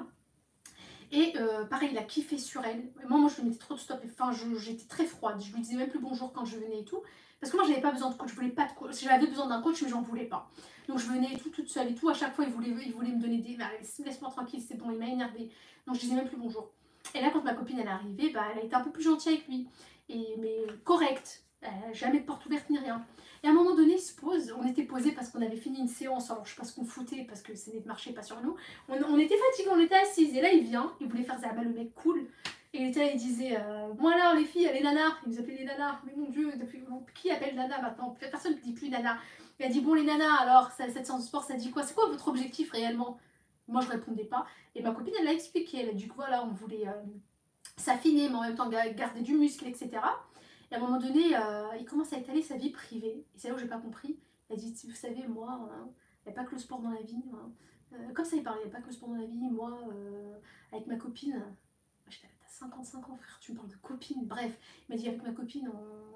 Et pareil, il a kiffé sur elle. Et moi je lui mettais trop de stop, enfin j'étais très froide, je lui disais même plus bonjour quand je venais et tout. Parce que moi j'avais pas besoin de coach, je voulais pas de coach, j'avais besoin d'un coach mais j'en voulais pas. Donc je venais et tout, toute seule et tout, à chaque fois il voulait me donner des... Laisse-moi tranquille, c'est bon, il m'a énervé. Donc je disais même plus bonjour. Et là, quand ma copine elle est arrivée, bah, elle a été un peu plus gentille avec lui. Mais correcte. Jamais de porte ouverte ni rien. Et à un moment donné, il se pose. On était posés parce qu'on avait fini une séance. Alors, je sais pas ce qu'on foutait parce que c'était de marcher pas sur nous. On était fatigués, on était assises. Et là, il vient. Il voulait faire ça. Bah, le mec cool. Et il était là, il disait bon alors, les filles, les nanas. Il nous appelait les nanas. Mais mon Dieu, qui appelle nana maintenant? Personne ne dit plus nana. Il a dit bon, les nanas, alors, cette séance de sport, ça dit quoi? C'est quoi votre objectif réellement? Moi, je répondais pas. Et ma copine, elle l'a expliqué. Elle a dit que voilà, on voulait s'affiner, mais en même temps garder du muscle, etc. Et à un moment donné, il commence à étaler sa vie privée. Et c'est là où j'ai pas compris. Il a dit, vous savez, moi, il n'y a pas que le sport dans la vie. Comme ça, il parlait, il n'y a pas que le sport dans la vie. Moi, avec ma copine, j'étais, t'as 55 ans, frère, tu me parles de copine. Bref, il m'a dit, avec ma copine,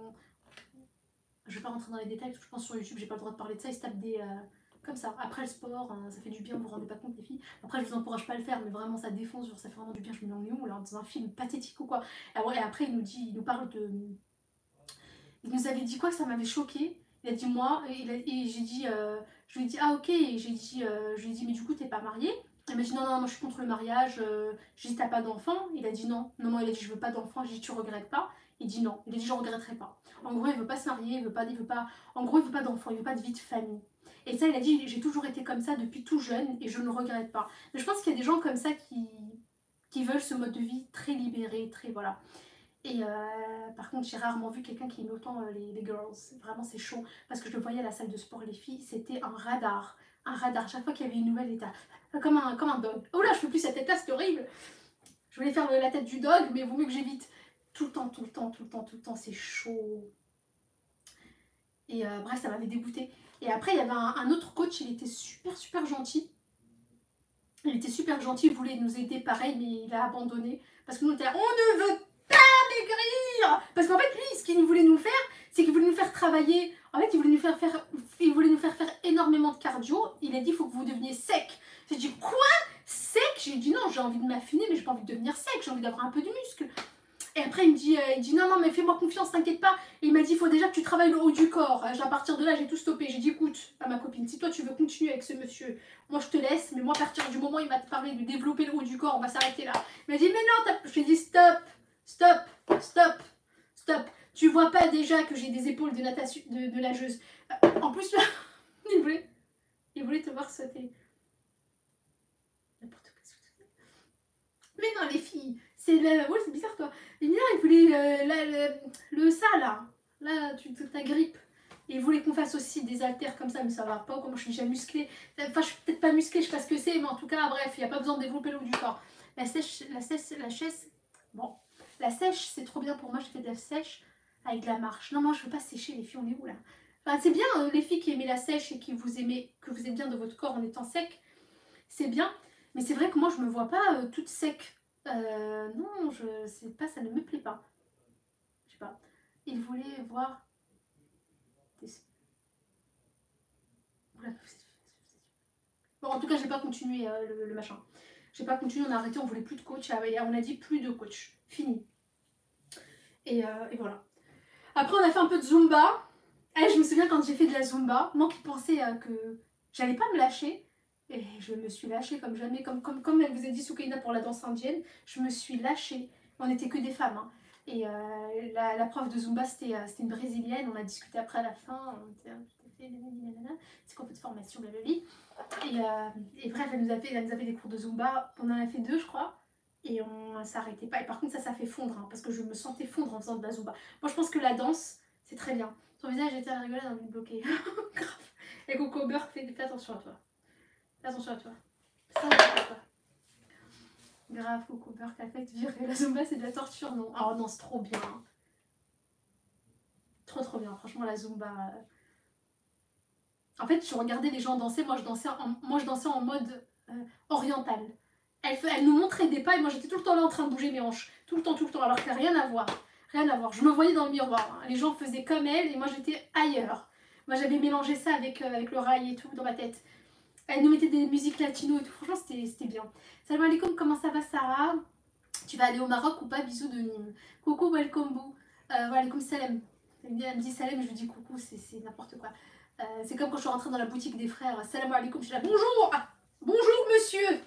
je vais pas rentrer dans les détails, parce que je pense sur YouTube, j'ai pas le droit de parler de ça. Il se tape des... comme ça, après le sport, ça fait du bien, vous vous rendez pas compte les filles. Après je vous encourage pas à le faire, mais vraiment ça défonce, genre, ça fait vraiment du bien, je me mets en où là, dans un film pathétique ou quoi. Et après il nous parle de... Il nous avait dit quoi que ça m'avait choqué. Il a dit moi, et j'ai dit, je lui ai dit ah ok, et je lui ai dit mais du coup t'es pas mariée? Il m'a dit non, moi je suis contre le mariage, j'ai dit t'as pas d'enfant? Il a dit non, il a dit je veux pas d'enfant, j'ai dit tu regrettes pas? Il dit non, il a dit je regretterai pas. En gros, il veut pas se marier, en gros, il veut pas d'enfant, il veut pas de vie de famille. Et ça, il a dit, j'ai toujours été comme ça depuis tout jeune et je ne regrette pas. Mais je pense qu'il y a des gens comme ça qui veulent ce mode de vie très libéré, très voilà. Et par contre, j'ai rarement vu quelqu'un qui aimait autant les girls. Vraiment, c'est chaud. Parce que je le voyais à la salle de sport, les filles, c'était un radar. Un radar. Chaque fois qu'il y avait une nouvelle, il était comme un dog. Oh là, je fais plus cette tête-là, c'est horrible. Je voulais faire la tête du dog, mais vaut mieux que j'évite. Tout le temps, tout le temps, tout le temps, tout le temps, c'est chaud. Et bref, ça m'avait dégoûté. Et après, il y avait un autre coach, il était super, super gentil. Il était super gentil, il voulait nous aider pareil, mais il a abandonné. Parce que nous, on était là, on ne veut pas maigrir. Parce qu'en fait, lui, ce qu'il voulait nous faire, c'est qu'il voulait nous faire travailler. En fait, il voulait nous faire faire énormément de cardio. Il a dit, il faut que vous deveniez sec. J'ai dit, quoi? Sec? J'ai dit, non, j'ai envie de m'affiner, mais j'ai pas envie de devenir sec. J'ai envie d'avoir un peu de muscle. Et après, il me dit non, non, mais fais-moi confiance, t'inquiète pas. Et il m'a dit, il faut déjà que tu travailles le haut du corps. À partir de là, j'ai tout stoppé. J'ai dit, écoute, à ma copine, si toi tu veux continuer avec ce monsieur, moi je te laisse, mais moi, à partir du moment où il m'a parlé de développer le haut du corps, on va s'arrêter là. Il m'a dit, mais non, je lui ai dit, stop, stop, stop, stop. Tu vois pas déjà que j'ai des épaules de natation, de nageuse. En plus, il voulait te voir sauter. N'importe quoi. Mais non, les filles, c'est ouais, c'est bizarre toi. Et bien, il voulait le ça là. Là, ta grippe. Et il voulait qu'on fasse aussi des haltères comme ça, mais ça va pas. Comme je suis déjà musclée. Enfin, je suis peut-être pas musclée, je sais pas ce que c'est, mais en tout cas, bref, il n'y a pas besoin de développer le haut du corps. La sèche, bon. La sèche, c'est trop bien pour moi. Je fais de la sèche avec de la marche. Non, moi, je veux pas sécher, les filles, on est où là? Enfin, c'est bien, les filles qui aiment la sèche et qui vous aimez, que vous êtes bien de votre corps en étant sec. C'est bien. Mais c'est vrai que moi, je me vois pas toute sec. Non, je sais pas, ça ne me plaît pas. Je sais pas. Il voulait voir des... Bon, en tout cas, j'ai pas continué le machin. J'ai pas continué, on a arrêté, on voulait plus de coach. On a dit plus de coach. Fini. Et voilà. Après, on a fait un peu de Zumba. Je me souviens quand j'ai fait de la Zumba, moi qui pensais que j'allais pas me lâcher. Et je me suis lâchée comme jamais, comme elle vous a dit Soukaina pour la danse indienne, je me suis lâchée. On n'était que des femmes. Hein. Et la prof de Zumba, c'était une brésilienne. On a discuté après à la fin. On était c'est quoi votre formation, blablabla. Et bref, elle nous a fait des cours de Zumba. On en a fait 2, je crois. Et on s'arrêtait pas. Et par contre, ça fait fondre. Hein, parce que je me sentais fondre en faisant de la Zumba. Moi, je pense que la danse, c'est très bien. Ton visage était à rigoler, j'ai envie de bloquer. Grave. Et Coco Beurre, fais attention à toi. Fais attention à toi. Ça, à toi. Grave, Coco Beurre, t'as fait virer. La Zumba, c'est de la torture, non? Oh non, c'est trop bien. Trop, trop bien. Franchement, la Zumba. En fait, je regardais les gens danser. Moi, je dansais en mode oriental. Elle nous montrait des pas et moi, j'étais tout le temps là en train de bouger mes hanches. Tout le temps, tout le temps. Alors qu'il n'y a rien à voir. Rien à voir. Je me voyais dans le miroir. Hein. Les gens faisaient comme elle et moi, j'étais ailleurs. Moi, j'avais mélangé ça avec le rail et tout dans ma tête. Elle nous mettait des musiques latino et tout. Franchement, c'était bien. Salam alaikum, comment ça va, Sarah? Tu vas aller au Maroc ou pas? Bisous de Nîmes. Coucou, welcome, bou. Walaikum salam. Elle me dit salam, je lui dis coucou, c'est n'importe quoi. C'est comme quand je suis rentrée dans la boutique des frères. Salam alaikum, je suis là, bonjour! Bonjour, monsieur!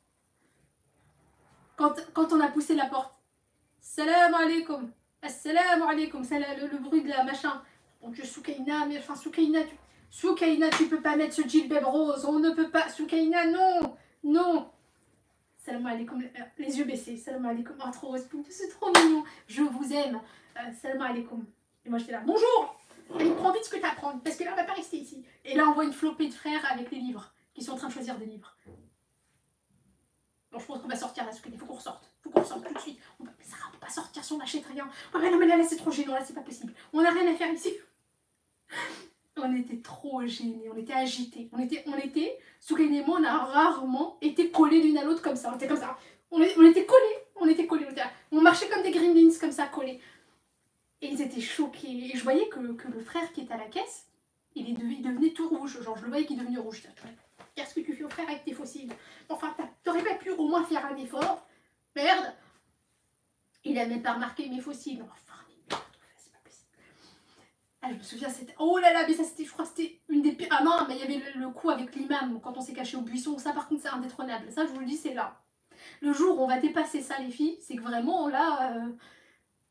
Quand on a poussé la porte. Salam alaikum. Assalamu alaikum. C'est le bruit de la machin. Donc Soukaina, mais enfin Soukaina, tu peux pas mettre ce djellab rose. On ne peut pas. Soukaina, non. Non. Salam alaikum. Les yeux baissés. Salam alaikum. Oh, trop respectueux. C'est trop mignon. Je vous aime. Salam alaikum. Et moi j'étais là. Bonjour. Et prends vite ce que tu as à prendre. Parce que là on va pas rester ici. Et là on voit une flopée de frères avec les livres. Qui sont en train de choisir des livres. Bon, je pense qu'on va sortir là, il faut qu'on ressorte. Faut qu'on ressorte tout de suite. Sarah, on peut pas sortir si on n'achète rien. Oh, mais non, mais là c'est trop gênant, là c'est pas possible. On n'a rien à faire ici. On était trop gênés, on était agités. Soukaina et moi, on a rarement été collés l'une à l'autre comme ça. On était comme ça. On était collés. On marchait comme des gremlins, comme ça, collés. Et ils étaient choqués. Et je voyais que le frère qui était à la caisse, il devenait tout rouge. Genre, je le voyais qu'il devenait rouge. Qu'est-ce que tu fais au frère avec tes fossiles? Enfin, t'aurais pas pu au moins faire un effort? Merde! Il a même pas remarqué mes fossiles. Enfin, merde, c'est pas possible. Ah, je me souviens, c'était... Oh là là, mais ça, c'était, je crois que c'était une des pires... Ah non, mais il y avait le coup avec l'imam, quand on s'est caché au buisson. Ça, par contre, c'est indétrônable. Ça, je vous le dis, c'est là. Le jour où on va dépasser ça, les filles, c'est que vraiment, là...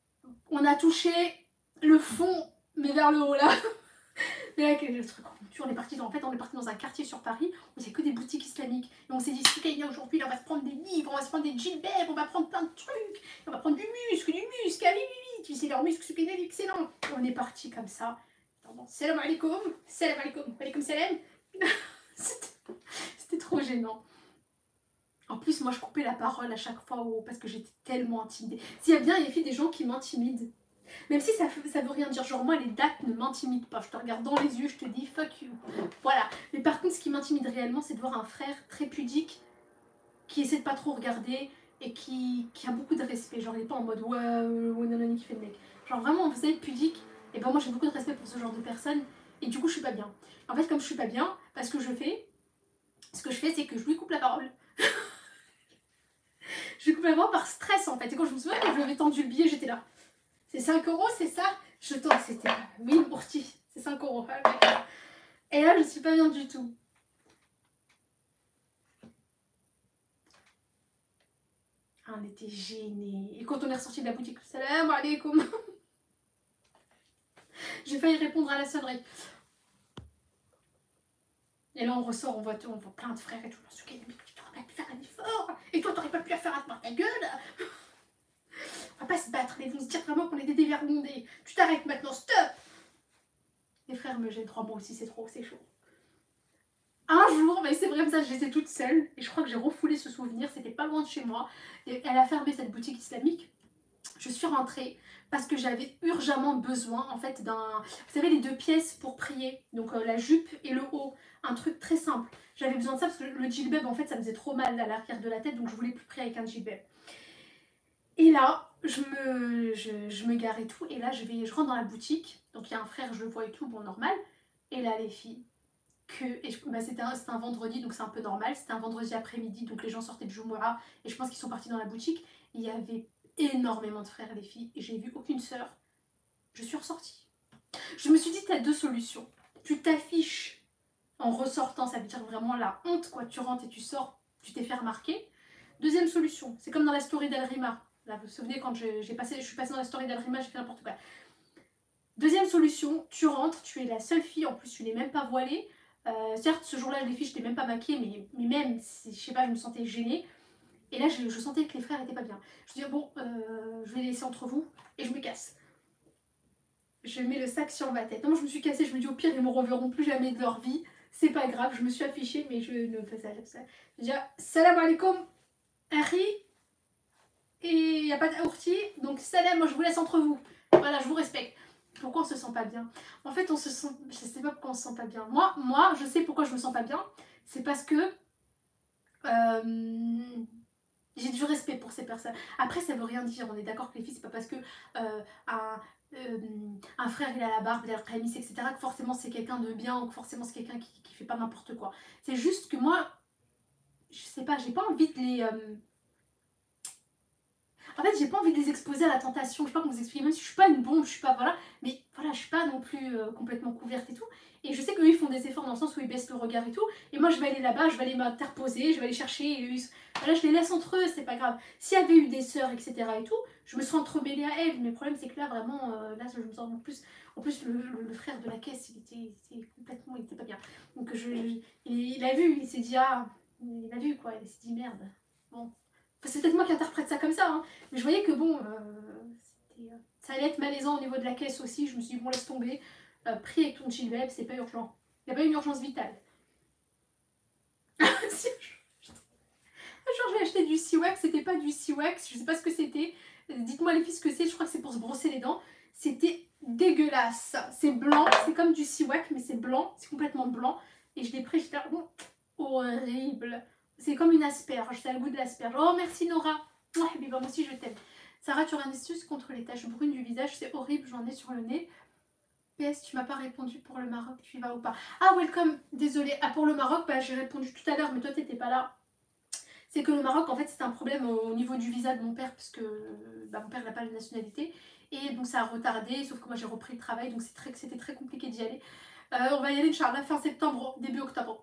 On a touché le fond, mais vers le haut là. Et là, le truc, on est parti dans un quartier sur Paris, on faisait que des boutiques islamiques. Et on s'est dit, Soukaina, aujourd'hui, là, on va se prendre des livres, on va se prendre des djellabs, on va prendre plein de trucs, on va prendre du muscle, ah oui, oui, oui, tu sais, leur muscle, Soukaina, il est excellent. Et on est parti comme ça. Salam alaikum, salam alaikum, alaikum salam. C'était trop gênant. En plus, moi, je coupais la parole à chaque fois parce que j'étais tellement intimidée. S'il y a bien, il y a des gens qui m'intimident. Même si ça veut rien dire, genre moi les dates ne m'intimident pas, je te regarde dans les yeux, je te dis fuck you. Voilà. Mais par contre ce qui m'intimide réellement c'est de voir un frère très pudique qui essaie de pas trop regarder et qui a beaucoup de respect. Genre il est pas en mode ouais nanani qui fait le mec. Genre vraiment vous savez pudique, et ben moi j'ai beaucoup de respect pour ce genre de personnes et du coup je suis pas bien. En fait comme je suis pas bien, ce que je fais c'est que je lui coupe la parole. Je lui coupe la parole par stress en fait. Et quand je me souviens que je lui avais tendu le billet j'étais là. C'est 5 €, c'est ça? Je tente, c'était... Oui, Bourti, c'est 5 €. Et là, je suis pas bien du tout. Ah, on était gênés. Et quand on est ressorti de la boutique, salam alaikum. J'ai failli répondre à la sonnerie. Et là, on ressort, on voit plein de frères et tout. Je me suis dit, mais tu t'aurais pas pu faire un effort. Et toi, t'aurais pas pu la faire à ta gueule. On va pas se battre, ils vont se dire vraiment qu'on est des dévergondés. Tu t'arrêtes maintenant, stop. Les frères me gênent 3 mois aussi, c'est trop, c'est chaud. Un jour, mais c'est vrai que ça, j'étais toute seule et je crois que j'ai refoulé ce souvenir, c'était pas loin de chez moi. Et elle a fermé cette boutique islamique. Je suis rentrée parce que j'avais urgemment besoin en fait d'un... Vous savez les 2 pièces pour prier, donc la jupe et le haut, un truc très simple. J'avais besoin de ça parce que le djellab en fait ça me faisait trop mal à l'arrière de la tête donc je voulais plus prier avec un djellab. Et là, je me gare et tout et là je rentre dans la boutique, donc il y a un frère, je le vois et tout, bon normal. Et là les filles, c'était un vendredi donc c'est un peu normal, c'était un vendredi après-midi donc les gens sortaient de Jumu'ah et je pense qu'ils sont partis dans la boutique. Il y avait énormément de frères et les filles et j'ai vu aucune sœur. Je suis ressortie. Je me suis dit t'as 2 solutions. Tu t'affiches en ressortant, ça veut dire vraiment la honte quoi, tu rentres et tu sors, tu t'es fait remarquer. Deuxième solution, c'est comme dans la story d'Al-Rima. Là vous vous souvenez quand je suis passée dans la story d'Al-Rima, j'ai fait n'importe quoi. Deuxième solution, tu rentres, tu es la seule fille, en plus tu n'es même pas voilée. Certes, ce jour-là, les filles, je n'étais même pas maquillée, mais même, je sais pas, je me sentais gênée. Et là, je sentais que les frères étaient pas bien. Je dis, bon, je vais les laisser entre vous et je me casse. Je mets le sac sur ma tête. Non, je me suis cassée, je me dis, au pire, ils me reverront plus jamais de leur vie. C'est pas grave, je me suis affichée, mais je ne faisais pas ça. Je dis, salam alaikum, Harry. Et il n'y a pas d'ourti, donc salam, moi je vous laisse entre vous. Voilà, je vous respecte. Pourquoi on se sent pas bien? En fait, on se sent... Je sais pas pourquoi on se sent pas bien. Moi, je sais pourquoi je me sens pas bien. C'est parce que j'ai du respect pour ces personnes. Après, ça veut rien dire. On est d'accord que les filles, c'est pas parce que un frère il a la barbe, il a la prémisse, etc. que forcément c'est quelqu'un de bien ou que forcément c'est quelqu'un qui fait pas n'importe quoi. C'est juste que moi, je sais pas, j'ai pas envie de les... En fait, j'ai pas envie de les exposer à la tentation. Je sais pas comment vous expliquer, même si je suis pas une bombe, je suis pas, voilà. Mais voilà, je suis pas non plus complètement couverte et tout. Et je sais qu'eux, ils font des efforts dans le sens où ils baissent le regard et tout. Et moi, je vais aller là-bas, je vais aller m'interposer, je vais aller chercher. Et voilà, je les laisse entre eux, c'est pas grave. S'il y avait eu des sœurs, etc. et tout, je me serais entremêlée à elles. Mais le problème, c'est que là, vraiment, là, je me sens en plus. En plus, le frère de la caisse, il était pas bien. Donc, il a vu, il s'est dit, ah, il a vu quoi, il s'est dit merde. Bon. Enfin, c'est peut-être moi qui interprète ça comme ça, hein. Mais je voyais que bon, ça allait être malaisant au niveau de la caisse aussi. Je me suis dit, bon, laisse tomber. Pris avec ton djellab, c'est pas urgent. Il n'y a pas une urgence vitale. Si, genre, j'ai acheté du Siwax, c'était pas du Siwax, je sais pas ce que c'était. Dites-moi les filles ce que c'est, je crois que c'est pour se brosser les dents. C'était dégueulasse. C'est blanc, c'est comme du Siwax, mais c'est blanc, c'est complètement blanc. Et je l'ai pris, j'étais horrible. C'est comme une asperge, ça a le goût de l'asperge. Oh merci Nora. Oh, moi aussi je t'aime. Sarah, tu auras une astuce contre les taches brunes du visage, c'est horrible, j'en ai sur le nez. PS, tu m'as pas répondu pour le Maroc, tu y vas ou pas? Ah welcome, désolée. Ah pour le Maroc, bah, j'ai répondu tout à l'heure, mais toi t'étais pas là. C'est que le Maroc, en fait, c'était un problème au niveau du visa de mon père, parce que bah, mon père n'a pas la nationalité. Et donc ça a retardé, sauf que moi j'ai repris le travail, donc c'était très compliqué d'y aller. On va y aller, Inch'Allah, fin septembre, début octobre.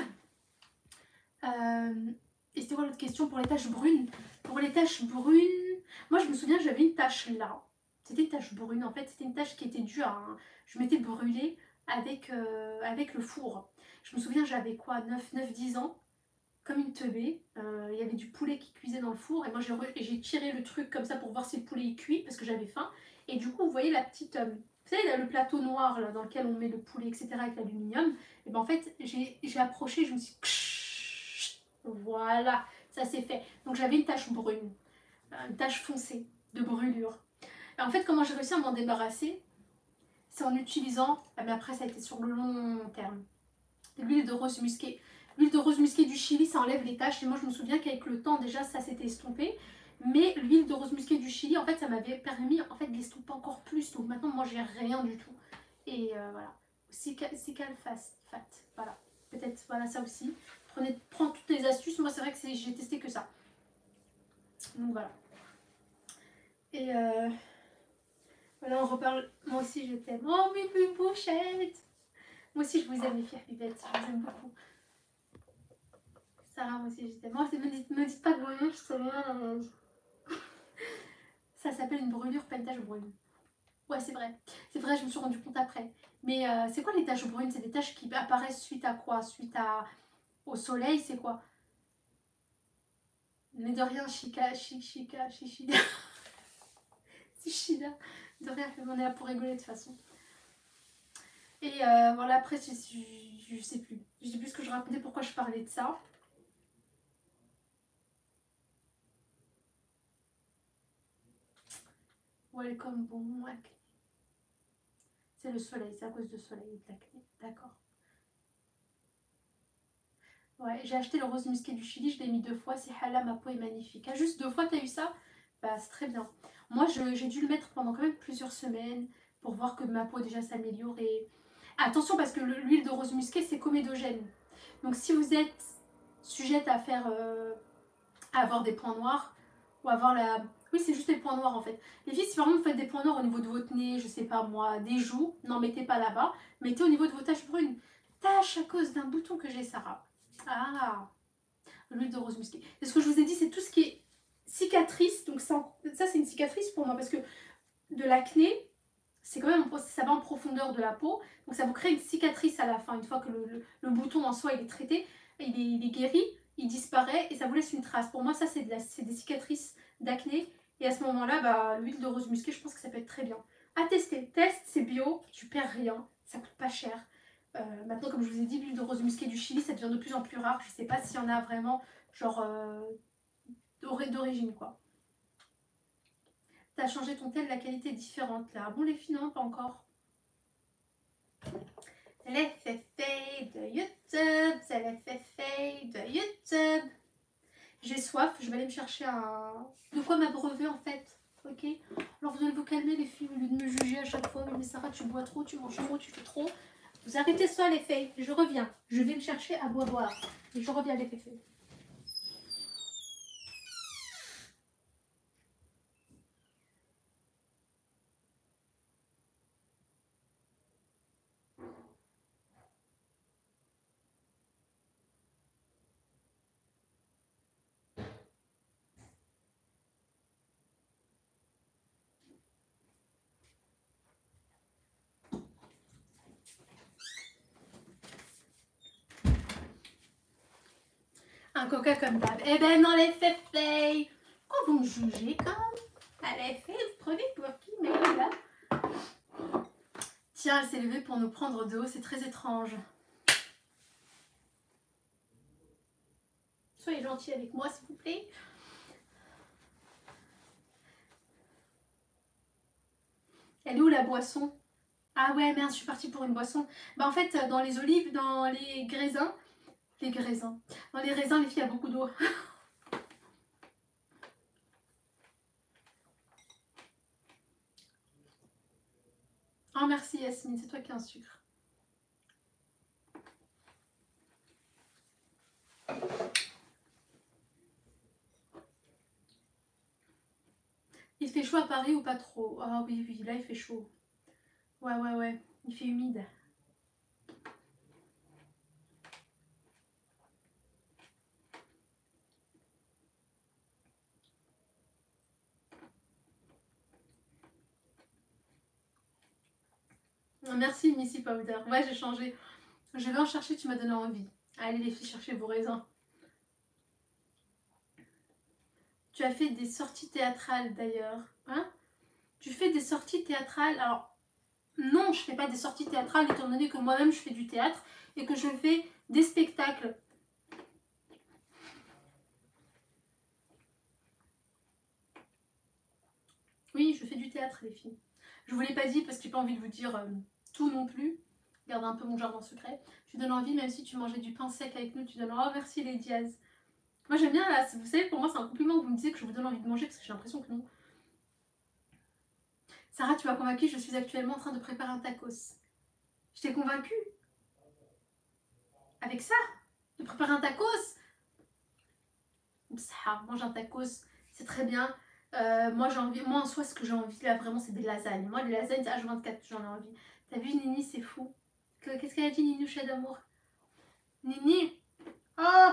Et c'était quoi l'autre question pour les taches brunes? Pour les taches brunes, moi je me souviens j'avais une tache là. C'était une tache brune, en fait, c'était une tache qui était due à je m'étais brûlée avec le four. Je me souviens, j'avais quoi, 9 10 ans, comme une teubée. Il y avait du poulet qui cuisait dans le four, et moi j'ai tiré le truc comme ça pour voir si le poulet est cuit, parce que j'avais faim. Et du coup, vous voyez la petite... vous savez, là, le plateau noir là, dans lequel on met le poulet, etc., avec l'aluminium. Et ben en fait, j'ai approché, je me suis dit... Voilà, ça s'est fait. Donc j'avais une tache brune, une tache foncée de brûlure. Et en fait, comment j'ai réussi à m'en débarrasser, c'est en utilisant, mais après ça a été sur le long terme, l'huile de rose musquée. L'huile de rose musquée du Chili, ça enlève les taches. Et moi, je me souviens qu'avec le temps, déjà, ça s'était estompé. Mais l'huile de rose musquée du Chili, en fait, ça m'avait permis en fait, d'estomper encore plus. Donc maintenant, moi, j'ai rien du tout. Et voilà. Cical fat. Voilà. Peut-être, voilà, ça aussi. Prends toutes les astuces. Moi, c'est vrai que j'ai testé que ça. Donc voilà. Et voilà, on reparle. Moi aussi, je t'aime. Oh, mes bouchettes. Moi aussi, je vous aime, les filles pipettes. Je vous aime beaucoup. Sarah, moi aussi, je t'aime. Moi, me dites pas que brûlure, je sais rien. Ça s'appelle une brûlure, pas une tache brune. Ouais, c'est vrai. C'est vrai, je me suis rendu compte après. Mais c'est quoi les taches brunes? C'est des taches qui apparaissent suite à quoi? Au soleil, c'est quoi? Mais de rien, chichida. Chichida. De rien, on est là pour rigoler de toute façon. Et voilà, après, je sais plus. Je sais plus ce que je racontais, pourquoi je parlais de ça. Welcome, bon, acné. C'est le soleil, c'est à cause du soleil et de l'acné. D'accord. Ouais, j'ai acheté le rose musqué du Chili, je l'ai mis 2 fois. C'est Hala, ma peau est magnifique. Ah, juste 2 fois, t'as eu ça? Bah, c'est très bien. Moi, j'ai dû le mettre pendant quand même plusieurs semaines pour voir que ma peau déjà s'améliore. Et attention, parce que l'huile de rose musqué, c'est comédogène. Donc, si vous êtes sujette à à avoir des points noirs, ou avoir la... Oui, c'est juste les points noirs en fait. Les filles, si vraiment vous faites des points noirs au niveau de votre nez, je sais pas moi, des joues, n'en mettez pas là-bas. Mettez au niveau de vos taches brunes. Taches à cause d'un bouton que j'ai, Sarah. Ah, l'huile de rose musquée. Et ce que je vous ai dit, c'est tout ce qui est cicatrice. Donc ça c'est une cicatrice pour moi parce que de l'acné, c'est quand même, ça va en profondeur de la peau. Donc ça vous crée une cicatrice à la fin. Une fois que le bouton en soi il est traité, il est guéri, il disparaît et ça vous laisse une trace. Pour moi, ça c'est des cicatrices d'acné. Et à ce moment-là, bah, l'huile de rose musquée, je pense que ça peut être très bien. À tester. Test, c'est bio, tu perds rien, ça coûte pas cher. Maintenant, comme je vous ai dit, l'huile de rose musquée du Chili, ça devient de plus en plus rare. Je sais pas s'il y en a vraiment, genre, d'origine, quoi. T'as changé ton tel, la qualité est différente, là. Bon, les filles, non, pas encore. Les féfés de YouTube, c'est les féfés de YouTube. J'ai soif, je vais aller me chercher de quoi m'abreuver, en fait. Ok. Alors, vous allez vous calmer, les filles, au lieu de me juger à chaque fois. Mais Sarah, tu bois trop, tu manges trop, tu fais trop. Vous arrêtez ça, les filles. Je reviens. Je vais me chercher à boire. Et je reviens, les féfés. Un coca comme d'hab. Eh ben non, les féfés. Pourquoi vous me jugez comme? Allez, vous prenez pour qui, mais là. Tiens, elle s'est levée pour nous prendre de haut, c'est très étrange. Soyez gentils avec moi, s'il vous plaît. Elle est où la boisson? Ah ouais, merde, je suis partie pour une boisson. Bah en fait, dans les olives, dans les graisins, dans les raisins, les filles, il y a beaucoup d'eau. Oh merci Yasmine, c'est toi qui as un sucre. Il fait chaud à Paris ou pas trop? Ah oui, oui, là il fait chaud. Ouais, il fait humide. Merci Missy Powder. Ouais, j'ai changé. Je vais en chercher, tu m'as donné envie. Allez les filles, cherchez vos raisins. Tu as fait des sorties théâtrales d'ailleurs. Hein? Tu fais des sorties théâtrales. Alors, non, je fais pas des sorties théâtrales étant donné que moi-même je fais du théâtre et que je fais des spectacles. Oui, je fais du théâtre les filles. Je vous l'ai pas dit parce que j'ai pas envie de vous dire tout non plus. Garde un peu mon jardin secret. Tu donnes envie même si tu mangeais du pain sec avec nous, tu donnes oh merci les Diaz. Moi j'aime bien là, vous savez pour moi c'est un compliment que vous me disiez que je vous donne envie de manger parce que j'ai l'impression que non. Sarah, tu m'as convaincue, je suis actuellement en train de préparer un tacos. Je t'ai convaincue? Avec ça? De préparer un tacos? Ça, mange un tacos, c'est très bien. Moi j'ai envie, moi en soi ce que j'ai envie là vraiment c'est des lasagnes. Moi les lasagnes c'est H24 j'en ai envie. T'as vu Nini c'est fou. Qu'est-ce qu'elle a dit Ninoucha d'amour? Nini? Oh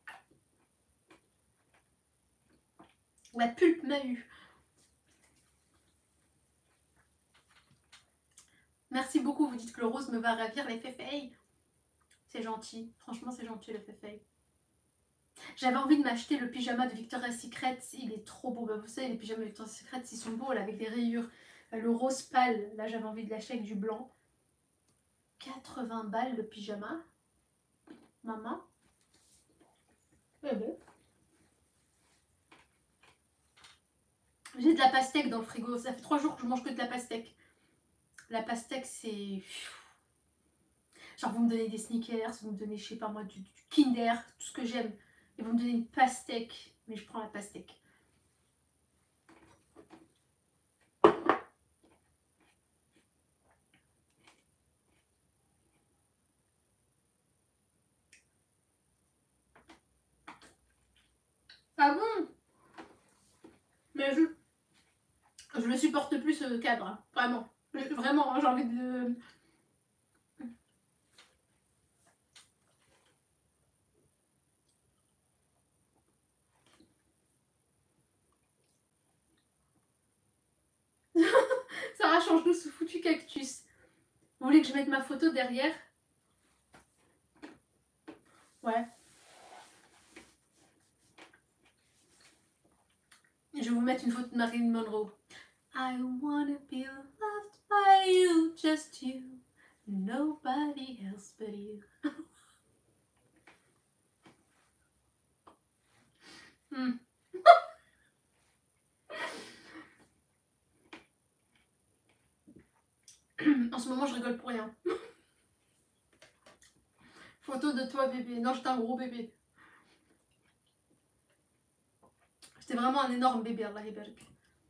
la pulpe m'a eu. Merci beaucoup, vous dites que le rose me va ravir les féfeilles. C'est gentil, franchement c'est gentil le féfeille. J'avais envie de m'acheter le pyjama de Victoria's Secret, il est trop beau. Bah, vous savez les pyjamas de Victoria's Secret ils sont beaux là, avec des rayures. Le rose pâle, là j'avais envie de l'acheter avec du blanc. 80 balles le pyjama. Maman. Eh ben. J'ai de la pastèque dans le frigo. Ça fait 3 jours que je mange que de la pastèque. La pastèque, c'est... Genre, vous me donnez des sneakers, vous me donnez, je sais pas moi, du Kinder, tout ce que j'aime. Et vous me donnez une pastèque. Mais je prends la pastèque. Ah bon? Mais je le supporte plus ce cadre. Hein. Vraiment. Vraiment, hein, j'ai envie de... Sarah, change-nous ce foutu cactus. Vous voulez que je mette ma photo derrière? Ouais. Je vais vous mettre une photo de Marilyn Monroe. I wanna be loved by you, just you. Nobody else but you. En ce moment, je rigole pour rien. Photo de toi, bébé. Non, j'étais un gros bébé. J'étais vraiment un énorme bébé, Allah yabarak.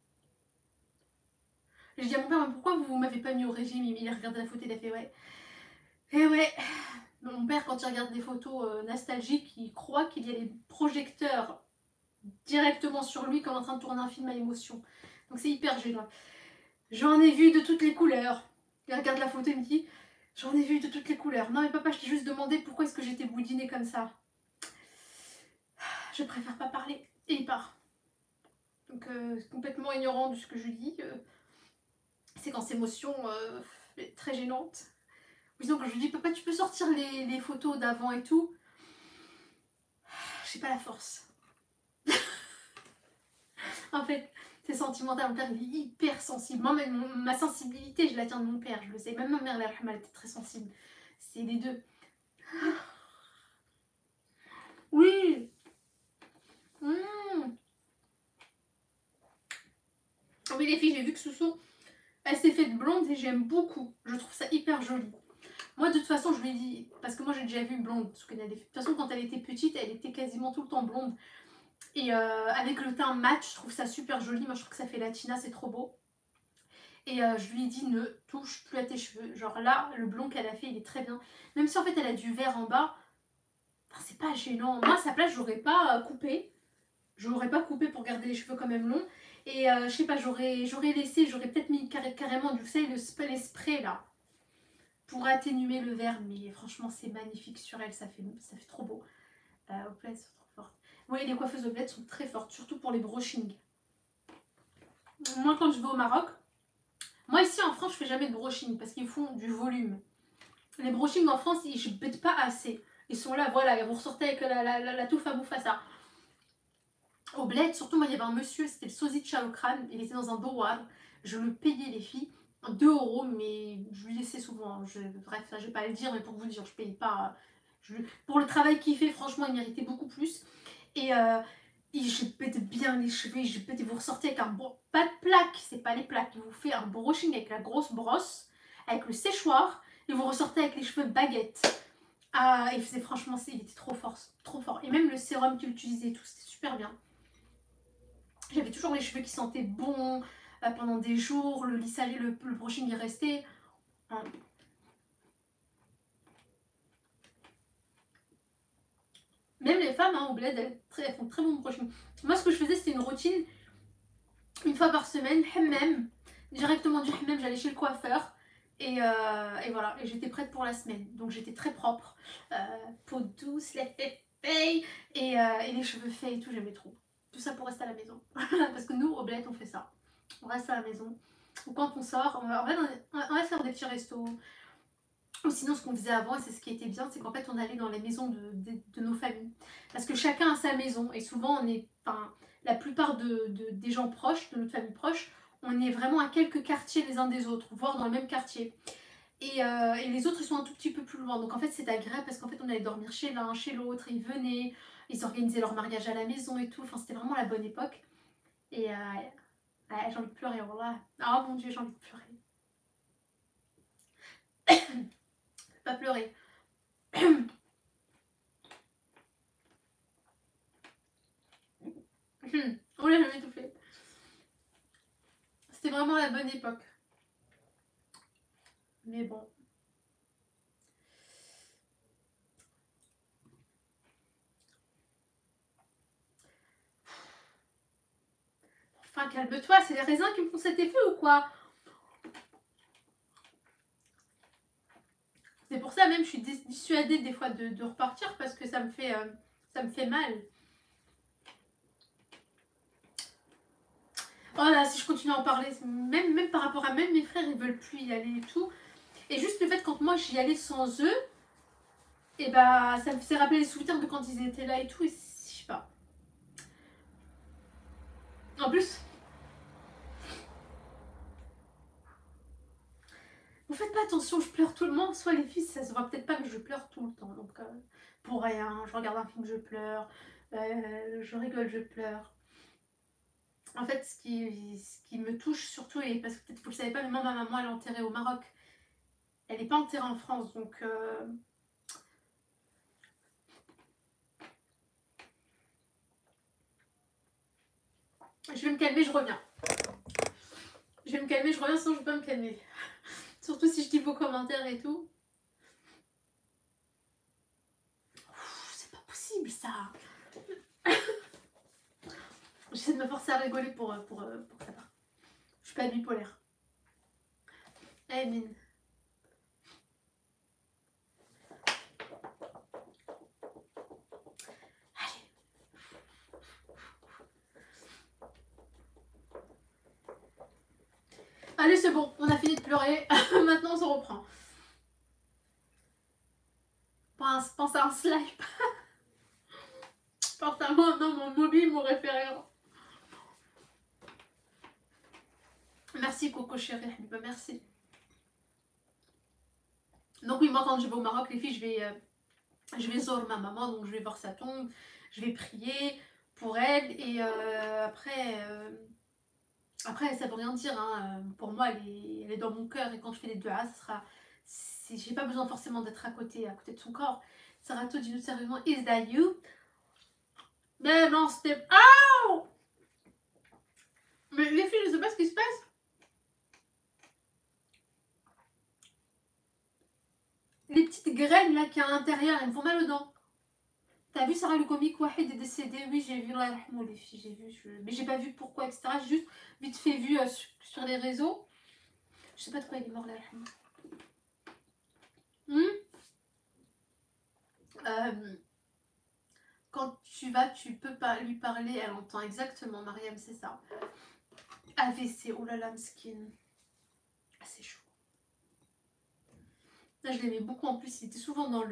J'ai dit à mon père, mais pourquoi vous m'avez pas mis au régime? Il a regardé la photo, il a fait ouais. Et ouais. Mon père, quand il regarde des photos nostalgiques, il croit qu'il y a les projecteurs directement sur lui comme en train de tourner un film à émotion. Donc c'est hyper gênant. J'en ai vu de toutes les couleurs. Il regarde la photo et me dit, j'en ai vu de toutes les couleurs. Non mais papa, je t'ai juste demandé pourquoi est-ce que j'étais boudinée comme ça. Je préfère pas parler. Et il part. Donc complètement ignorant de ce que je dis. Séquence émotion très gênante. Donc je lui dis, papa, tu peux sortir les photos d'avant et tout. J'ai pas la force. En fait, c'est sentimental. Mon père, il est hyper sensible. Moi, même ma sensibilité, je la tiens de mon père. Je le sais. Même ma mère, elle était très sensible. C'est les deux. Oui. Mmh. Oui, les filles, j'ai vu que Soussou, elle s'est faite blonde et j'aime beaucoup. Je trouve ça hyper joli. Moi, de toute façon, je lui ai dit, parce que moi, j'ai déjà vu blonde. De toute façon, quand elle était petite, elle était quasiment tout le temps blonde. Et avec le teint mat, je trouve ça super joli. Moi, je trouve que ça fait latina, c'est trop beau. Et je lui ai dit, ne touche plus à tes cheveux. Genre là, le blond qu'elle a fait, il est très bien. Même si en fait, elle a du vert en bas, enfin, c'est pas gênant. Moi, à sa place, j'aurais pas coupé. Je l'aurais pas coupé pour garder les cheveux quand même longs. Et je sais pas, j'aurais laissé, j'aurais peut-être mis carrément, vous savez, les sprays là. Pour atténuer le vert. Mais franchement, c'est magnifique sur elle. Ça fait trop beau. Aux plaids, sont trop fortes. Oui, les coiffeuses aux plaids sont très fortes. Surtout pour les brushings. Moi, quand je vais au Maroc, Moi ici en France je fais jamais de brushing parce qu'ils font du volume. Les brushing en France je pète pas assez. Ils sont là, voilà, vous ressortez avec la touffe à bouffe à ça. Au bled, surtout moi il y avait un monsieur, c'était le sosie de Chalokran, il était dans un douar, je le payais les filles, 2 euros, mais je lui laissais souvent, bref, ça, je vais pas le dire, mais pour vous dire, je payais pas, pour le travail qu'il fait, franchement il méritait beaucoup plus, et je pète bien les cheveux, je pète, vous ressortez avec un pas de plaque, c'est pas les plaques, il vous fait un brushing avec la grosse brosse, avec le séchoir, et vous ressortez avec les cheveux baguettes. Ah, il faisait franchement, il était trop fort, trop fort, et même le sérum qu'il utilisait et tout, c'était super bien. J'avais toujours les cheveux qui sentaient bon pendant des jours, le lissage, le brushing est resté. Hein. Même les femmes au bled, elles font très bon brushing. Moi, ce que je faisais, c'était une routine une fois par semaine, hammam. Directement du hammam, j'allais chez le coiffeur. Et voilà, et j'étais prête pour la semaine. Donc j'étais très propre. Peau douce, les faits et les cheveux faits et tout, j'aimais trop. Tout ça pour rester à la maison. Parce que nous, au bled, on fait ça. On reste à la maison. Ou quand on sort, on va faire des petits restos. Ou sinon, ce qu'on faisait avant, et c'est ce qui était bien, c'est qu'en fait, on allait dans les maisons de nos familles. Parce que chacun a sa maison. Et souvent, la plupart des gens proches, de notre famille proche, on est vraiment à quelques quartiers les uns des autres, voire dans le même quartier. Et les autres, ils sont un tout petit peu plus loin. Donc en fait, c'est agréable parce qu'en fait, on allait dormir chez l'un, chez l'autre. Ils venaient, ils organisaient leur mariage à la maison et tout. Enfin, c'était vraiment la bonne époque. Et j'ai envie de pleurer, voilà. Ah mon Dieu, j'ai envie de pleurer. Pas pleurer. On l'a jamais tout fait. C'était vraiment la bonne époque. Mais bon. Enfin, calme-toi, c'est les raisins qui me font cet effet ou quoi? C'est pour ça même je suis dissuadée des fois de repartir parce que ça me fait mal. Oh là, si je continue à en parler, même par rapport à même mes frères, ils veulent plus y aller et tout. Et juste le fait quand moi j'y allais sans eux, et bah ça me faisait rappeler les souvenirs de quand ils étaient là et tout. Et je sais pas. En plus, vous faites pas attention, je pleure tout le monde. Soit les filles, ça se voit peut-être pas, mais je pleure tout le temps. Donc pour rien, je regarde un film, je pleure. Je rigole, je pleure. En fait, ce qui me touche surtout, et parce que peut-être vous le savez pas, mais moi, ma maman, elle est enterrée au Maroc. Elle n'est pas enterrée en France, donc je vais me calmer, je reviens. Je vais me calmer, je reviens, sinon je vais pas me calmer. Surtout si je dis vos commentaires et tout. C'est pas possible ça. J'essaie de me forcer à rigoler pour que ça parte. Je suis pas bipolaire. Amen. Allez, c'est bon, on a fini de pleurer. Maintenant, on se reprend. Pense à un slime. Pense à moi, non, mon mobile, mon référent. Merci Coco chérie, merci. Donc oui, moi quand je vais au Maroc, les filles, je vais sur ma maman, donc je vais voir sa tombe, je vais prier pour elle, et après ça veut rien dire, hein. Pour moi elle est dans mon cœur, et quand je fais les duas, j'ai pas besoin forcément d'être à côté de son corps. Sarato dit nous sérieusement, is that you? Mais non, c'était... Ah! Mais les filles, je sais pas ce qui se passe. Les petites graines là qui y a à l'intérieur, elles me font mal aux dents. T'as vu Sarah le comique Wahid est décédé? Oui, j'ai vu, les filles, j'ai vu. Mais j'ai pas vu pourquoi, etc. J'ai juste vite fait vu sur les réseaux. Je sais pas de quoi il est mort là. Quand tu vas, tu peux pas lui parler, elle entend exactement, Mariam, c'est ça. AVC, oh là là, skin. c'est chaud. Là, je l'aimais beaucoup en plus, il était souvent dans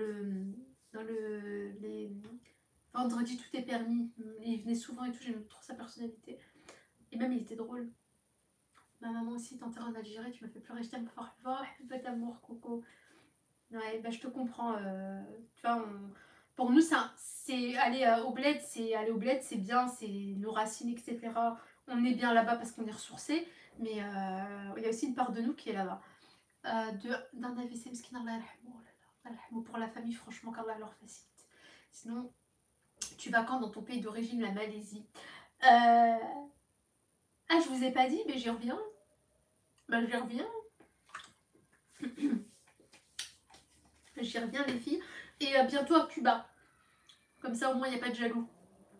les vendredis tout est permis. Il venait souvent et tout, j'aimais trop sa personnalité. Et même il était drôle. Ma maman aussi t'enterre en Algérie, tu m'as fait pleurer, je t'aime fort, fort, pas d'amour, Coco. Ouais, bah je te comprends. Tu vois, pour nous, c'est aller au bled, c'est bien, c'est nos racines, etc. On est bien là-bas parce qu'on est ressourcé, mais il y a aussi une part de nous qui est là-bas. D'un AVC, meskin, Allah yarhamou, oh là là, Allah yarhamou, pour la famille, franchement, qu'Allah leur facilite. Sinon, tu vas quand dans ton pays d'origine, la Malaisie? Ah, je vous ai pas dit, mais j'y reviens. Bah, j'y reviens. J'y reviens, les filles. Et bientôt à Cuba. Comme ça, au moins, il n'y a pas de jaloux.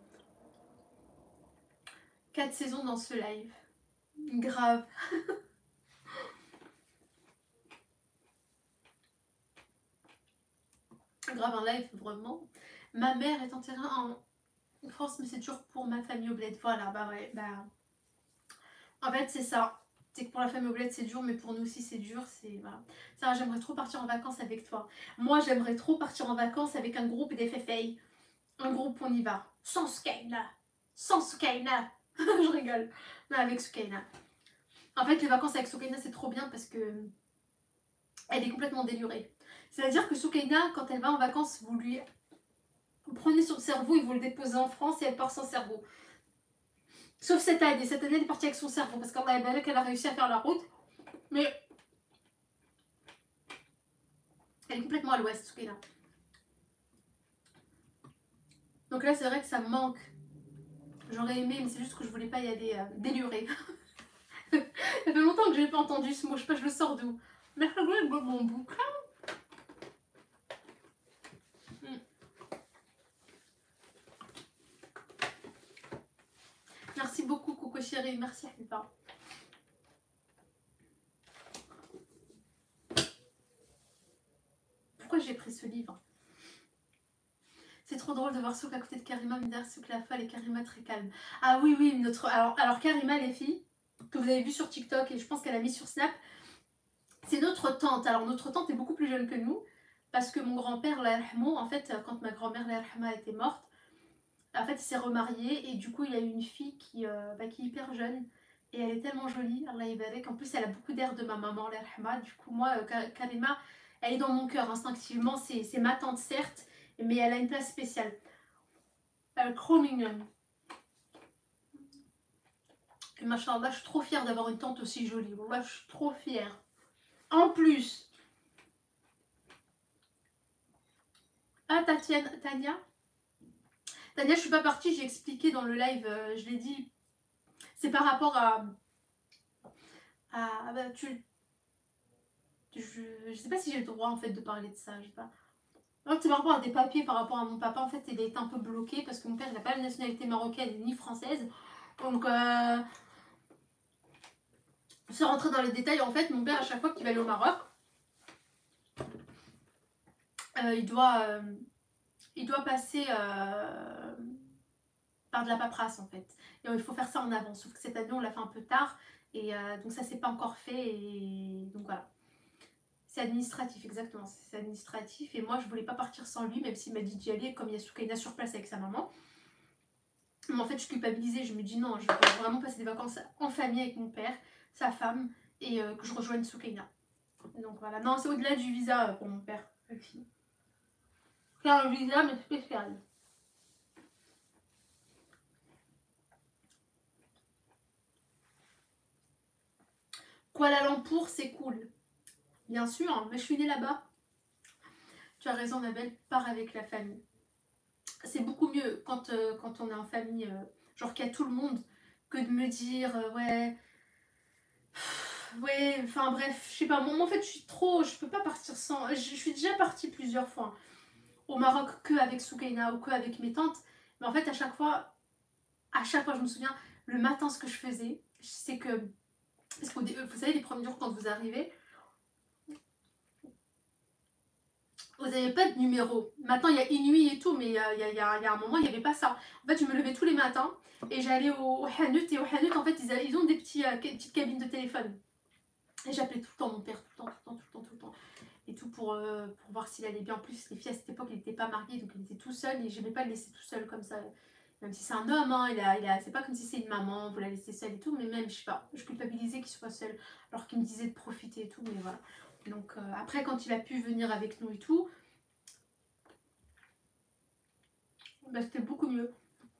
4 saisons dans ce live. Grave. Grave un live, vraiment. Ma mère est enterrée en France, mais c'est toujours pour ma famille au bled. Voilà, bah ouais, bah... En fait, c'est ça. C'est que pour la famille au bled, c'est dur, mais pour nous aussi, c'est dur. C'est voilà. Ça, j'aimerais trop partir en vacances avec toi. Moi, j'aimerais trop partir en vacances avec un groupe d'FFA. Un groupe, on y va. Sans Soukaina. Sans Soukaina. Je rigole. Non, avec Soukaina. En fait, les vacances avec Soukaina, c'est trop bien parce que elle est complètement délurée. C'est-à-dire que Soukaina, quand elle va en vacances, vous prenez son cerveau et vous le déposez en France et elle part sans cerveau. Sauf cette année. Cette année, elle est partie avec son cerveau parce qu'elle a réussi à faire la route. Mais elle est complètement à l'ouest, Soukaina. Donc là, c'est vrai que ça me manque. J'aurais aimé, mais c'est juste que je voulais pas y aller délurée. Ça fait longtemps que j'ai pas entendu ce mot. Je sais pas, je le sors d'où. Mais mon bouquin. Merci beaucoup, Coco chérie. Merci, Habiba. Pourquoi j'ai pris ce livre? C'est trop drôle de voir Souk à côté de Karima, mais derrière Souk la folle et Karima très calme. Ah oui, oui, notre... Alors Karima, les filles, que vous avez vu sur TikTok et je pense qu'elle a mis sur Snap, c'est notre tante. Alors notre tante est beaucoup plus jeune que nous, parce que mon grand-père, en fait, quand ma grand-mère, était morte, en fait, il s'est remarié et du coup, il a eu une fille qui est hyper jeune. Et elle est tellement jolie, Allah Ibarek. En plus, elle a beaucoup d'air de ma maman, du coup, moi, Karima, elle est dans mon cœur instinctivement. C'est ma tante, certes, mais elle a une place spéciale. Elle est trop mignonne. Et machallah, je suis trop fière d'avoir une tante aussi jolie. Moi, je suis trop fière. En plus. Ah, Tania, je suis pas partie, j'ai expliqué dans le live, je l'ai dit. C'est par rapport à bah, je sais pas si j'ai le droit en fait de parler de ça, je sais pas. C'est par rapport à des papiers, par rapport à mon papa, en fait, il est un peu bloqué parce que mon père n'a pas la nationalité marocaine ni française. Donc, sans rentrer dans les détails, en fait, mon père, à chaque fois qu'il va aller au Maroc, il doit passer par de la paperasse, en fait. Et il faut faire ça en avance. Sauf que cette année, on l'a fait un peu tard. Et donc, ça s'est pas encore fait. Et donc, voilà. C'est administratif, exactement. C'est administratif. Et moi, je voulais pas partir sans lui, même s'il m'a dit d'y aller, comme il y a Soukaina sur place avec sa maman. Mais en fait, je suis culpabilisée. Je me dis non, je veux vraiment passer des vacances en famille avec mon père, sa femme, et que je rejoigne Soukaina. Donc voilà. Non, c'est au-delà du visa pour mon père. C'est un visa, mais spécial. Kuala Lumpur, c'est cool. Bien sûr, mais je suis née là-bas. Tu as raison, ma belle, pars avec la famille. C'est beaucoup mieux quand on est en famille, genre qu'il y a tout le monde, que de me dire ouais, enfin bref, je sais pas, moi en fait je peux pas partir sans, je suis déjà partie plusieurs fois au Maroc que avec Soukaina ou que avec mes tantes, mais en fait à chaque fois je me souviens, le matin ce que je faisais, c'est que, parce que vous savez les premiers jours quand vous arrivez, vous n'avez pas de numéro. Maintenant, il y a Inuit et tout, mais il y a un moment, il n'y avait pas ça. En fait, je me levais tous les matins et j'allais au Hanut. Et au Hanut, en fait, ils ont des petites cabines de téléphone. Et j'appelais tout le temps mon père, tout le temps, tout le temps, tout le temps, tout le temps. Et tout pour voir s'il allait bien. En plus, les filles à cette époque, il n'était pas marié, donc il était tout seul. Et je n'aimais pas le laisser tout seul comme ça. Même si c'est un homme, hein, c'est pas comme si c'est une maman, vous la laissez seule et tout. Mais même, je sais pas, je culpabilisais qu'il soit seul. Alors qu'il me disait de profiter et tout, mais voilà. Donc après, quand il a pu venir avec nous et tout, bah, c'était beaucoup mieux.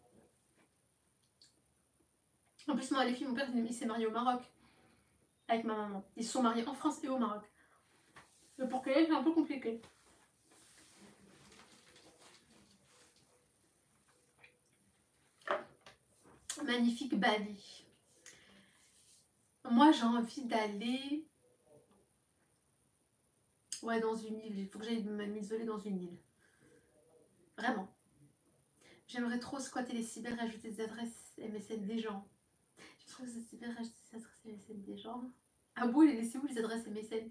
En plus, moi, les filles, mon père, il s'est marié au Maroc avec ma maman. Ils se sont mariés en France et au Maroc. Le Portugais, c'est un peu compliqué. Magnifique Bali. Moi, j'ai envie d'aller... Ouais, dans une île. Il faut que j'aille m'isoler dans une île. Vraiment. J'aimerais trop squatter les cyber et ajouter des adresses MSN des gens. Je trouve que c'est cyber ajouter des adresses MSN des gens. Ah bon, il est laissé où les adresses MSN?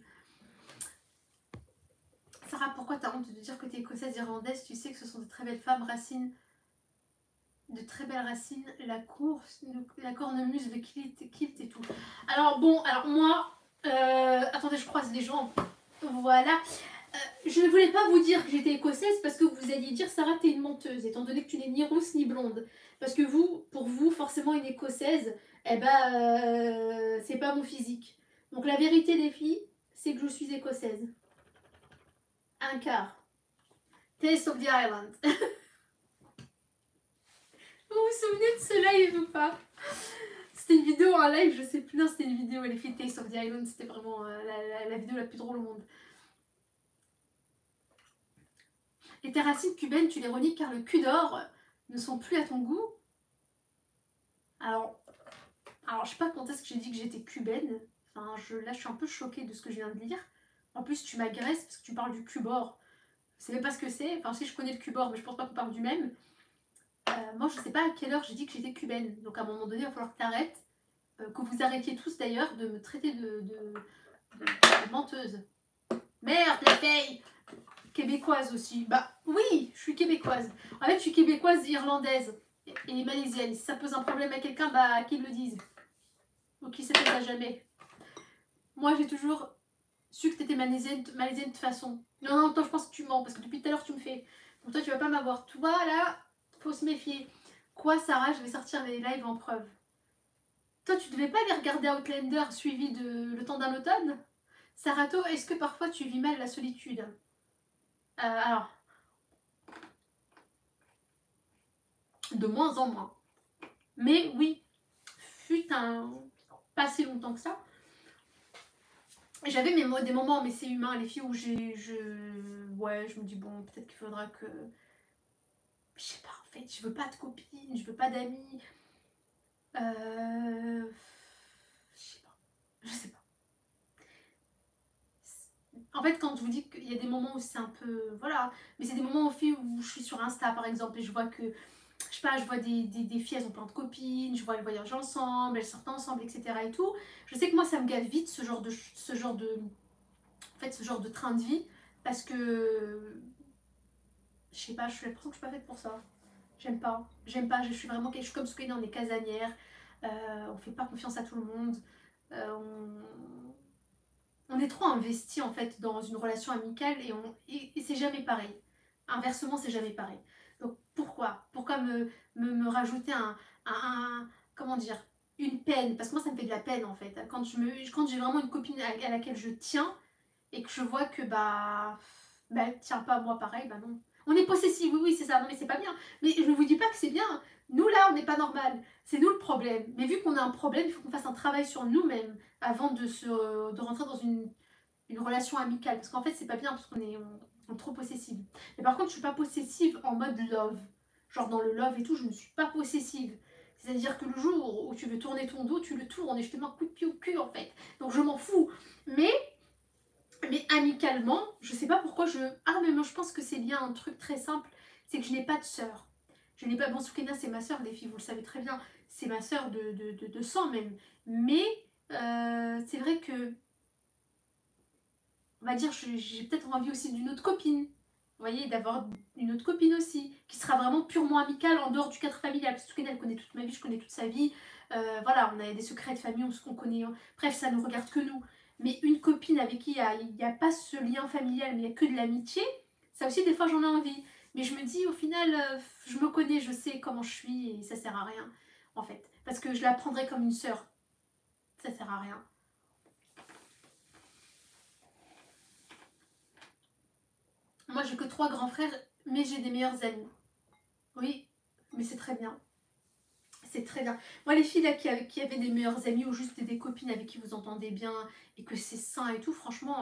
Sarah, pourquoi t'as honte de dire que t'es écossaise irlandaise? Tu sais que ce sont de très belles femmes, racines, de très belles racines, la cornemuse, le kilt et tout. Alors bon, alors moi, attendez, je croise les gens. Voilà. Je ne voulais pas vous dire que j'étais écossaise parce que vous alliez dire Sarah, t'es une menteuse, étant donné que tu n'es ni rousse ni blonde. Parce que vous, pour vous, forcément une écossaise, eh ben, c'est pas mon physique. Donc la vérité des filles, c'est que je suis écossaise. Un quart. Taste of the Island. Vous vous souvenez de ce live ou pas? C'était une vidéo, un live, je sais plus, non, c'était une vidéo, elle a fait Taste of the Island, c'était vraiment la vidéo la plus drôle au monde. Et tes racines cubaines, tu les renies car le cul d'or ne sont plus à ton goût. Alors je sais pas quand est-ce que j'ai dit que j'étais cubaine. Enfin, là, je suis un peu choquée de ce que je viens de lire. En plus, tu m'agresses parce que tu parles du cubord. Je sais même pas ce que c'est. Enfin, si je connais le cubord, mais je pense pas qu'on parle du même. Moi, je sais pas à quelle heure j'ai dit que j'étais cubaine. Donc, à un moment donné, il va falloir que tu arrêtes. Que vous arrêtiez tous d'ailleurs de me traiter de menteuse. Merde, la fille! Québécoise aussi. Bah oui, je suis québécoise. En fait, je suis québécoise, irlandaise et malaisienne. Si ça pose un problème à quelqu'un, bah qu'ils le disent. Ou qui s'appelle à jamais. Moi, j'ai toujours su que t'étais malaisienne de toute façon. Non, toi, je pense que tu mens parce que depuis tout à l'heure, tu me fais. Donc, toi, tu vas pas m'avoir. Toi, là, faut se méfier. Quoi, Sarah, je vais sortir mes lives en preuve. Toi, tu devais pas aller regarder Outlander suivi de Le temps d'un automne? Sarato, est-ce que parfois tu vis mal la solitude? Alors, de moins en moins. Mais oui, fut un... pas si longtemps que ça. J'avais des moments, mais c'est humain, les filles, où ouais, je me dis, bon, peut-être qu'il faudra que... Je sais pas, en fait, je veux pas de copine, je veux pas d'amis. Je sais pas. Je sais pas. En fait, quand je vous dis qu'il y a des moments où c'est un peu... Voilà. Mais c'est des moments où je suis sur Insta, par exemple, et je vois que... Je sais pas, je vois des filles, elles ont plein de copines, je vois elles voyagent ensemble, elles sortent ensemble, etc. et tout. Je sais que moi, ça me gâte vite, ce genre de train de vie. Parce que... Je sais pas, je suis l'impression que je suis pas faite pour ça. J'aime pas. Je suis vraiment... Je suis comme Soukaina, on est casanière. On fait pas confiance à tout le monde. On est trop investi en fait dans une relation amicale et c'est jamais pareil. Inversement, c'est jamais pareil. Donc pourquoi me rajouter comment dire, une peine? Parce que moi, ça me fait de la peine en fait. Quand j'ai vraiment une copine à laquelle je tiens et que je vois que elle tient pas à moi pareil, bah non. On est possessif, oui, c'est ça. Non, mais c'est pas bien. Mais je ne vous dis pas que c'est bien. Nous, là, on n'est pas normal. C'est nous le problème. Mais vu qu'on a un problème, il faut qu'on fasse un travail sur nous-mêmes avant de rentrer dans une relation amicale. Parce qu'en fait, c'est pas bien parce qu'on est trop possessive. Mais par contre, je suis pas possessive en mode love. Genre dans le love et tout, je ne suis pas possessive. C'est-à-dire que le jour où tu veux tourner ton dos, tu le tournes et je te mets un coup de pied au cul en fait. Donc je m'en fous. Mais amicalement, je sais pas pourquoi je... Ah mais moi je pense que c'est lié à un truc très simple, c'est que je n'ai pas de sœur. Je n'ai pas... Bon, Soukena c'est ma sœur, les filles, vous le savez très bien. C'est ma sœur de sang même. Mais c'est vrai que... On va dire, j'ai peut-être envie aussi d'une autre copine. Vous voyez, d'avoir une autre copine aussi, qui sera vraiment purement amicale en dehors du cadre familial. Parce que Soukena, elle connaît toute ma vie, je connais toute sa vie. Voilà, on a des secrets de famille, on connaît... Bref, ça ne regarde que nous. Mais une copine avec qui il n'y a pas ce lien familial, mais il n'y a que de l'amitié, ça aussi, des fois, j'en ai envie. Mais je me dis, au final, je me connais, je sais comment je suis et ça sert à rien, en fait. Parce que je la prendrais comme une sœur. Ça sert à rien. Moi, j'ai que 3 grands frères, mais j'ai des meilleurs amis. Oui, mais c'est très bien. C'est très bien. Moi, les filles là, qui avaient des meilleurs amis ou juste des copines avec qui vous entendez bien et que c'est sain et tout, franchement,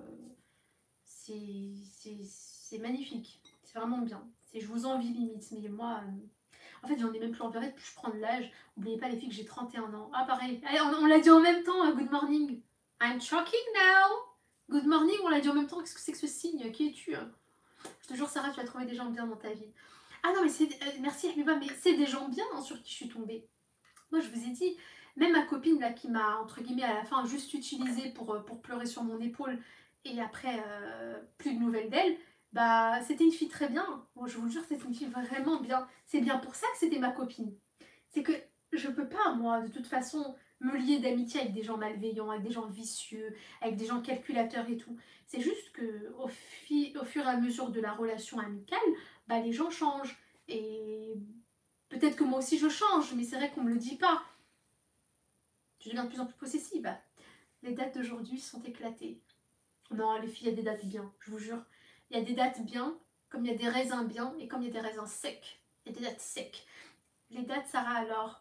c'est magnifique. C'est vraiment bien. Je vous envie limite, mais moi, en fait, j'en ai même plus envie. Plus je prends de l'âge. N'oubliez pas les filles que j'ai 31 ans. Ah, pareil. Allez, on l'a dit en même temps. Good morning. I'm talking now. Good morning, on l'a dit en même temps. Qu'est-ce que c'est que ce signe? Qui es-tu? Je te jure, Sarah, tu vas trouver des gens bien dans ta vie. Ah non, mais c'est... merci, Habiba, mais c'est des gens bien hein, sur qui je suis tombée. Moi, je vous ai dit, même ma copine là qui m'a, entre guillemets, à la fin, juste utilisée pour pleurer sur mon épaule et après, plus de nouvelles d'elle, bah, c'était une fille très bien. Bon, je vous le jure, c'était une fille vraiment bien. C'est bien pour ça que c'était ma copine. C'est que je peux pas, moi, de toute façon, me lier d'amitié avec des gens malveillants, avec des gens vicieux, avec des gens calculateurs et tout. C'est juste que au fur et à mesure de la relation amicale, bah, les gens changent. Et peut-être que moi aussi je change, mais c'est vrai qu'on me le dit pas. Je deviens de plus en plus possessive. Les dates d'aujourd'hui sont éclatées. Non, les filles, il y a des dates bien, je vous jure. Il y a des dates bien, comme il y a des raisins bien, et comme il y a des raisins secs. Il y a des dates secs. Les dates, Sarah, alors.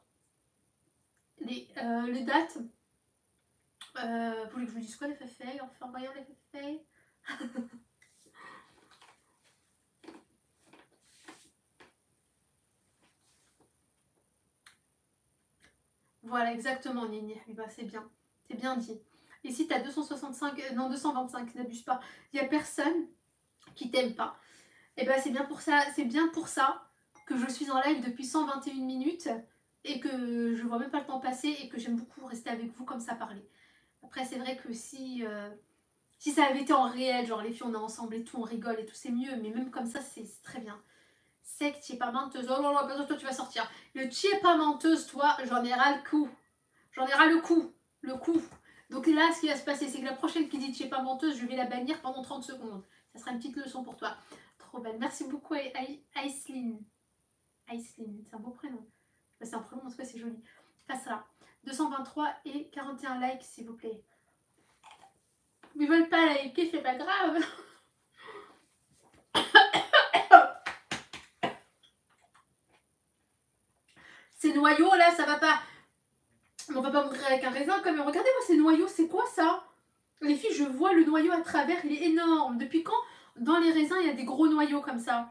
Les dates. Vous voulez que je vous dise quoi, les féfés? Enfin, voyons les féfés. Voilà, exactement, Nini. Bah, c'est bien. C'est bien dit. Et si t'as 265, non, 225, n'abuse pas. Il n'y a personne qui t'aime pas. Et ben c'est bien pour ça, que je suis en live depuis 121 minutes et que je vois même pas le temps passer et que j'aime beaucoup rester avec vous comme ça parler. Après c'est vrai que si ça avait été en réel, genre les filles on est ensemble et tout, on rigole et tout, c'est mieux, mais même comme ça c'est très bien. Sec, tu es pas menteuse, oh là là, toi tu vas sortir. Le tu es pas menteuse, toi, j'en ai ras le coup. J'en ai ras le coup. Le coup. Donc là, ce qui va se passer, c'est que la prochaine qui dit tu es pas menteuse, je vais la bannir pendant 30 secondes. Ça sera une petite leçon pour toi. Trop belle. Merci beaucoup, Aisline. Aisline, c'est un beau prénom. C'est un prénom, en tout cas, c'est joli. Face ça. 223 et 41 likes, s'il vous plaît. Ils veulent pas liker, c'est pas grave. Ces noyaux là, ça va pas. On va pas montrer avec un raisin comme. Regardez-moi ces noyaux, c'est quoi ça? Les filles, je vois le noyau à travers, il est énorme. Depuis quand dans les raisins il y a des gros noyaux comme ça?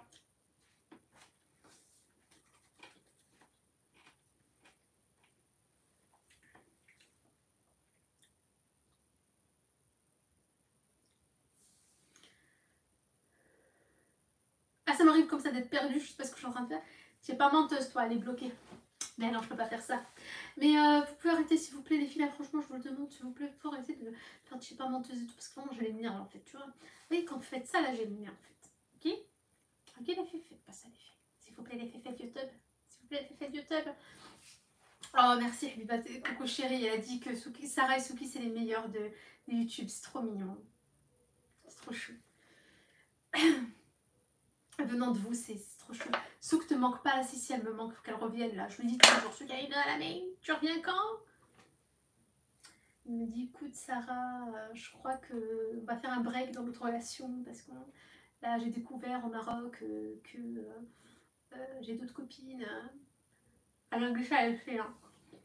Ah, ça m'arrive comme ça d'être perdue, je sais pas ce que je suis en train de faire. Tu es pas menteuse, toi, elle est bloquée. Mais non, je peux pas faire ça. Mais vous pouvez arrêter, s'il vous plaît, les filles, là, franchement, je vous le demande, s'il vous plaît, vous pouvez arrêter de faire, je sais pas, menteuse et tout, parce que vraiment, j'ai les nerfs, en fait, tu vois. Oui, quand vous faites ça, là, j'ai les nerfs, en fait. Ok? Ok, les filles, faites pas ça, les filles. S'il vous plaît, les filles, faites YouTube. S'il vous plaît, les filles, faites YouTube. Oh, merci, coucou chérie, elle a dit que Sarah et Suki, c'est les meilleurs de YouTube, c'est trop mignon. C'est trop chou. Venant de vous, c'est trop chou. Souk te manque pas là, si elle me manque, faut qu'elle revienne là. Je lui dis toujours, Souk, à la main, tu reviens quand? Il me dit, écoute Sarah, je crois que on va faire un break dans notre relation parce que là j'ai découvert au Maroc que j'ai d'autres copines. À l'anglais, elle fait. Hein.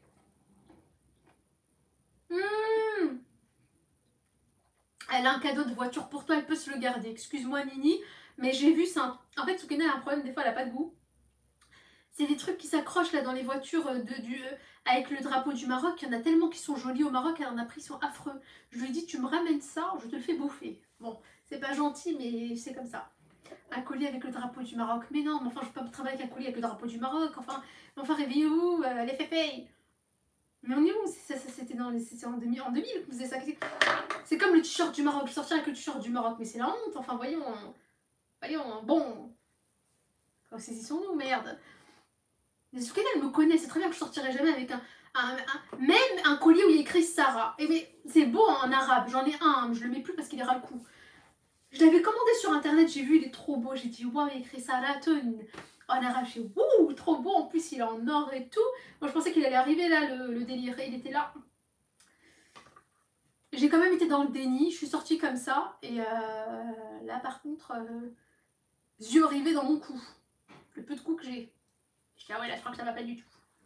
Elle a un cadeau de voiture pour toi, elle peut se le garder. Excuse-moi Nini, mais j'ai vu ça. En fait, Soukina a un problème, des fois elle a pas de goût. C'est des trucs qui s'accrochent là dans les voitures avec le drapeau du Maroc. Il y en a tellement qui sont jolis au Maroc, elle en a pris, ils sont affreux. Je lui ai dit, tu me ramènes ça, je te le fais bouffer. Bon, c'est pas gentil, mais c'est comme ça. Un collier avec le drapeau du Maroc. Mais non, mais enfin, je peux pas travailler avec un collier avec le drapeau du Maroc. Enfin réveillez-vous, les fépés. Mais on est où? C'était en 2000 que vous faisiez ça. C'est comme le t-shirt du Maroc. Sortir avec le t-shirt du Maroc, mais c'est la honte. Enfin, voyons. Bon. Saisissons-nous, merde. Mais Soukena, elle me connaît, c'est très bien que je sortirai jamais Même un collier où il y a écrit Sarah. Et mais c'est beau en arabe, j'en ai un, mais je le mets plus parce qu'il est ras le cou. Je l'avais commandé sur internet, j'ai vu, il est trop beau. J'ai dit, waouh, il y a écrit Sarah en arabe. J'ai dit, ouh, trop beau. En plus, il est en or et tout. Moi, je pensais qu'il allait arriver là, le délire. Il était là. J'ai quand même été dans le déni. Je suis sortie comme ça. Et là, par contre, yeux rivés dans mon cou. Le peu de cou que j'ai. Je dis, ah ouais, là, je crois que ça va pas du tout.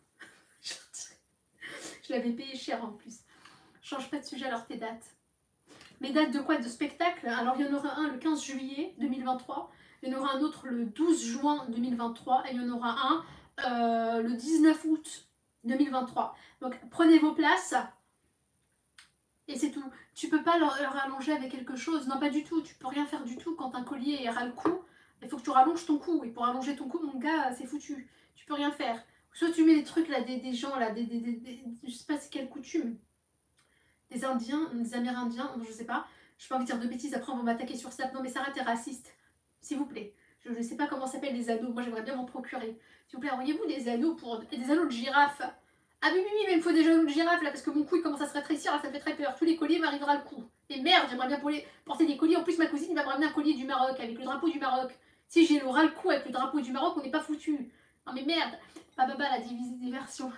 Je l'avais payé cher en plus. Change pas de sujet, alors tes dates. Mes dates de quoi? De spectacle? Alors il y en aura un le 15 juillet 2023, il y en aura un autre le 12 juin 2023 et il y en aura un le 19 août 2023. Donc prenez vos places et c'est tout. Tu peux pas le rallonger avec quelque chose, non pas du tout, tu peux rien faire du tout quand un collier ras le cou. Il faut que tu rallonges ton cou et pour allonger ton cou, mon gars, c'est foutu. Tu peux rien faire. Soit tu mets des trucs là, des gens là, je sais pas c'est quelle coutume. Des Indiens, des Amérindiens, je sais pas. Je peux pas envie de dire de bêtises, après on va m'attaquer sur Snap. Non mais Sarah, t'es raciste. S'il vous plaît. Je ne sais pas comment s'appellent les anneaux. Moi j'aimerais bien m'en procurer. S'il vous plaît, envoyez-vous des anneaux pour. Des anneaux de girafe. Ah oui, mais il me faut des anneaux de girafe là parce que mon cou il commence à se rétrécir, là, ça me fait très peur. Tous les colliers m'arrivera le cou. Et merde, j'aimerais bien porter des colliers. En plus, ma cousine va me ramener un collier du Maroc avec le drapeau du Maroc. Si j'ai le ras le cou avec le drapeau du Maroc, on n'est pas foutu. Non mais merde. Pas baba la diversion.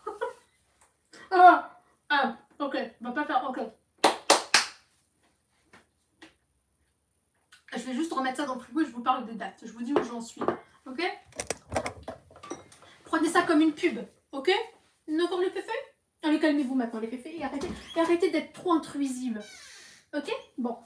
Ok, on va pas faire. Ok. Je vais juste remettre ça dans le frigo et je vous parle des dates. Je vous dis où j'en suis. Ok? Prenez ça comme une pub. Ok? Encore les féfés? Allez, calmez-vous maintenant, les féfés. Et arrêtez d'être trop intrusive. Ok? Bon.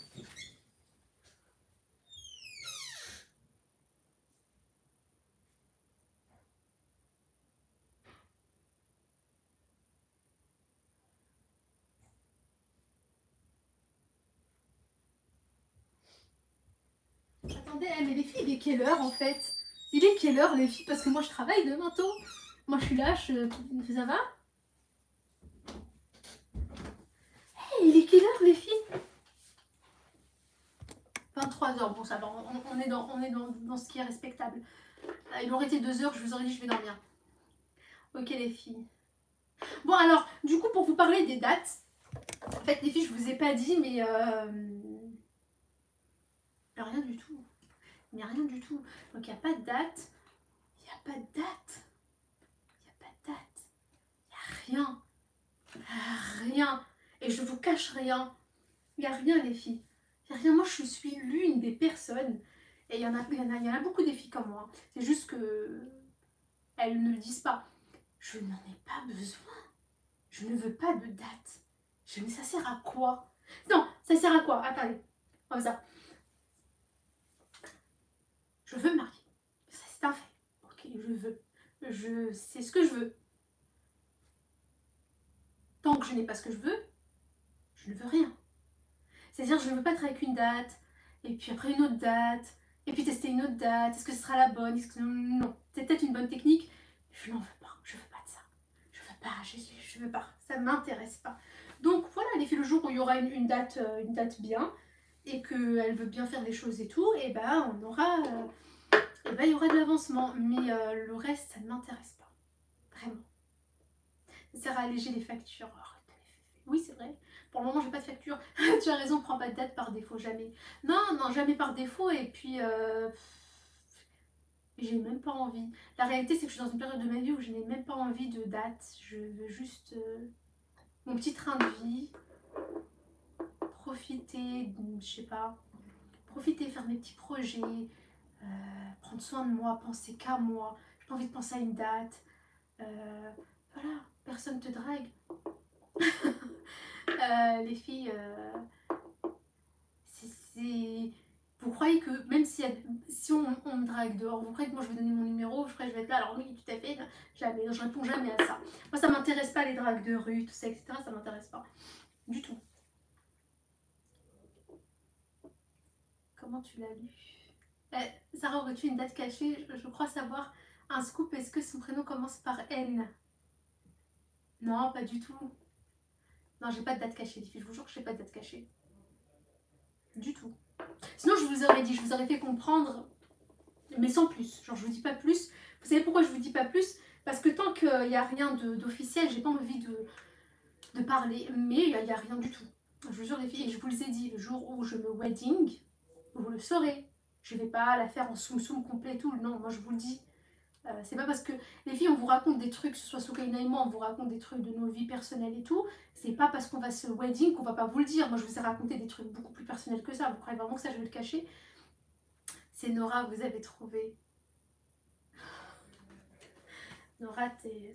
Attendez, mais les filles, il est quelle heure en fait? Il est quelle heure les filles? Parce que moi je travaille demain tôt. Moi je suis là, ça va? Hey, il est quelle heure les filles? 23h, bon ça va, on est dans ce qui est respectable. Il aurait été 2h, je vous aurais dit je vais dormir. Ok les filles. Bon alors, du coup pour vous parler des dates, en fait les filles je vous ai pas dit mais rien du tout. Mais rien du tout. Donc il n'y a pas de date. Il n'y a pas de date. Il n'y a pas de date. Il n'y a rien. Rien. Et je vous cache rien. Il n'y a rien les filles. Il n'y a rien. Moi je suis l'une des personnes. Et il y en a beaucoup des filles comme moi. C'est juste que elles ne le disent pas. Je n'en ai pas besoin. Je ne veux pas de date. Mais ça sert à quoi? Non, ça sert à quoi? Attendez. Comme ça. Je veux me marier. Ça c'est un fait. Ok, je veux. C'est ce que je veux. Tant que je n'ai pas ce que je veux, je ne veux rien. C'est-à-dire je ne veux pas être avec une date, et puis après une autre date, et puis tester une autre date. Est-ce que ce sera la bonne? Non, c'est peut-être une bonne technique. Je n'en veux pas. Je veux pas de ça. Je veux pas. Je veux pas. Ça m'intéresse pas. Donc voilà, les filles, le jour où il y aura une date bien, et qu'elle veut bien faire les choses et tout, et ben on aura... et ben il y aura de l'avancement. Mais le reste, ça ne m'intéresse pas. Vraiment. Ça sert à alléger les factures. Oui, c'est vrai. Pour le moment, j'ai pas de facture. Tu as raison, prends pas de date par défaut, jamais. Non, jamais par défaut. Et puis, j'ai même pas envie. La réalité, c'est que je suis dans une période de ma vie où je n'ai même pas envie de date. Je veux juste mon petit train de vie. Profiter, je sais pas. Profiter, faire mes petits projets. Prendre soin de moi, penser qu'à moi. J'ai pas envie de penser à une date. Voilà, personne te drague. Les filles, vous croyez que même si on me drague dehors, vous croyez que moi je vais donner mon numéro, je vais être là, alors oui, tout à fait, jamais, je réponds jamais à ça. Moi ça m'intéresse pas les dragues de rue, tout ça, etc. Ça m'intéresse pas du tout. Comment tu l'as lu? Sarah, aurais-tu une date cachée? Je crois savoir un scoop. Est-ce que son prénom commence par N? Non, pas du tout. Non, j'ai pas de date cachée, les filles. Je vous jure que j'ai pas de date cachée. Du tout. Sinon, je vous aurais dit, je vous aurais fait comprendre, mais sans plus. Genre, je vous dis pas plus. Vous savez pourquoi je vous dis pas plus? Parce que tant qu'il n'y a rien d'officiel, j'ai pas envie de parler. Mais il n'y a rien du tout. Je vous jure les filles, et je vous les ai dit, le jour où je me wedding, vous le saurez. Je vais pas la faire en soum-soum complet et tout. Non, moi je vous le dis. C'est pas parce que les filles, on vous raconte des trucs, que ce soit Soukaina et moi, on vous raconte des trucs de nos vies personnelles et tout. C'est pas parce qu'on va se wedding qu'on va pas vous le dire. Moi, je vous ai raconté des trucs beaucoup plus personnels que ça. Vous croyez vraiment que ça, je vais le cacher? C'est Nora, vous avez trouvé. Nora,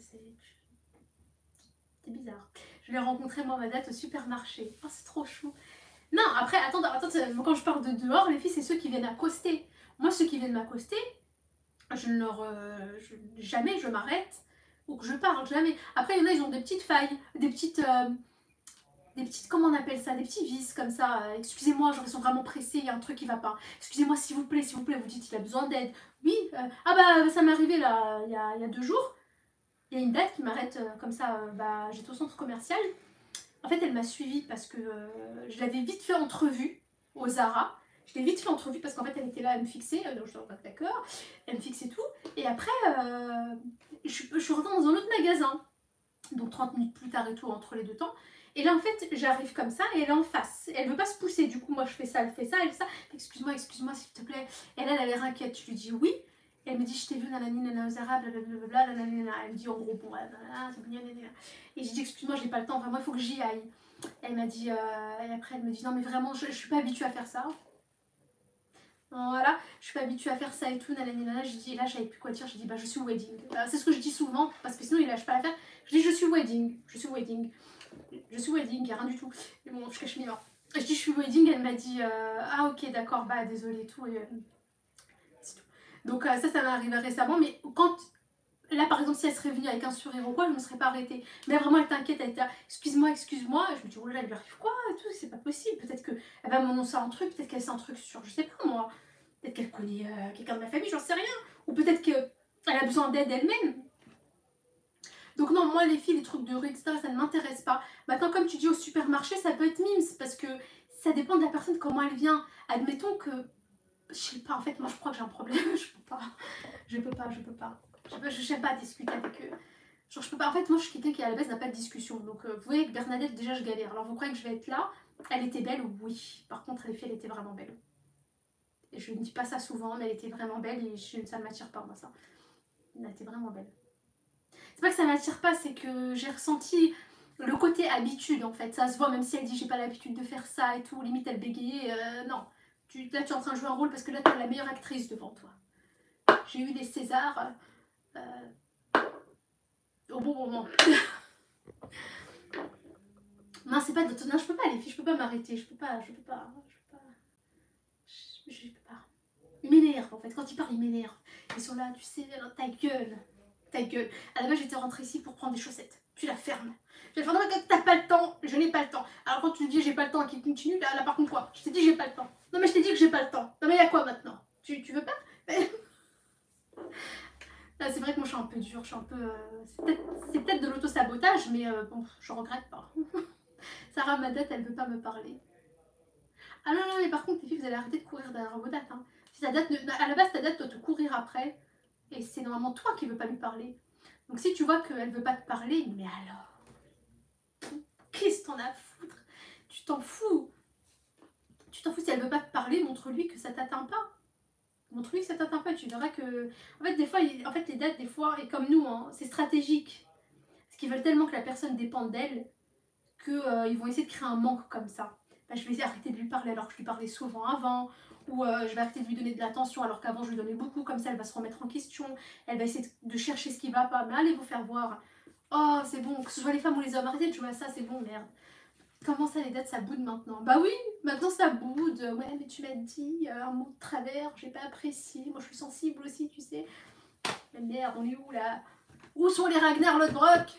c'est bizarre. Je l'ai rencontré, moi, ma date au supermarché. Oh, c'est trop chou. Non, après, attends, quand je parle de dehors, les filles, c'est ceux qui viennent accoster. Moi, ceux qui viennent m'accoster, je ne leur. Jamais je m'arrête ou que je parle, jamais. Après, il y en a, ils ont des petites failles, des petites. Comment on appelle ça, des petits vices comme ça. Excusez-moi, genre ils sont vraiment pressés, il y a un truc qui va pas. Excusez-moi, s'il vous plaît, vous dites il a besoin d'aide. Oui, ah bah ça m'est arrivé là, il y a 2 jours. Il y a une date qui m'arrête comme ça, j'étais au centre commercial. En fait, elle m'a suivie parce que je l'avais vite fait entrevue au Zara. Je l'ai vite fait entrevue parce qu'en fait, elle était là à me fixer. Donc, je suis d'accord. Elle me fixait tout. Et après, je suis rentrée dans un autre magasin. Donc, 30 minutes plus tard et tout, entre les deux temps. Et là, en fait, j'arrive comme ça et elle est en face. Elle veut pas se pousser. Du coup, moi, je fais ça, elle fait ça, elle fait ça. Excuse-moi, s'il te plaît. Et là, elle a l'air inquiète. Je lui dis oui. Elle me dit, je t'ai vu, nanani, nana, aux arabes, blablabla, nanani, nana. Elle me dit, en gros, bon, c'est bien, nanana. Et j'ai dit, excuse-moi, j'ai pas le temps, vraiment, il faut que j'y aille. Elle m'a dit, et après, elle me dit, non, mais vraiment, je suis pas habituée à faire ça. Voilà, je suis pas habituée à faire ça et tout, nanani, nana. J'ai dit, là, j'avais plus quoi dire. J'ai dit, je suis wedding. C'est ce que je dis souvent, parce que sinon, il lâche pas l'affaire. Je dis, je suis wedding, il n'y a rien du tout. Mais bon, je cache mes mains. Je dis, je suis wedding, elle m'a dit, ah ok, d'accord, désolée et tout. Et, c'est tout. Donc ça m'est arrivé récemment, mais quand, là par exemple, si elle serait venue avec un sourire ou quoi, je ne me serais pas arrêtée. Mais vraiment, elle t'inquiète, elle était là, excuse-moi. Et je me dis, oh là, elle lui arrive quoi et tout, c'est pas possible. Peut-être qu'elle va m'annoncer un truc, peut-être qu'elle sait un truc sur, je sais pas moi. Peut-être qu'elle connaît quelqu'un de ma famille, j'en sais rien. Ou peut-être qu'elle a besoin d'aide elle-même. Donc non, moi les filles, les trucs de rue, etc., ça ne m'intéresse pas. Maintenant, comme tu dis au supermarché, ça peut être mimes, parce que ça dépend de la personne, comment elle vient. Admettons que, je sais pas, en fait, moi je crois que j'ai un problème, je peux pas. Je n'aime pas discuter avec eux. Genre, je peux pas, en fait, moi je suis quelqu'un qui à la base n'a pas de discussion. Donc vous voyez, avec Bernadette, déjà je galère. Alors vous croyez que je vais être là? Elle était belle, oui. Par contre, les filles, elle était vraiment belle. Et je ne dis pas ça souvent, mais elle était vraiment belle et ça ne m'attire pas, moi, ça. Elle était vraiment belle. C'est pas que ça m'attire pas, c'est que j'ai ressenti le côté habitude en fait. Ça se voit, même si elle dit j'ai pas l'habitude de faire ça et tout, limite elle bégayait. Non, là tu es en train de jouer un rôle parce que là tu es la meilleure actrice devant toi. J'ai eu des Césars au bon moment. Non, c'est pas de... Non, je peux pas les filles, je peux pas m'arrêter, je peux pas. Ils m'énervent en fait, quand ils parlent ils m'énervent. Ils sont là, tu sais, ta gueule. À la base, j'étais rentrée ici pour prendre des chaussettes. Tu la fermes. Je vais faire, non, mais t'as pas le temps, je n'ai pas le temps. Alors quand tu dis j'ai pas le temps et qu'il continue, là par contre quoi? Je t'ai dit j'ai pas le temps. Non mais je t'ai dit que j'ai pas le temps. Non mais y'a quoi maintenant? Tu veux pas? Là c'est vrai que moi je suis un peu dure, je suis un peu... c'est peut-être de l'auto-sabotage, mais bon, je regrette pas. Sarah, ma date, elle veut pas me parler. Ah non, mais par contre les filles, vous allez arrêter de courir derrière vos dates. Hein. Si ta date à la base ta date doit te courir après, et c'est normalement toi qui veux pas lui parler. Donc si tu vois qu'elle veut pas te parler, mais alors... Qu'est-ce que t'en as à foutre? Tu t'en fous. Si elle veut pas te parler, montre-lui que ça t'atteint pas. Montre-lui que ça t'atteint pas. Tu verras que... En fait, des fois, les dates, des fois, et comme nous, hein, c'est stratégique. Parce qu'ils veulent tellement que la personne dépende d'elle qu'ils vont essayer de créer un manque comme ça. Je vais arrêter de lui parler alors que je lui parlais souvent avant. Ou je vais arrêter de lui donner de l'attention alors qu'avant je lui donnais beaucoup. Comme ça, elle va se remettre en question. Elle va essayer de chercher ce qui va pas. Mais allez vous faire voir. Oh, c'est bon. Que ce soit les femmes ou les hommes, arrêtez, tu vois ça, c'est bon, merde. Comment ça, les dates, ça boude maintenant? Bah oui, maintenant ça boude. Ouais, mais tu m'as dit un mot de travers, j'ai pas apprécié. Moi, je suis sensible aussi, tu sais. Mais merde, on est où là? Où sont les Ragnar Lodbrok?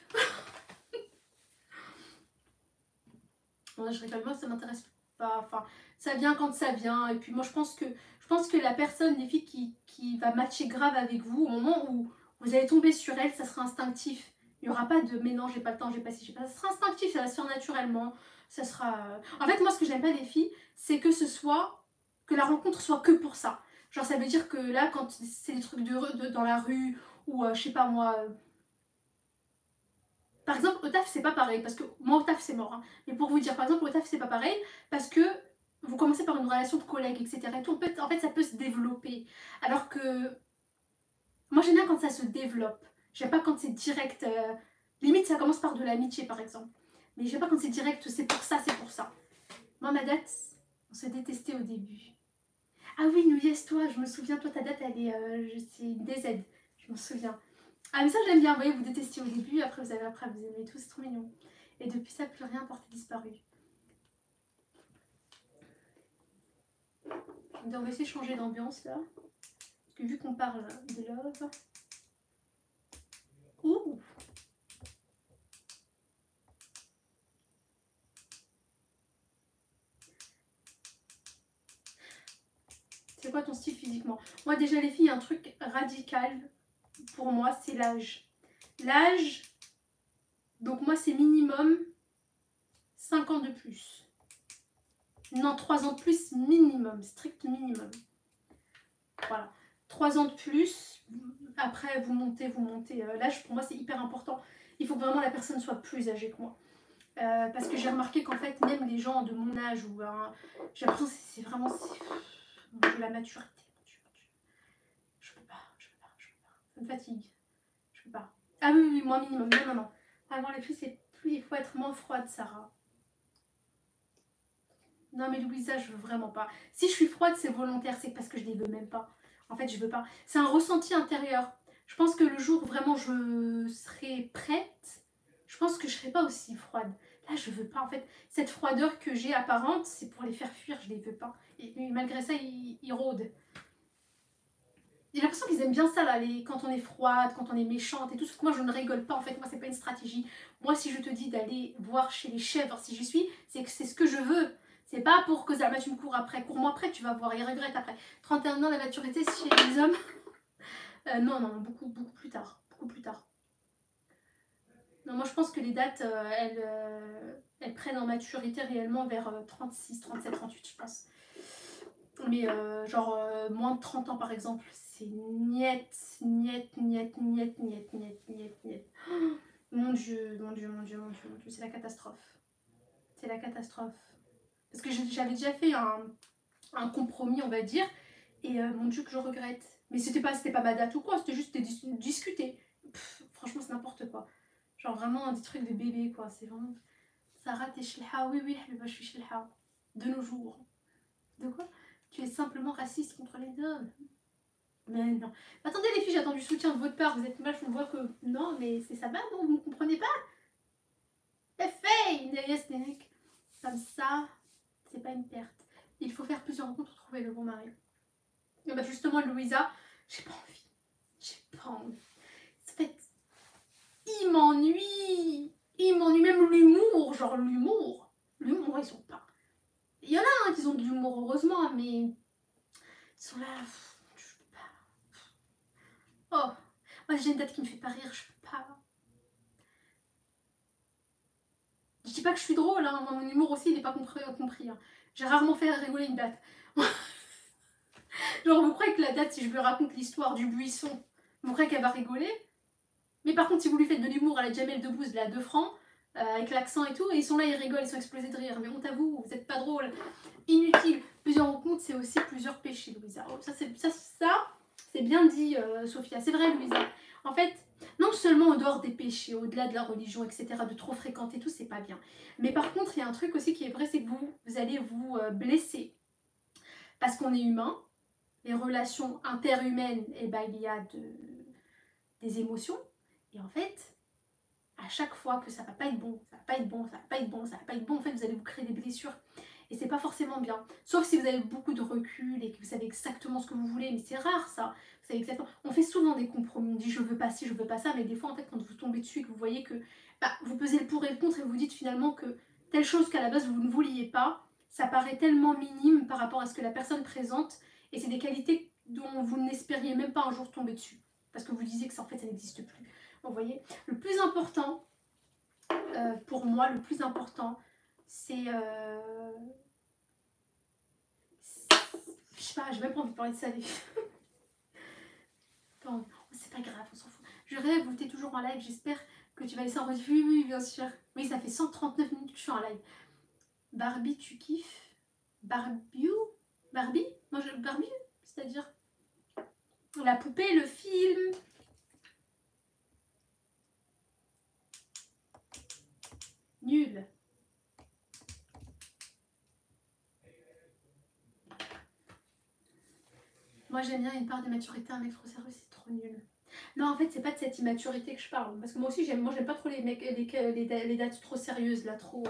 Je rigole, moi, ça m'intéresse pas. Enfin, ça vient quand ça vient. Et puis moi, je pense que la personne, les filles, qui va matcher grave avec vous, au moment où vous allez tomber sur elle, ça sera instinctif. Il n'y aura pas de mais non, j'ai pas le temps, j'ai pas ci, j'ai pas ça. Ça sera instinctif, ça va se faire naturellement. Ça sera. En fait, moi, ce que j'aime pas des filles, c'est que que la rencontre soit que pour ça. Genre, ça veut dire que là, quand c'est des trucs dans la rue, ou je sais pas moi, Par exemple, au taf, c'est pas pareil, parce que moi, au taf, c'est mort. Hein. Mais pour vous dire, par exemple, au taf, c'est pas pareil, parce que vous commencez par une relation de collègue, etc. Et tout, en fait, ça peut se développer. Alors que moi, j'aime bien quand ça se développe. J'aime pas quand c'est direct. Limite, ça commence par de l'amitié, par exemple. Mais j'aime pas quand c'est direct, c'est pour ça, c'est pour ça. Moi, ma date, on se détestait au début. Ah oui, New Yes, toi, je me souviens, toi, ta date, elle est. C'est une DZ, je m'en souviens. Ah, mais ça, j'aime bien, vous voyez, vous détestiez au début, après, vous aimez tout, c'est trop mignon. Et depuis ça, plus rien porté disparu. Donc, on va essayer de changer d'ambiance, là. Parce que vu qu'on parle de love. Ouh! C'est quoi ton style physiquement? Moi, déjà, les filles, un truc radical pour moi, c'est l'âge. L'âge, donc moi, c'est minimum 5 ans de plus. Non, 3 ans de plus, minimum, strict minimum. Voilà. 3 ans de plus, après, vous montez. L'âge, pour moi, c'est hyper important. Il faut que vraiment la personne soit plus âgée que moi. Parce que j'ai remarqué qu'en fait, même les gens de mon âge, ou j'ai l'impression que c'est vraiment de la maturité. Je peux pas. Ça me fatigue. Je peux pas. Ah oui, moi minimum. Non. Vraiment, les filles, c'est plus. Il faut être moins froide, Sarah. Non, mais Louisa, je veux vraiment pas. Si je suis froide, c'est volontaire, c'est parce que je les veux même pas. En fait, je veux pas. C'est un ressenti intérieur. Je pense que le jour où vraiment je serai prête, je pense que je serai pas aussi froide. Là, je veux pas. En fait, cette froideur que j'ai apparente, c'est pour les faire fuir, je les veux pas. Et malgré ça, ils rôdent. J'ai l'impression qu'ils aiment bien ça, là, quand on est froide, quand on est méchante et tout. Sauf que moi, je ne rigole pas, en fait. Moi, c'est pas une stratégie. Moi, si je te dis d'aller voir chez les chèvres, si j'y suis, c'est que c'est ce que je veux. C'est pas pour que Zalma, tu me cours après. Cours-moi après, tu vas voir. Ils regrettent après. 31 ans, la maturité chez les hommes. Non, beaucoup plus tard. Beaucoup plus tard. Non, moi, je pense que les dates, elles prennent en maturité réellement vers 36, 37, 38, je pense. Mais genre moins de 30 ans par exemple, c'est niet. Oh, mon Dieu, c'est la catastrophe. C'est la catastrophe. Parce que j'avais déjà fait un compromis, on va dire, et mon Dieu que je regrette. Mais c'était pas ma date ou quoi, c'était juste discuter. Franchement, c'est n'importe quoi. Genre vraiment des trucs de bébé, quoi. C'est vraiment... Sarah, t'es shilha? Oui, je suis shilha. De nos jours. De quoi? Tu es simplement raciste contre les hommes. Mais non. Attendez les filles, j'attends du soutien de votre part. Vous êtes mal, je vois que... Non, mais c'est ça va, non? Vous ne comprenez pas? Yes, comme ça, c'est pas une perte. Il faut faire plusieurs rencontres pour trouver le bon mari. Et bah justement, Louisa, j'ai pas envie. En fait, il m'ennuie. Même l'humour, genre l'humour. L'humour, ils sont pas... Il y en a qui ont de l'humour, heureusement, mais... Ils sont là... Oh, moi j'ai une date qui me fait pas rire, je peux pas. Je dis pas que je suis drôle, hein. Moi, mon humour aussi il n'est pas compris. Hein. J'ai rarement fait rigoler une date. Genre vous croyez que la date, si je lui raconte l'histoire du buisson, vous croyez qu'elle va rigoler? Mais par contre si vous lui faites de l'humour à la Jamel Debbouze, là, 2 francs, avec l'accent et tout, et ils sont là, ils rigolent, ils sont explosés de rire. Mais honte à vous, vous êtes pas drôle. Inutile. Plusieurs rencontres, c'est aussi plusieurs péchés, Louisa. Oh, ça c'est bien dit, Sophia. C'est vrai, Louisa. En fait, non seulement en dehors des péchés, au-delà de la religion, etc., de trop fréquenter tout, c'est pas bien. Mais par contre, il y a un truc aussi qui est vrai, c'est que vous allez vous blesser. Parce qu'on est humain. Les relations interhumaines, eh ben, il y a des émotions. Et en fait, à chaque fois que ça va pas être bon, en fait, vous allez vous créer des blessures. Et c'est pas forcément bien. Sauf si vous avez beaucoup de recul et que vous savez exactement ce que vous voulez. Mais c'est rare ça. Vous savez exactement. On fait souvent des compromis. On dit je veux pas ci, je veux pas ça. Mais des fois, en fait, quand vous tombez dessus et que vous voyez que vous pesez le pour et le contre et vous dites finalement que telle chose qu'à la base vous ne vouliez pas, ça paraît tellement minime par rapport à ce que la personne présente. Et c'est des qualités dont vous n'espériez même pas un jour tomber dessus. Parce que vous disiez que ça, en fait, ça n'existe plus. Vous voyez, le plus important, pour moi, le plus important, c'est... je sais pas, j'ai même pas envie de parler de ça. Bon, c'est pas grave, on s'en fout. Je rêve, vous êtes toujours en live, j'espère Que tu vas laisser en rediff. Oui, oui, bien sûr. Oui, ça fait 139 minutes que je suis en live. Barbie, tu kiffes? Barbie? Barbie? Moi, Barbie, c'est-à-dire la poupée, le film. Nul. Moi, j'aime bien une part de maturité, un mec trop sérieux, c'est trop nul. Non, en fait, c'est pas de cette immaturité que je parle. Parce que moi aussi, j'aime pas trop les mecs, les dates trop sérieuses, là, trop.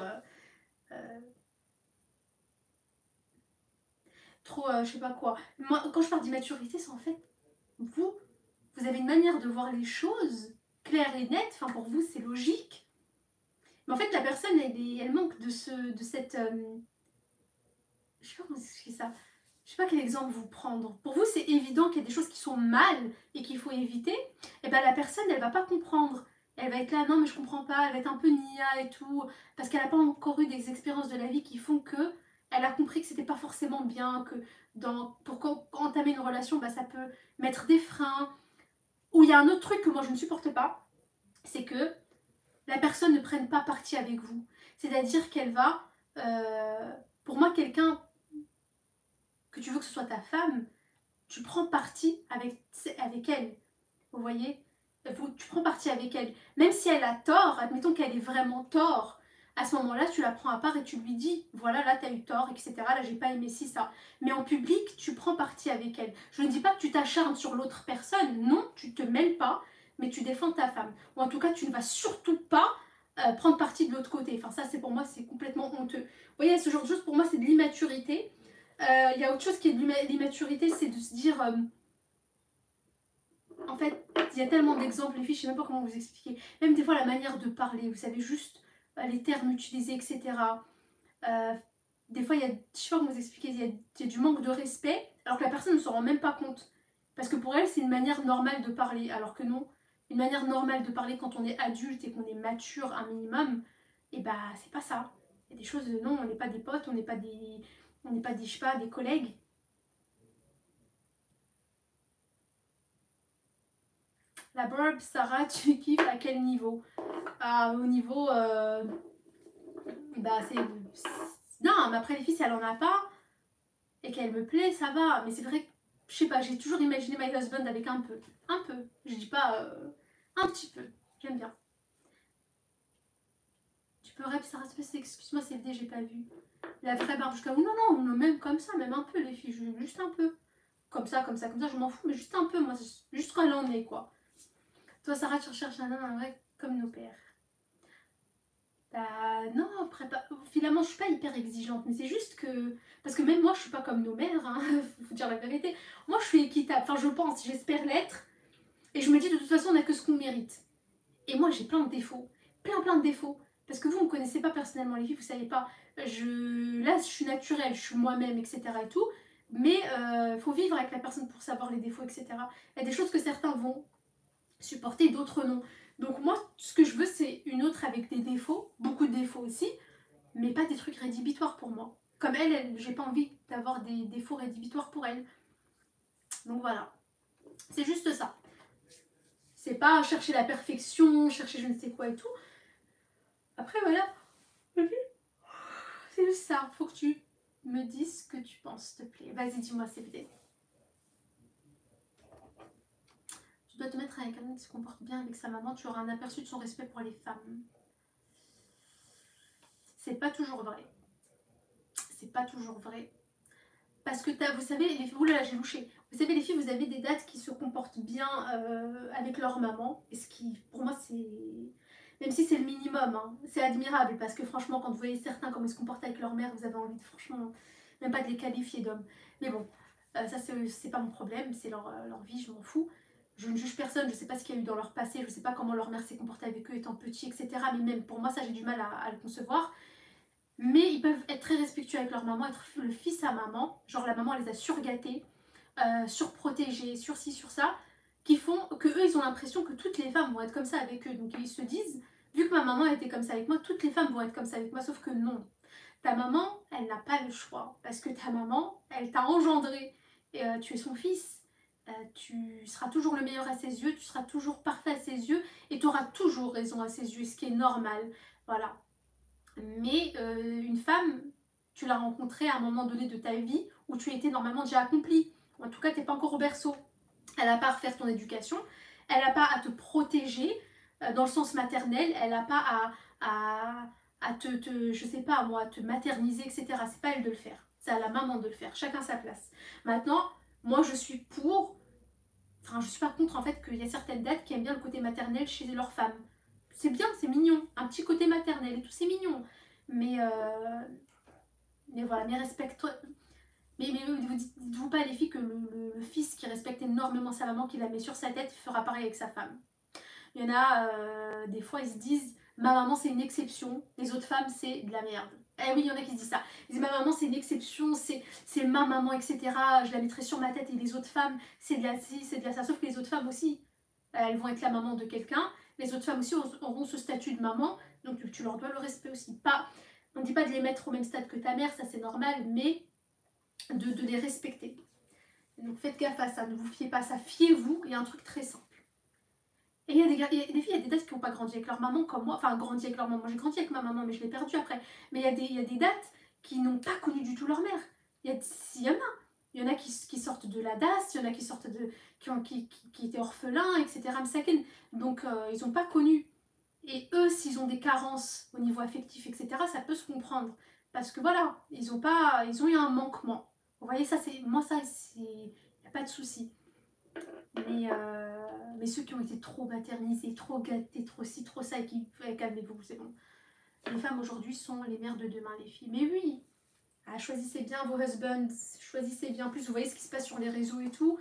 Trop, je sais pas quoi. Moi, quand je parle d'immaturité, c'est en fait, vous avez une manière de voir les choses claire et nette. Enfin, pour vous, c'est logique. Mais en fait, la personne, elle manque de cette. Je sais pas comment expliquer ça. Je sais pas quel exemple vous prendre. Pour vous, c'est évident qu'il y a des choses qui sont mal et qu'il faut éviter. Et ben la personne, elle va pas comprendre. Elle va être là, non mais je comprends pas. Elle va être un peu nia et tout, parce qu'elle a pas encore eu des expériences de la vie qui font que elle a compris que c'était pas forcément bien, que pour entamer une relation, bah, ça peut mettre des freins. Ou il y a un autre truc que moi je ne supporte pas, c'est que la personne ne prenne pas parti avec vous. C'est-à-dire qu'elle va, pour moi, quelqu'un que tu veux que ce soit ta femme, tu prends parti avec elle. Vous voyez, tu prends parti avec elle. Même si elle a tort, admettons qu'elle ait vraiment tort, à ce moment-là, tu la prends à part et tu lui dis, voilà, là, t'as eu tort, etc. Là, j'ai pas aimé ci, ça. Mais en public, tu prends parti avec elle. Je ne dis pas que tu t'acharnes sur l'autre personne. Non, tu te mêles pas, mais tu défends ta femme. Ou en tout cas, tu ne vas surtout pas prendre parti de l'autre côté. Enfin, ça, c'est pour moi, c'est complètement honteux. Vous voyez, ce genre de choses, pour moi, c'est de l'immaturité. Il y a autre chose qui est de l'immaturité, c'est de se dire... en fait, il y a tellement d'exemples, les filles, je sais même pas comment vous expliquer. Même des fois, la manière de parler, vous savez, juste les termes utilisés, etc. Euh, des fois, il y a, je sais pas comment vous expliquer, il y a du manque de respect, alors que la personne ne s'en rend même pas compte. Parce que pour elle, c'est une manière normale de parler, alors que non. Une manière normale de parler quand on est adulte et qu'on est mature un minimum, et bah, c'est pas ça. Il y a des choses, non, on n'est pas des potes, on n'est pas des, je sais pas, des collègues. La burb, Sarah, tu kiffes à quel niveau? Ah, au niveau. Bah, c'est. Non, mais après, les filles, si elle en a pas et qu'elle me plaît, ça va. Mais c'est vrai que, je sais pas, j'ai toujours imaginé My Husband avec un peu. Un peu. Je dis pas. Un petit peu. J'aime bien. Tu peux rêver, Sarah, excuse-moi, c'est le dé, j'ai pas vu. La vraie Barbouchka. Non, non, même comme ça, même un peu, les filles. Juste un peu. Comme ça, comme ça, comme ça, je m'en fous, mais juste un peu, moi. Juste quand elle en est, quoi. Toi, Sarah, tu recherches un homme, un vrai comme nos pères. Bah non, après, finalement je suis pas hyper exigeante, mais c'est juste que... Parce que même moi je suis pas comme nos mères, hein, faut dire la vérité. Moi je suis équitable, enfin je pense, j'espère l'être, et je me dis de toute façon on a que ce qu'on mérite. Et moi j'ai plein de défauts, plein de défauts. Parce que vous ne me connaissez pas personnellement les filles, vous savez pas. Là je suis naturelle, je suis moi-même, etc. et tout. Mais faut vivre avec la personne pour savoir les défauts, etc. Il y a des choses que certains vont supporter, d'autres non. Donc moi, ce que je veux, c'est une autre avec des défauts, beaucoup de défauts aussi, mais pas des trucs rédhibitoires pour moi. Comme elle, j'ai pas envie d'avoir des défauts rédhibitoires pour elle. Donc voilà, c'est juste ça. C'est pas chercher la perfection, chercher je ne sais quoi et tout. Après voilà, c'est juste ça. Faut que tu me dises ce que tu penses, s'il te plaît. Vas-y, dis-moi, CBD. Tu dois te mettre avec quelqu'un qui se comporte bien avec sa maman, tu auras un aperçu de son respect pour les femmes. C'est pas toujours vrai. C'est pas toujours vrai. Parce que vous savez, les filles, oulala, j'ai louché. Vous savez, les filles, vous avez des dates qui se comportent bien avec leur maman. Et ce qui, pour moi, c'est. Même si c'est le minimum, hein, c'est admirable. Parce que franchement, quand vous voyez certains comment ils se comportent avec leur mère, vous avez envie de, franchement, même pas de les qualifier d'hommes. Mais bon, ça, c'est pas mon problème. C'est leur vie, je m'en fous. Je ne juge personne, je sais pas ce qu'il y a eu dans leur passé, je sais pas comment leur mère s'est comportée avec eux étant petit, etc. Mais même pour moi, ça, j'ai du mal à le concevoir. Mais ils peuvent être très respectueux avec leur maman, être le fils à maman, genre la maman les a surgâtés, surprotégés, sur ci, sur ça, qui font que eux ils ont l'impression que toutes les femmes vont être comme ça avec eux. Donc ils se disent, vu que ma maman a été comme ça avec moi, toutes les femmes vont être comme ça avec moi, sauf que non. Ta maman, elle n'a pas le choix, parce que ta maman, elle t'a engendré, et tu es son fils. tu seras toujours le meilleur à ses yeux, tu seras toujours parfait à ses yeux et tu auras toujours raison à ses yeux, ce qui est normal. Voilà. Mais une femme, tu l'as rencontrée à un moment donné de ta vie où tu étais normalement déjà accompli. En tout cas, tu n'es pas encore au berceau. Elle n'a pas à refaire ton éducation, elle n'a pas à te protéger dans le sens maternel, elle n'a pas à je sais pas moi, te materniser, etc. C'est pas elle de le faire, c'est à la maman de le faire, chacun sa place. Maintenant, moi je suis pour, enfin je suis pas contre en fait qu'il y a certaines dates qui aiment bien le côté maternel chez leurs femmes. C'est bien, c'est mignon, un petit côté maternel et tout, c'est mignon. Mais, mais voilà, mais respecte-toi. Mais vous dites-vous pas les filles que le fils qui respecte énormément sa maman, qui la met sur sa tête, fera pareil avec sa femme. Il y en a, des fois, ils se disent ma maman c'est une exception, les autres femmes c'est de la merde. Eh oui, il y en a qui se disent ça. Ils disent ma maman c'est une exception, c'est ma maman, etc. Je la mettrai sur ma tête et les autres femmes c'est de la ci, c'est de la ça. Sauf que les autres femmes aussi, elles vont être la maman de quelqu'un. Les autres femmes aussi auront ce statut de maman, donc tu leur dois le respect aussi. Pas, on ne dit pas de les mettre au même stade que ta mère, ça c'est normal, mais de les respecter. Donc faites gaffe à ça, ne vous fiez pas à ça, fiez-vous, il y a un truc très simple. Et il y a des filles, il y a des dates qui n'ont pas grandi avec leur maman comme moi, enfin grandi avec leur maman, moi j'ai grandi avec ma maman mais je l'ai perdue après, mais il y a des dates qui n'ont pas connu du tout leur mère. Il y en a qui sortent de la DAS, il y en a qui sortent de, qui étaient orphelins, etc. Donc ils n'ont pas connu. Et eux, s'ils ont des carences au niveau affectif, etc., ça peut se comprendre. Parce que voilà, ils ont eu un manquement. Vous voyez, ça, c'est. Moi, ça, c'est. Il n'y a pas de souci. Mais ceux qui ont été trop maternisés, trop gâtés, trop ci, trop ça, et qui. Calmez-vous, c'est bon. Les femmes aujourd'hui sont les mères de demain, les filles. Mais oui, choisissez bien vos husbands, choisissez bien. En plus, vous voyez ce qui se passe sur les réseaux et tout.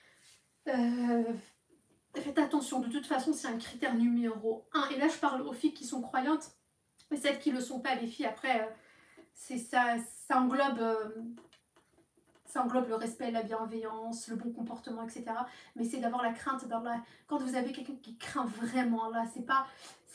Faites attention, de toute façon, c'est un critère numéro 1. Et là, je parle aux filles qui sont croyantes, mais celles qui ne le sont pas, les filles, après, c'est ça, ça englobe le respect, la bienveillance, le bon comportement, etc. Mais c'est d'avoir la crainte d'Allah. Quand vous avez quelqu'un qui craint vraiment Allah, c'est pas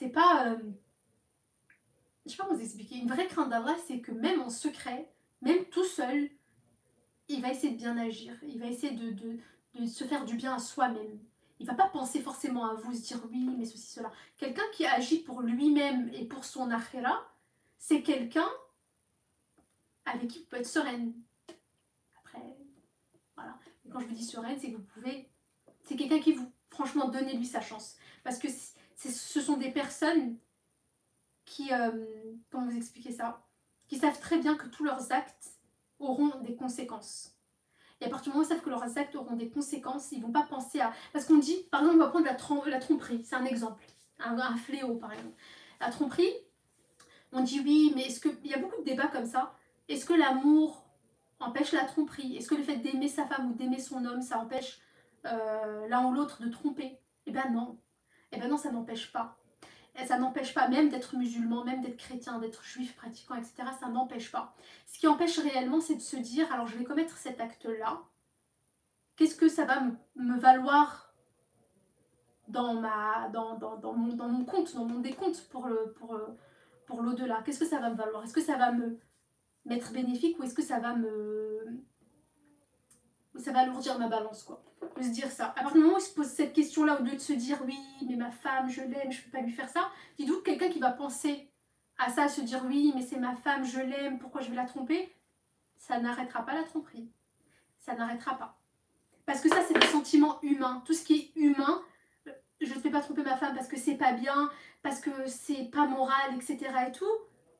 je sais pas comment vous expliquer. Une vraie crainte d'Allah, c'est que même en secret, même tout seul, il va essayer de bien agir. Il va essayer de se faire du bien à soi-même. Il va pas penser forcément à vous, se dire oui, mais ceci, cela. Quelqu'un qui agit pour lui-même et pour son akhira, c'est quelqu'un avec qui vous pouvez être sereine. Après, voilà. Et quand je vous dis sereine, c'est que vous pouvez... C'est quelqu'un qui vous... Franchement, donnez-lui sa chance. Parce que ce sont des personnes qui... comment vous expliquer ça? Qui savent très bien que tous leurs actes auront des conséquences. Et à partir du moment où ils savent que leurs actes auront des conséquences, ils ne vont pas penser à... Parce qu'on dit, par exemple, on va prendre la tromperie, c'est un exemple. Un fléau, par exemple. La tromperie, on dit oui, mais est-ce que... Il y a beaucoup de débats comme ça. Est-ce que l'amour empêche la tromperie? Est-ce que le fait d'aimer sa femme ou d'aimer son homme, ça empêche l'un ou l'autre de tromper? Eh ben non. Eh ben non, ça n'empêche pas. Et ça n'empêche pas même d'être musulman, même d'être chrétien, d'être juif pratiquant, etc. Ça n'empêche pas. Ce qui empêche réellement, c'est de se dire, alors je vais commettre cet acte-là. Qu'est-ce que ça va me valoir dans mon compte, dans mon décompte pour l'au-delà? Qu'est-ce que ça va me valoir? Est-ce que ça va m'être bénéfique ou est-ce que ça va alourdir ma balance, quoi? De se dire ça. À partir du moment où il se pose cette question-là, au lieu de se dire oui, mais ma femme, je l'aime, je peux pas lui faire ça, dites-vous que quelqu'un qui va penser à ça, se dire oui, mais c'est ma femme, je l'aime, pourquoi je vais la tromper? Ça n'arrêtera pas la tromperie. Ça n'arrêtera pas. Parce que ça, c'est des sentiments humains. Tout ce qui est humain, je ne vais pas tromper ma femme parce que c'est pas bien, parce que c'est pas moral, etc. et tout,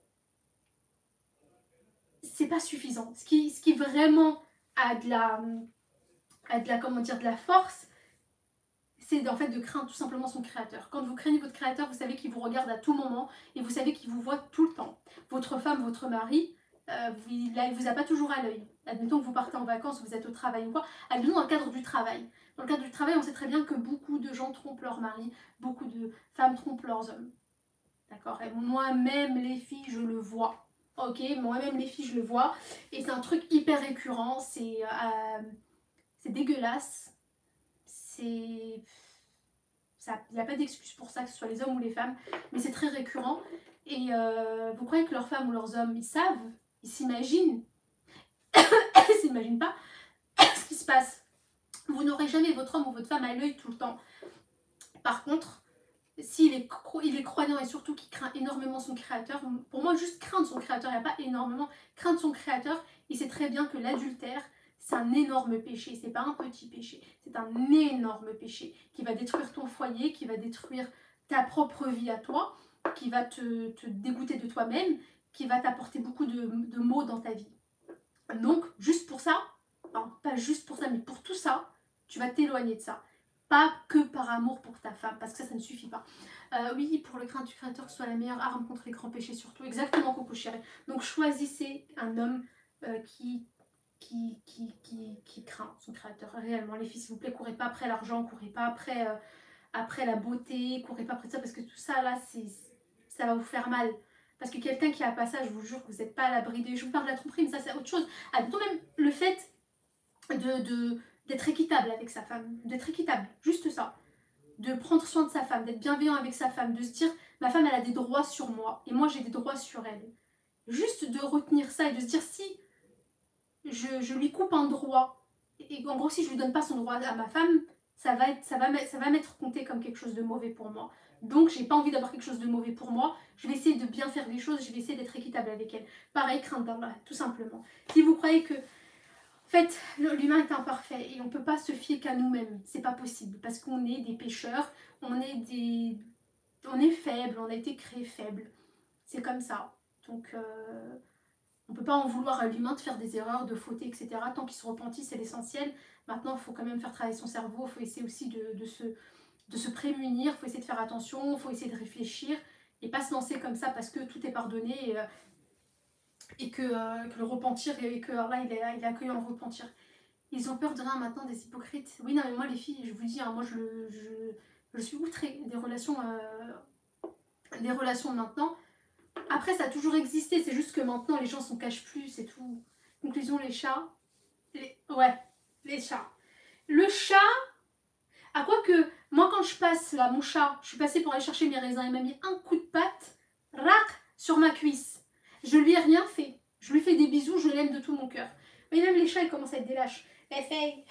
c'est pas suffisant. Ce qui vraiment a de la comment dire, de la force, c'est en fait de craindre tout simplement son créateur. Quand vous craignez votre créateur, vous savez qu'il vous regarde à tout moment et vous savez qu'il vous voit tout le temps. Votre femme, votre mari, il ne vous a pas toujours à l'œil. Admettons que vous partez en vacances, vous êtes au travail ou quoi, admettons dans le cadre du travail. Dans le cadre du travail, on sait très bien que beaucoup de gens trompent leur mari, beaucoup de femmes trompent leurs hommes. D'accord? Et moi-même, les filles, je le vois. Ok? Moi-même, les filles, je le vois. Et c'est un truc hyper récurrent. C'est dégueulasse. Il n'y a pas d'excuse pour ça, que ce soit les hommes ou les femmes. Mais c'est très récurrent. Et vous croyez que leurs femmes ou leurs hommes, ils savent? Ils s'imaginent? Ils s'imaginent pas ce qui se passe. Vous n'aurez jamais votre homme ou votre femme à l'œil tout le temps. Par contre, s'il est, il est croyant et surtout qu'il craint énormément son créateur, pour moi juste craindre son créateur, il n'y a pas énormément, craindre son créateur, il sait très bien que l'adultère, c'est un énorme péché, c'est pas un petit péché, c'est un énorme péché qui va détruire ton foyer, qui va détruire ta propre vie à toi, qui va te dégoûter de toi-même, qui va t'apporter beaucoup de maux dans ta vie. Donc, juste pour ça, enfin, pas juste pour ça, mais pour tout ça, tu vas t'éloigner de ça. Pas que par amour pour ta femme, parce que ça ne suffit pas. Oui, pour le crainte du créateur, soit la meilleure arme contre les grands péchés surtout. Exactement, Coco chérie. Donc choisissez un homme qui craint son créateur. Réellement, les filles, s'il vous plaît, courez pas après l'argent, courez pas après la beauté, courez pas après ça, parce que tout ça, là, ça va vous faire mal. Parce que quelqu'un qui a pas ça, je vous jure que vous n'êtes pas à l'abri de... Je vous parle de la tromperie, mais ça, c'est autre chose. Admettons même le fait d'être équitable avec sa femme, d'être équitable, juste ça, de prendre soin de sa femme, d'être bienveillant avec sa femme, de se dire ma femme elle a des droits sur moi et moi j'ai des droits sur elle. Juste de retenir ça et de se dire si je lui coupe un droit et en gros si je lui donne pas son droit à ma femme, ça va m'être compté comme quelque chose de mauvais pour moi. Donc j'ai pas envie d'avoir quelque chose de mauvais pour moi, je vais essayer de bien faire les choses, je vais essayer d'être équitable avec elle. Pareil, crainte d'Allah, tout simplement. Si vous croyez que en fait, l'humain est imparfait et on ne peut pas se fier qu'à nous-mêmes. C'est pas possible parce qu'on est des pécheurs, on est faible, on a été créé faible. C'est comme ça. Donc, on ne peut pas en vouloir à l'humain de faire des erreurs, de fauter, etc. Tant qu'il se repentit, c'est l'essentiel. Maintenant, il faut quand même faire travailler son cerveau. Il faut essayer aussi de se prémunir. Il faut essayer de faire attention. Il faut essayer de réfléchir et pas se lancer comme ça parce que tout est pardonné. Et que le repentir et que Allah il est accueilli en repentir. Ils ont peur de rien maintenant, des hypocrites. Oui, non, mais moi les filles, je vous dis, hein, moi je suis outrée des relations maintenant. Après, ça a toujours existé, c'est juste que maintenant les gens s'en cachent plus, c'est tout. Conclusion, les chats. Ouais, les chats. Le chat, à quoi que moi quand je passe là, mon chat, je suis passée pour aller chercher mes raisins, il m'a mis un coup de patte, rac, sur ma cuisse. Je lui ai rien fait. Je lui fais des bisous, je l'aime de tout mon cœur. Mais même les chats, ils commencent à être des lâches. Essaye.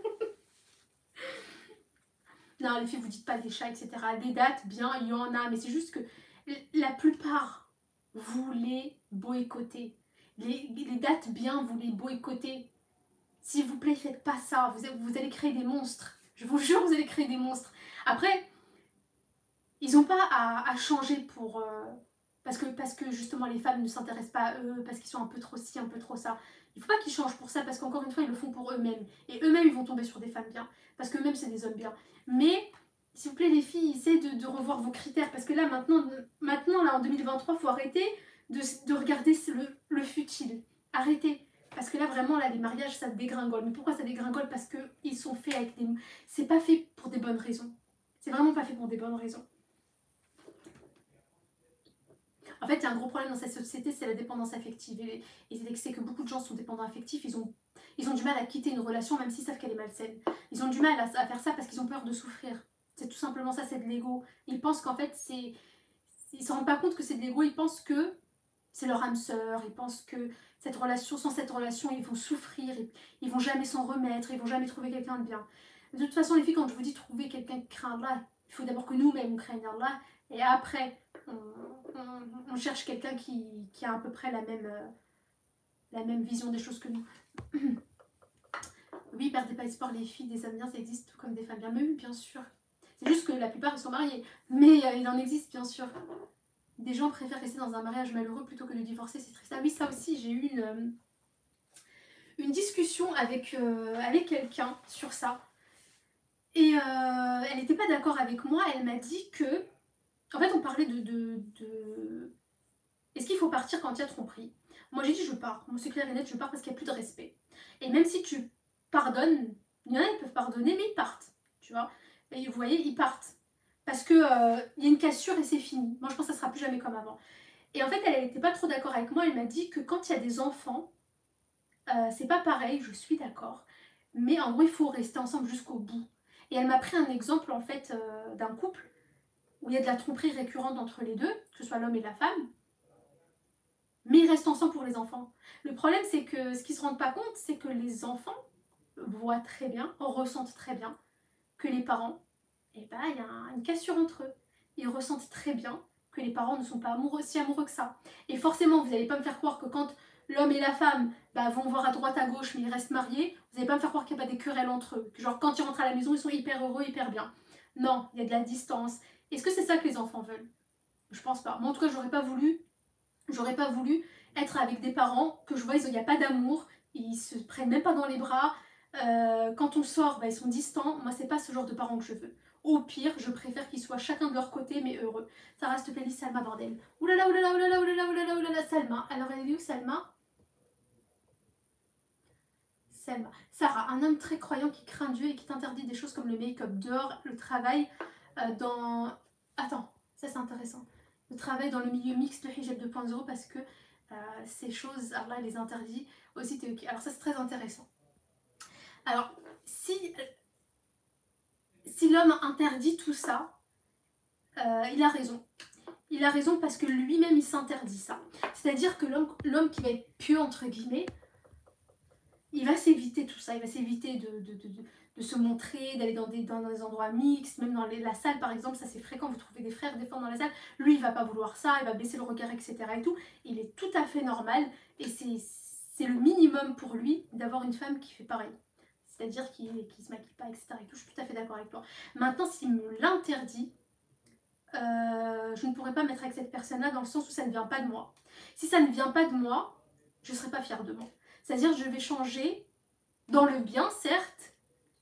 Non, les filles, vous dites pas des chats, etc. Des dates, bien, il y en a. Mais c'est juste que la plupart, vous les boycottez. Les dates, bien, vous les boycottez. S'il vous plaît, faites pas ça. Vous allez créer des monstres. Je vous jure, vous allez créer des monstres. Après, ils n'ont pas à changer pour... parce que justement les femmes ne s'intéressent pas à eux, parce qu'ils sont un peu trop ci, un peu trop ça. Il ne faut pas qu'ils changent pour ça, parce qu'encore une fois, ils le font pour eux-mêmes. Et eux-mêmes, ils vont tomber sur des femmes bien, parce qu'eux-mêmes, c'est des hommes bien. Mais, s'il vous plaît, les filles, essayez de revoir vos critères, parce que là, maintenant là, en 2023, il faut arrêter de regarder le futile. Arrêtez. Parce que là, vraiment, là, les mariages, ça dégringole. Mais pourquoi ça dégringole? Parce qu'ils sont faits avec des... C'est pas fait pour des bonnes raisons. C'est vraiment pas fait pour des bonnes raisons. En fait, il y a un gros problème dans cette société, c'est la dépendance affective. Et c'est que beaucoup de gens sont dépendants affectifs, ils ont du mal à quitter une relation même s'ils savent qu'elle est malsaine. Ils ont du mal à faire ça parce qu'ils ont peur de souffrir. C'est tout simplement ça, c'est de l'ego. Ils pensent qu'en fait, ils ne se rendent pas compte que c'est de l'ego, ils pensent que c'est leur âme sœur, ils pensent que sans cette relation, ils vont souffrir, ils vont jamais s'en remettre, ils vont jamais trouver quelqu'un de bien. De toute façon, les filles, quand je vous dis trouver quelqu'un qui craint Allah, il faut d'abord que nous-mêmes craignons Allah, et après, on cherche quelqu'un qui a à peu près la même vision des choses que nous. Oui, perdez pas espoir, les filles des hommes bien, ça existe tout comme des femmes bien. Mais oui, bien sûr. C'est juste que la plupart, ils sont mariés. Mais il en existe, bien sûr. Des gens préfèrent rester dans un mariage malheureux plutôt que de divorcer, c'est triste. Ah oui, ça aussi, j'ai eu une discussion avec quelqu'un sur ça. Et elle n'était pas d'accord avec moi, elle m'a dit que... En fait, on parlait de... Est-ce qu'il faut partir quand il y a tromperie? Moi, j'ai dit je pars. Moi, c'est clair et net, je pars parce qu'il n'y a plus de respect. Et même si tu pardonnes, il y en a qui peuvent pardonner, mais ils partent. Tu vois? Et vous voyez, ils partent. Parce que y a une cassure et c'est fini. Moi, je pense que ça sera plus jamais comme avant. Et en fait, elle n'était pas trop d'accord avec moi. Elle m'a dit que quand il y a des enfants, c'est pas pareil, je suis d'accord. Mais en gros, il faut rester ensemble jusqu'au bout. Et elle m'a pris un exemple, en fait, d'un couple où il y a de la tromperie récurrente entre les deux, que ce soit l'homme et la femme. Mais ils restent ensemble pour les enfants. Le problème, c'est que ce qu'ils ne se rendent pas compte, c'est que les enfants, voient très bien, ressentent très bien que les parents, eh ben, il y a une cassure entre eux. Ils ressentent très bien que les parents ne sont pas amoureux, si amoureux que ça. Et forcément, vous n'allez pas me faire croire que quand l'homme et la femme vont voir à droite à gauche mais ils restent mariés, vous n'allez pas me faire croire qu'il n'y a pas des querelles entre eux. Que genre quand ils rentrent à la maison, ils sont hyper heureux, hyper bien. Non, il y a de la distance. Est-ce que c'est ça que les enfants veulent? Je pense pas. Moi en tout cas, j'aurais pas voulu être avec des parents que je vois, il n'y a pas d'amour, ils se prennent même pas dans les bras. Quand on sort, ils sont distants. Moi, c'est pas ce genre de parents que je veux. Au pire, je préfère qu'ils soient chacun de leur côté, mais heureux. Sarah, s'il te plaît, lis Salma, bordel. Oulala, oulala, oulala, oulala, oulala, oulala, Salma. Alors, elle est où, Salma? Salma. Sarah, un homme très croyant qui craint Dieu et qui t'interdit des choses comme le make-up dehors, le travail dans... Attends, ça c'est intéressant. Le travail dans le milieu mixte de Hijab 2.0 parce que ces choses, Allah les interdit. Aussi, t'es ok. Alors ça c'est très intéressant. Alors, si l'homme interdit tout ça, il a raison. Il a raison parce que lui-même il s'interdit ça. C'est-à-dire que l'homme qui va être pieux entre guillemets, il va s'éviter tout ça, il va s'éviter de se montrer, d'aller dans des endroits mixtes, même dans la salle par exemple, ça c'est fréquent, vous trouvez des frères, des femmes dans la salle, lui il va pas vouloir ça, il va baisser le regard, etc. et tout, il est tout à fait normal, et c'est le minimum pour lui d'avoir une femme qui fait pareil. C'est-à-dire qui se maquille pas, etc. et tout, je suis tout à fait d'accord avec toi. Maintenant, s'il me l'interdit, je ne pourrais pas mettre avec cette personne-là dans le sens où ça ne vient pas de moi. Si ça ne vient pas de moi, je ne serai pas fière de moi. C'est-à-dire je vais changer dans le bien, certes,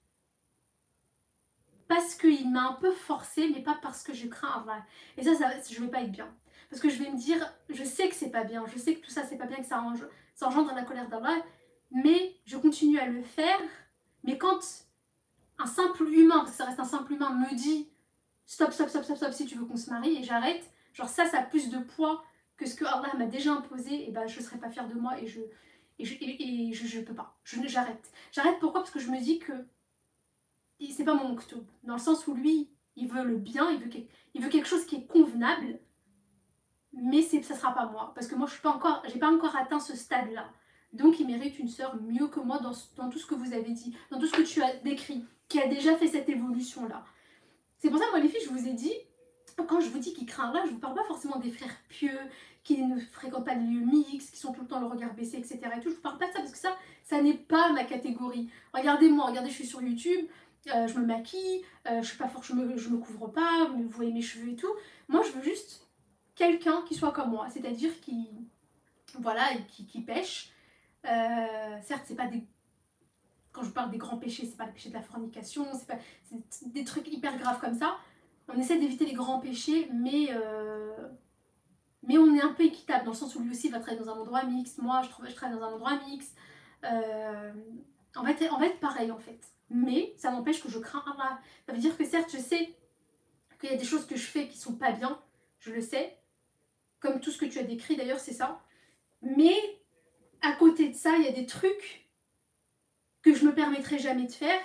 parce qu'il m'a un peu forcée, mais pas parce que je crains. Voilà. Et ça, je vais pas être bien. Parce que je vais me dire, je sais que c'est pas bien, je sais que tout ça c'est pas bien, que ça engendre la colère d'Allah, mais je continue à le faire. Mais quand un simple humain, parce que ça reste un simple humain, me dit stop, stop, stop, stop, stop, si tu veux qu'on se marie, et j'arrête, genre ça a plus de poids que ce que Allah m'a déjà imposé, et je serai pas fière de moi, et je peux pas. J'arrête. J'arrête pourquoi? Parce que je me dis que c'est pas mon maktoub. Dans le sens où lui, il veut le bien, il veut quelque chose qui est convenable, mais ça sera pas moi. Parce que moi, j'ai pas encore atteint ce stade-là. Donc il mérite une sœur mieux que moi dans tout ce que vous avez dit, dans tout ce que tu as décrit, qui a déjà fait cette évolution-là. C'est pour ça, moi les filles, je vous ai dit, quand je vous dis qu'ils craignent là, je vous parle pas forcément des frères pieux, qui ne fréquentent pas les lieux mixtes, qui sont tout le temps le regard baissé, etc. Et tout. Je vous parle pas de ça parce que ça n'est pas ma catégorie. Regardez-moi, regardez, je suis sur YouTube, je me maquille, je suis pas fort, je me couvre pas, vous voyez mes cheveux et tout. Moi, je veux juste quelqu'un qui soit comme moi, c'est-à-dire qui pêche. Certes, c'est pas des... Quand je parle des grands péchés, c'est pas le péché de la fornication, c'est des trucs hyper graves comme ça. On essaie d'éviter les grands péchés, mais on est un peu équitable dans le sens où lui aussi va travailler dans un endroit mixte, moi je travaille dans un endroit mixte. On va être pareil en fait. Mais ça n'empêche que je crains Allah. Ça veut dire que certes, je sais qu'il y a des choses que je fais qui sont pas bien, je le sais. Comme tout ce que tu as décrit d'ailleurs, c'est ça. Mais à côté de ça, il y a des trucs que je me permettrai jamais de faire.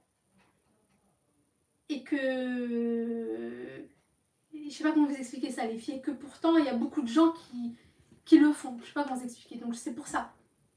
Et que... Je sais pas comment vous expliquer ça les filles. Et que pourtant, il y a beaucoup de gens qui le font. Je sais pas comment vous expliquer. Donc c'est pour ça.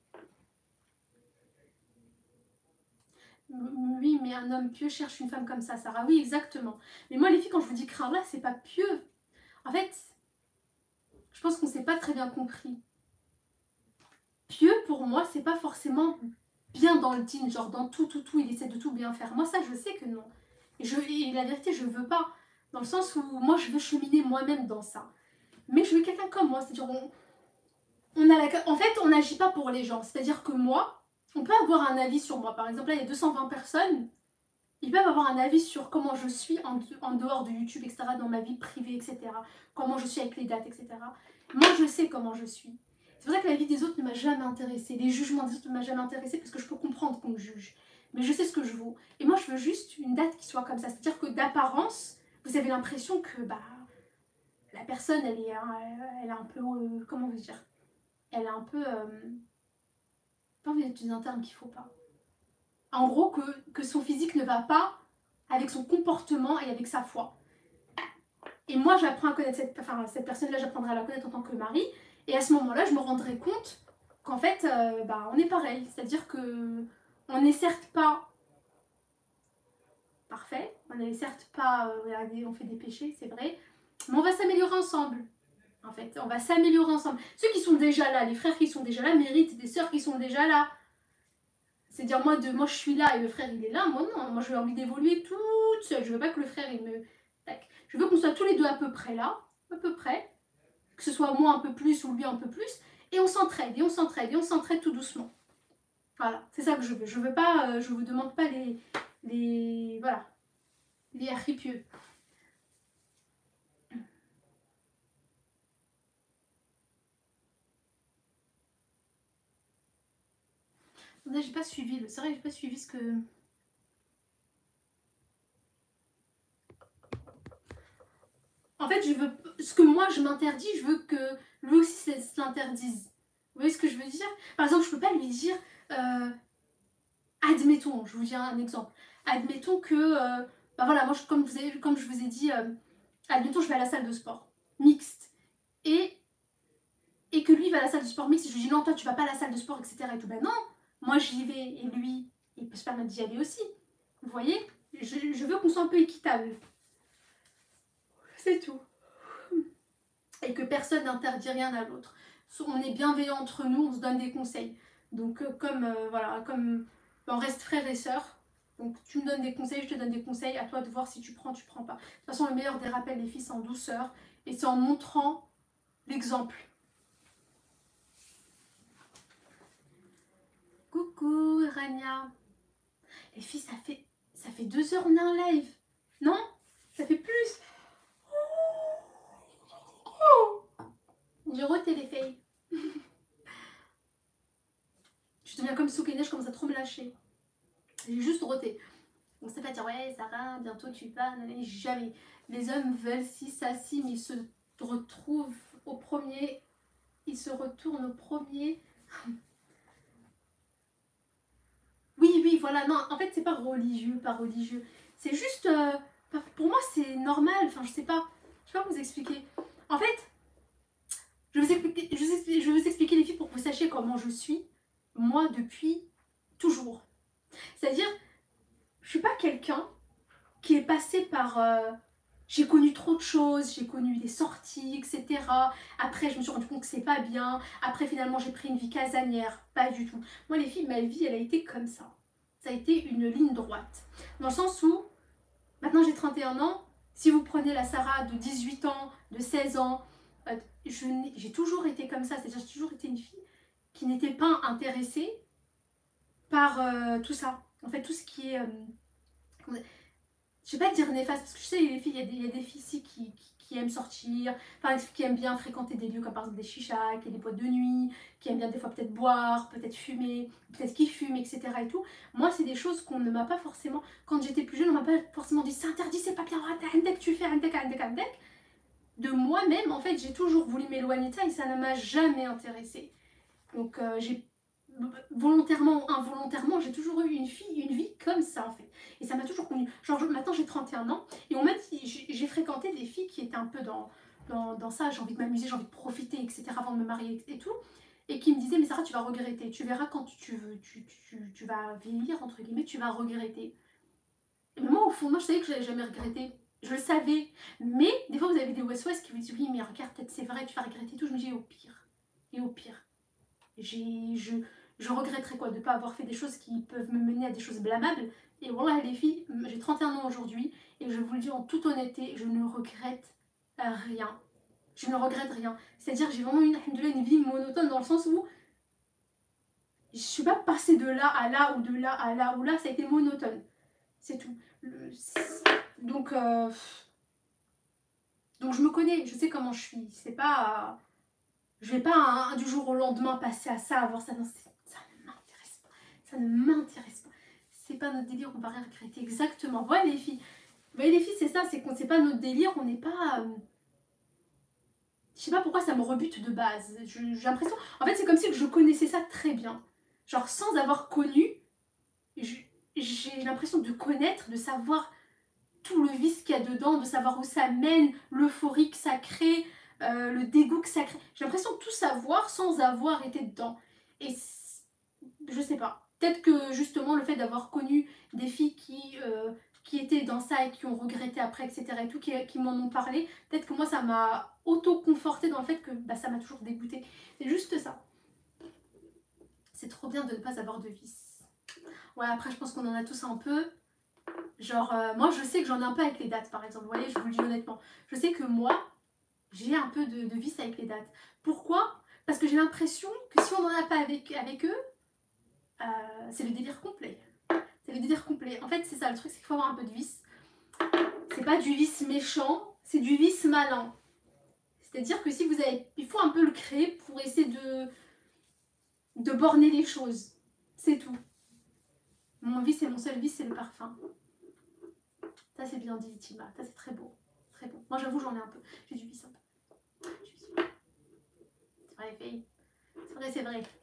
Oui, mais un homme pieux cherche une femme comme ça, Sarah. Oui, exactement. Mais moi, les filles, quand je vous dis craindre là, c'est pas pieux. En fait, je pense qu'on s'est pas très bien compris. Pieux, pour moi, c'est pas forcément bien dans le dîne, genre dans tout, il essaie de tout bien faire. Moi, ça, je sais que non. Et la vérité, je veux pas. Dans le sens où moi, je veux cheminer moi-même dans ça. Mais je veux quelqu'un comme moi. C'est-à-dire, en fait, on n'agit pas pour les gens. C'est-à-dire que moi, on peut avoir un avis sur moi. Par exemple, là, il y a 220 personnes. Ils peuvent avoir un avis sur comment je suis en dehors de YouTube, etc., dans ma vie privée, etc. Comment je suis avec les dates, etc. Moi, je sais comment je suis. C'est pour ça que la vie des autres ne m'a jamais intéressée. Les jugements des autres ne m'a jamais intéressée parce que je peux comprendre qu'on me juge. Mais je sais ce que je vaux. Et moi, je veux juste une date qui soit comme ça. C'est-à-dire que d'apparence, vous avez l'impression que la personne, elle est un peu... comment vous dire? Elle est un peu... pas envie d'utiliser un terme qu'il faut pas. En gros, que son physique ne va pas avec son comportement et avec sa foi. Et moi, j'apprends à connaître cette personne-là, j'apprendrai à la connaître en tant que mari. Et à ce moment-là, je me rendrai compte qu'en fait, on est pareil. C'est-à-dire que On n'est certes pas parfait, on n'est certes pas, regardez, on fait des péchés, c'est vrai, mais on va s'améliorer ensemble. En fait, on va s'améliorer ensemble. Ceux qui sont déjà là, les frères qui sont déjà là, méritent des sœurs qui sont déjà là. C'est dire moi je suis là et le frère il est là, moi non, moi j'ai envie d'évoluer toute seule. Je veux pas que le frère il me... Tac. Je veux qu'on soit tous les deux à peu près là, à peu près, que ce soit moi un peu plus ou lui un peu plus, et on s'entraide, et on s'entraide, et on s'entraide tout doucement. Voilà, c'est ça que je veux. Je veux pas, je vous demande pas voilà, les harpieux. Là, j'ai pas suivi, c'est vrai, j'ai pas suivi ce que... En fait, je veux ce que moi je m'interdis, je veux que lui aussi s'interdise. Vous voyez ce que je veux dire? Par exemple, je peux pas lui dire, admettons, je vous dis un exemple. Admettons que, bah voilà, moi, comme je vous ai dit, admettons, je vais à la salle de sport mixte et que lui va à la salle de sport mixte, et je lui dis non, toi tu vas pas à la salle de sport, etc. Et tout. Ben non, moi j'y vais et lui, il peut se permettre d'y aller aussi. Vous voyez? Je veux qu'on soit un peu équitable. C'est tout. Et que personne n'interdit rien à l'autre. On est bienveillants entre nous, on se donne des conseils. Donc voilà, comme on reste frères et sœurs, donc tu me donnes des conseils, je te donne des conseils, à toi de voir si tu prends, tu prends pas. De toute façon, le meilleur des rappels, les filles, c'est en douceur et c'est en montrant l'exemple. Coucou Rania. Les filles, ça fait 2 heures on est en live. Non? Ça fait plus. J'ai roté les filles. Je deviens comme Soukene, je commence à trop me lâcher. J'ai juste roté. On sait pas dire ouais Sarah, bientôt tu vas, jamais. Les hommes veulent si ça si, mais ils se retrouvent au premier, ils se retournent au premier. Oui, voilà, non, en fait c'est pas religieux, pas religieux. C'est juste, pour moi c'est normal, enfin je sais pas vous expliquer. En fait, je vais vous expliquer les filles pour que vous sachiez comment je suis, moi depuis toujours. C'est-à-dire, je suis pas quelqu'un qui est passé par... j'ai connu trop de choses, j'ai connu des sorties, etc. Après, je me suis rendu compte que c'est pas bien. Après, finalement, j'ai pris une vie casanière. Pas du tout. Moi, les filles, ma vie, elle a été comme ça. Ça a été une ligne droite. Dans le sens où, maintenant j'ai 31 ans, si vous prenez la Sarah de 18 ans, de 16 ans, j'ai toujours été comme ça. C'est-à-dire, j'ai toujours été une fille qui n'était pas intéressée par tout ça. En fait, tout ce qui est... je vais pas dire néfaste, parce que je sais, les filles, il y a des filles ici qui aiment sortir, enfin, qui aiment bien fréquenter des lieux comme par exemple des chichas, qui a des boîtes de nuit, qui aiment bien des fois peut-être boire, peut-être fumer, peut-être qui fument, etc. et tout. Moi, c'est des choses qu'on ne m'a pas forcément, quand j'étais plus jeune, on m'a pas forcément dit c'est interdit, c'est pas bien, dès que tu fais, dès que. De moi-même, en fait, j'ai toujours voulu m'éloigner de ça et ça ne m'a jamais intéressée. Donc, j'ai volontairement ou involontairement, j'ai toujours eu une vie comme ça en fait. Et ça m'a toujours connu. Genre maintenant j'ai 31 ans et on m'a dit, j'ai fréquenté des filles qui étaient un peu dans ça, j'ai envie de m'amuser, j'ai envie de profiter, etc. avant de me marier et tout. Et qui me disaient, mais Sarah, tu vas regretter. Tu verras quand tu vas vieillir, entre guillemets, tu vas regretter. Et moi, au fond, moi, je savais que je n'allais jamais regretter. Je le savais. Mais des fois, vous avez des West qui vous disent, oui, mais regarde, peut-être c'est vrai, tu vas regretter tout. Je me dis, au pire. Et au pire. Je regretterais quoi de ne pas avoir fait des choses qui peuvent me mener à des choses blâmables. Et voilà les filles, j'ai 31 ans aujourd'hui et je vous le dis en toute honnêteté, je ne regrette rien. Je ne regrette rien. C'est-à-dire que j'ai vraiment une vie monotone dans le sens où je ne suis pas passée de là à là ou de là à là ou là, ça a été monotone. C'est tout. Donc, donc je me connais, je sais comment je suis. C'est pas... je vais pas du jour au lendemain passer à ça, avoir ça. Non, ça ne m'intéresse pas. Ça ne m'intéresse pas. C'est pas notre délire, on va rien regretter. Exactement. Voilà les filles. Vous voyez les filles, c'est ça, c'est qu'on sait pas notre délire, on n'est pas... je sais pas pourquoi ça me rebute de base. J'ai l'impression... En fait, c'est comme si je connaissais ça très bien. Genre, sans avoir connu, j'ai l'impression de connaître, de savoir tout le vice qu'il y a dedans, de savoir où ça mène, l'euphorie que ça crée, le dégoût que ça crée. J'ai l'impression de tout savoir sans avoir été dedans. Et je sais pas. Peut-être que justement le fait d'avoir connu des filles qui étaient dans ça et qui ont regretté après, etc. et tout, qui m'en ont parlé, peut-être que moi ça m'a auto-conforté dans le fait que bah, ça m'a toujours dégoûté. C'est juste ça. C'est trop bien de ne pas avoir de vices. Ouais, après je pense qu'on en a tous un peu. Genre, moi je sais que j'en ai un peu avec les dates par exemple. Vous voyez, je vous le dis honnêtement. Je sais que moi, j'ai un peu de vice avec les dates. Pourquoi? Parce que j'ai l'impression que si on n'en a pas avec eux, c'est le délire complet. C'est le délire complet. En fait, c'est ça le truc, c'est qu'il faut avoir un peu de vice. C'est pas du vice méchant, c'est du vice malin. C'est-à-dire que si vous avez... Il faut un peu le créer pour essayer de borner les choses. C'est tout. Mon vice et mon seul vice, c'est le parfum. Ça, c'est bien dit, Tima. Ça, c'est très beau. Très beau. Moi, j'avoue, j'en ai un peu. J'ai du vice un peu. C'est vrai, les filles. C'est vrai, c'est vrai.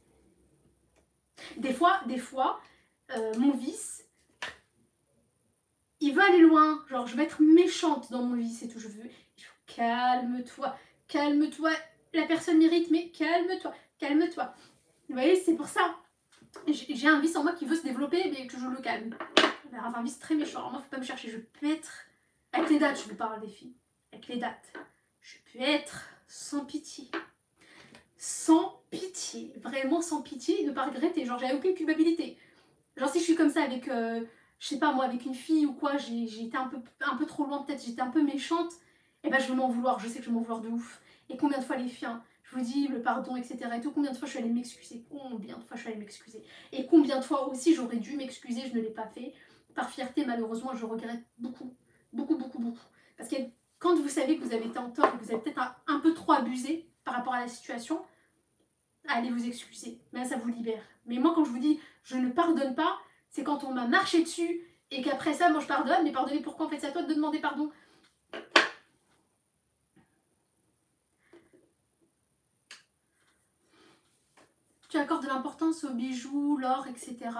Des fois, mon vice, il veut aller loin. Genre, je vais être méchante dans mon vice et tout. Je veux... Calme-toi. Calme-toi. La personne m'irrite, mais calme-toi. Calme-toi. Vous voyez, c'est pour ça. J'ai un vice en moi qui veut se développer, mais que je le calme. Alors, un vice très méchant. Alors, moi, faut pas me chercher. Je peux être... Avec les dates, je vous parle des filles. Avec les dates. Je peux être sans pitié. Sans pitié. Vraiment sans pitié et ne pas regretter. Genre, j'avais aucune culpabilité. Genre, si je suis comme ça avec... je sais pas moi, avec une fille ou quoi, j'ai été un peu trop loin, peut-être j'étais un peu méchante, et ben je vais m'en vouloir, je sais que je vais m'en vouloir de ouf. Et combien de fois les filles, hein, je vous dis le pardon, etc. et tout, combien de fois je suis allée m'excuser, combien de fois je suis allée m'excuser. Et combien de fois aussi j'aurais dû m'excuser, je ne l'ai pas fait. Par fierté, malheureusement, je regrette beaucoup, beaucoup, beaucoup, beaucoup. Parce que quand vous savez que vous avez été en tort et que vous avez peut-être un peu trop abusé par rapport à la situation, allez vous excuser, mais ça vous libère. Mais moi, quand je vous dis je ne pardonne pas, c'est quand on m'a marché dessus et qu'après ça, moi je pardonne. Mais pardonner pourquoi? En fait, c'est à toi de demander pardon. Tu accordes de l'importance aux bijoux, l'or, etc.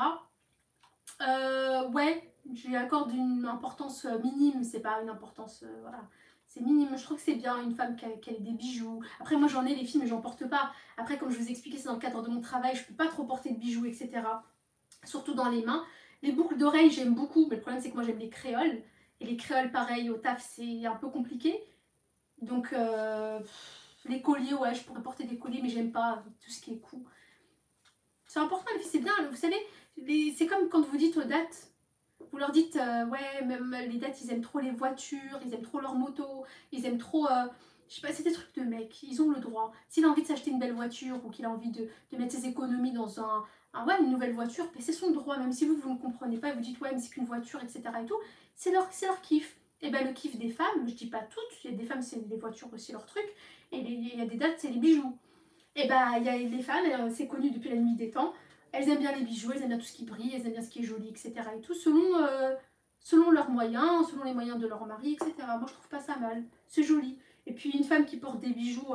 Ouais, je lui accorde une importance minime. C'est pas une importance, voilà. C'est minime. Je trouve que c'est bien une femme qui ait des bijoux. Après, moi j'en ai les filles, mais j'en porte pas. Après, comme je vous expliquais, c'est dans le cadre de mon travail. Je peux pas trop porter de bijoux, etc. Surtout dans les mains. Les boucles d'oreilles, j'aime beaucoup, mais le problème c'est que moi j'aime les créoles. Et les créoles, pareil, au taf, c'est un peu compliqué. Donc, les colliers, ouais, je pourrais porter des colliers, mais j'aime pas tout ce qui est cou. C'est important, les filles, c'est bien. Vous savez, c'est comme quand vous dites aux dates, vous leur dites, ouais, même les dates, ils aiment trop les voitures, ils aiment trop leur moto, ils aiment trop... je sais pas, c'est des trucs de mecs, ils ont le droit. S'il a envie de s'acheter une belle voiture ou qu'il a envie de mettre ses économies dans ouais, une nouvelle voiture, ben c'est son droit, même si vous ne comprenez pas, vous dites ouais, mais c'est qu'une voiture, etc. et tout, c'est leur kiff. Et ben le kiff des femmes, je dis pas toutes, il y a des femmes, c'est les voitures aussi leur truc, et il y a des dates, c'est les bijoux. Et ben il y a les femmes, c'est connu depuis la nuit des temps, elles aiment bien les bijoux, elles aiment bien tout ce qui brille, elles aiment bien ce qui est joli, etc. et tout, selon leurs moyens, selon les moyens de leur mari, etc. Moi je trouve pas ça mal, c'est joli. Et puis une femme qui porte des bijoux,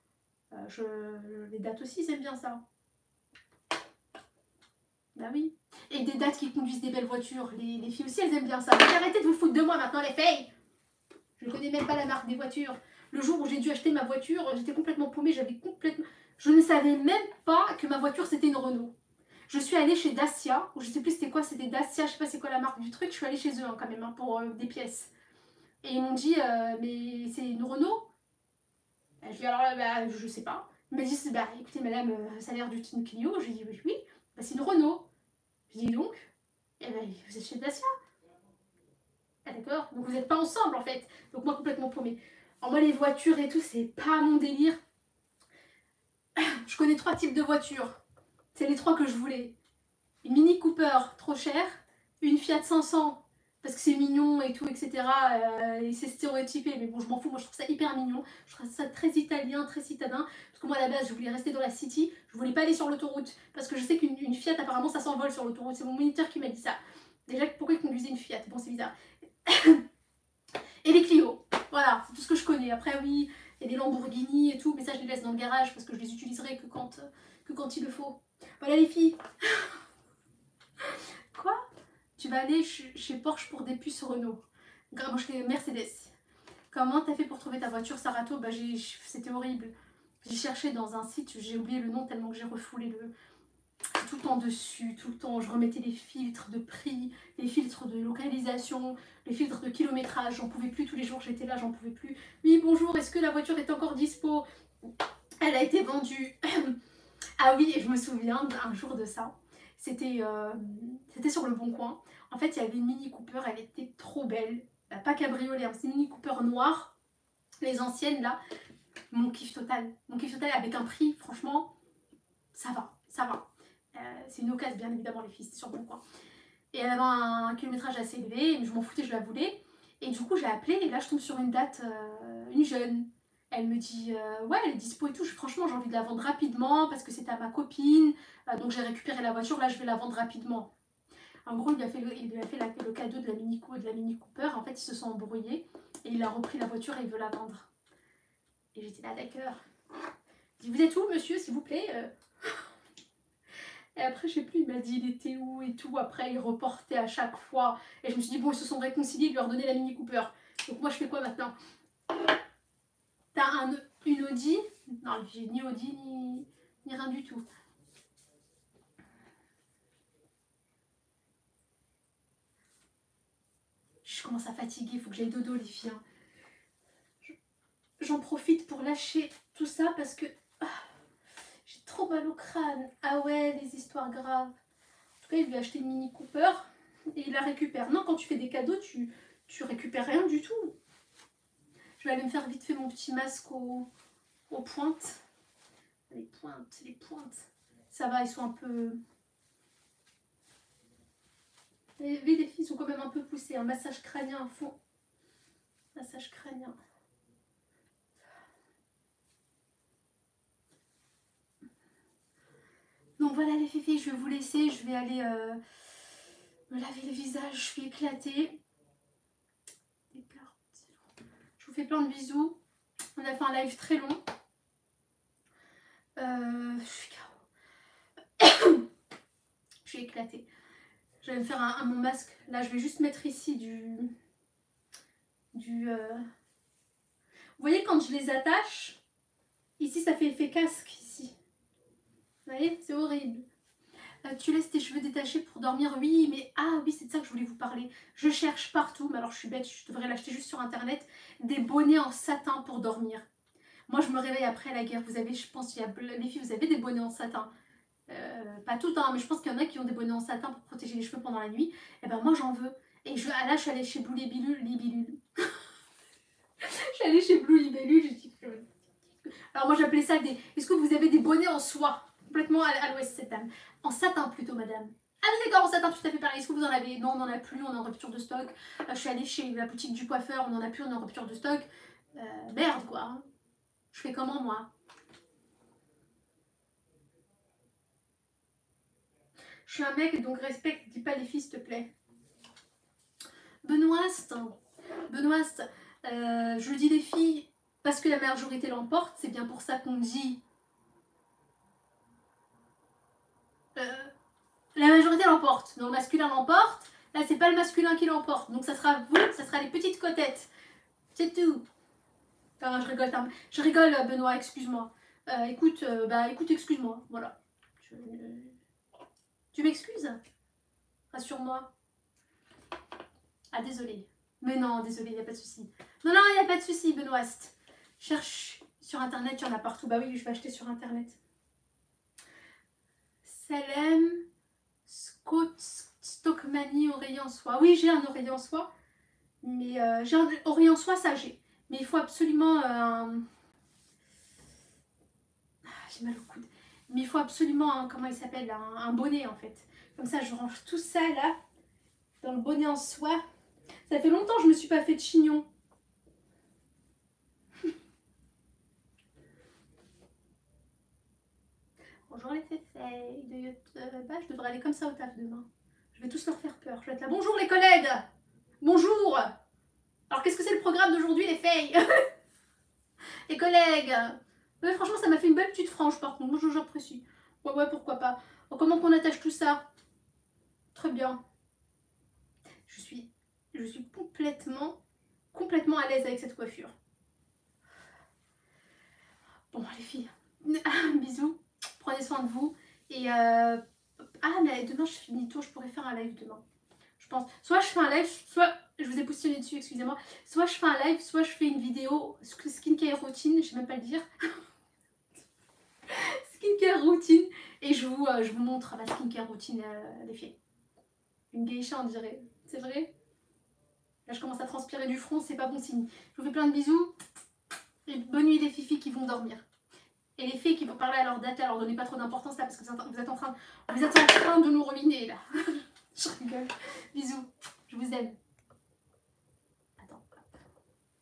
les dates aussi, ils aiment bien ça. Bah oui. Et des dates qui conduisent des belles voitures. Les filles aussi, elles aiment bien ça. Donc arrêtez de vous foutre de moi maintenant, les filles. Je ne connais même pas la marque des voitures. Le jour où j'ai dû acheter ma voiture, j'étais complètement paumée. Je ne savais même pas que ma voiture, c'était une Renault. Je suis allée chez Dacia, ou je sais plus c'était quoi, c'était Dacia, je sais pas c'est quoi la marque du truc. Je suis allée chez eux hein, quand même hein, pour des pièces. Et ils m'ont dit, mais c'est une Renault? Je lui ai dit, alors là, bah, je sais pas. Ils m'ont dit, bah écoutez madame, ça a l'air d'une Clio. Je lui ai dit, oui, bah, c'est une Renault. Je dis donc, eh ben, vous êtes chez Dacia. Ah d'accord, donc vous n'êtes pas ensemble en fait. Donc moi complètement paumée. Alors moi les voitures et tout, c'est pas mon délire. Je connais 3 types de voitures. C'est les 3 que je voulais. Une Mini Cooper, trop cher. Une Fiat 500, parce que c'est mignon et tout, etc. Et c'est stéréotypé, mais bon je m'en fous, moi je trouve ça hyper mignon. Je trouve ça très italien, très citadin. Parce que moi à la base je voulais rester dans la city, je voulais pas aller sur l'autoroute. Parce que je sais qu'une Fiat apparemment ça s'envole sur l'autoroute. C'est mon moniteur qui m'a dit ça. Déjà pourquoi il conduisait une Fiat? Bon c'est bizarre. Et les Clio, voilà, c'est tout ce que je connais. Après oui, il y a des Lamborghini et tout, mais ça je les laisse dans le garage parce que je les utiliserai que quand il le faut. Voilà les filles. Quoi? Tu vas aller chez Porsche pour des puces Renault. Moi je fais Mercedes. Comment t'as fait pour trouver ta voiture Sarato? Bah c'était horrible. J'ai cherché dans un site, j'ai oublié le nom tellement que j'ai refoulé tout le temps dessus, tout le temps. Je remettais les filtres de prix, les filtres de localisation, les filtres de kilométrage. J'en pouvais plus, tous les jours j'étais là, j'en pouvais plus. Oui, bonjour, est-ce que la voiture est encore dispo? Elle a été vendue. Ah oui, et je me souviens d'un jour de ça. C'était sur le Bon Coin. En fait, il y avait une Mini Cooper, elle était trop belle. Pas cabriolet, hein, c'est une Mini Cooper noire. Les anciennes, là, mon kiff total. Mon kiff total avec un prix, franchement, ça va, ça va. C'est une occasion, bien évidemment, les filles, c'était sur le Bon Coin. Et elle avait un kilométrage assez élevé, mais je m'en foutais, je la voulais. Et du coup, j'ai appelé, et là, je tombe sur une date, une jeune. Elle me dit, ouais, elle est dispo et tout. Franchement, j'ai envie de la vendre rapidement parce que c'était à ma copine. Donc, j'ai récupéré la voiture, là, je vais la vendre rapidement. En gros, il lui a fait le cadeau de la Mini Cooper. En fait, ils se sont embrouillés et il a repris la voiture et il veut la vendre. Et j'étais là, d'accord. Il dit, vous êtes où, monsieur, s'il vous plaît? Et après, je sais plus, il m'a dit il était où et tout. Après, il reportait à chaque fois. Et je me suis dit, bon, ils se sont réconciliés, il lui a redonné la Mini Cooper. Donc moi, je fais quoi maintenant? T'as une Audi? Non, j'ai ni Audi, ni rien du tout. Je commence à fatiguer, il faut que j'aille dodo, les filles. Hein. J'en profite pour lâcher tout ça parce que j'ai trop mal au crâne. Ah ouais, les histoires graves. En tout cas, il lui a acheté une Mini Cooper et il la récupère. Non, quand tu fais des cadeaux, tu récupères rien du tout. Je vais aller me faire vite fait mon petit masque aux pointes. Les pointes. Ça va, ils sont un peu... Les filles sont quand même un peu poussées. Un massage crânien à fond. Massage crânien. Donc voilà les filles, je vais vous laisser. Je vais aller me laver le visage. Je suis éclatée. Je vous fais plein de bisous. On a fait un live très long. Je suis KO. Je suis éclatée. Je vais me faire mon masque. Là, je vais juste mettre ici Vous voyez, quand je les attache, ici, ça fait effet casque, ici. Vous voyez, c'est horrible. Tu laisses tes cheveux détachés pour dormir? Oui, mais... Ah oui, c'est de ça que je voulais vous parler. Je cherche partout, mais alors je suis bête, je devrais l'acheter juste sur Internet, des bonnets en satin pour dormir. Moi, je me réveille après la guerre. Vous avez, je pense, les filles, vous avez des bonnets en satin. Pas toutes, hein, mais je pense qu'il y en a qui ont des bonnets en satin pour protéger les cheveux pendant la nuit. Et ben moi, j'en veux. Et là, je suis allée chez Blue Libellule. Je suis allée chez Blue Libellule. Alors moi, j'appelais ça des... Est-ce que vous avez des bonnets en soie? Complètement à l'ouest, cette dame. En satin plutôt, madame. Ah oui, d'accord, en satin, tout à fait pareil. Est-ce que vous en avez? Non, on n'en a plus, on est en rupture de stock. Je suis allée chez la boutique du coiffeur, on n'en a plus, on est en rupture de stock. Merde, quoi. Hein. Je fais comment, moi? Je suis un mec, donc respecte, dis pas les filles, s'il te plaît. Benoît, je dis les filles parce que la majorité l'emporte, c'est bien pour ça qu'on dit... la majorité l'emporte, non, le masculin l'emporte. Là, c'est pas le masculin qui l'emporte, donc ça sera vous, ça sera les petites côtettes. C'est tout. Enfin, je rigole, Benoît, excuse-moi. Écoute, excuse-moi, voilà. Tu m'excuses? Rassure-moi. Ah, désolé. Mais non, désolé, il n'y a pas de souci. Non, il n'y a pas de souci, Benoît. Cherche sur Internet, il y en a partout. Bah oui, je vais acheter sur Internet. Salem, Stockmanie, oreiller en soie. Oui, j'ai un oreiller en soie. Mais j'ai un oreiller en soie, ça j'ai. Mais il faut absolument... j'ai mal au coude. Mais il faut absolument, comment il s'appelle, un bonnet en fait. Comme ça, je range tout ça là, dans le bonnet en soie. Ça fait longtemps que je me suis pas fait de chignon. Bonjour les féfés de YouTube. Je devrais aller comme ça au taf demain. Je vais tous leur faire peur. Je vais être là. Bonjour les collègues. Bonjour. Alors qu'est-ce que c'est le programme d'aujourd'hui les filles? Les collègues. Ouais, franchement, ça m'a fait une belle petite frange par contre. Moi, j'apprécie. Ouais, pourquoi pas. Alors, comment qu'on attache tout ça? Très bien. Je suis complètement à l'aise avec cette coiffure. Bon, les filles, bisous. Prenez soin de vous. Et ah, mais demain je finis tôt, je pourrais faire un live demain. Je pense. Soit je fais un live, soit je vous ai positionné dessus, excusez-moi. Soit je fais un live, soit je fais une vidéo skincare routine, je sais même pas le dire. Skincare routine. Et je vous montre la skincare routine, les filles. Une geisha, on dirait. C'est vrai? Là, je commence à transpirer du front, c'est pas bon signe. Je vous fais plein de bisous. Et bonne nuit les filles qui vont dormir. Et les filles qui vont parler à leur date, là, leur donnez pas trop d'importance là, parce que vous êtes en train de nous ruiner là. Je rigole. Bisous. Je vous aime.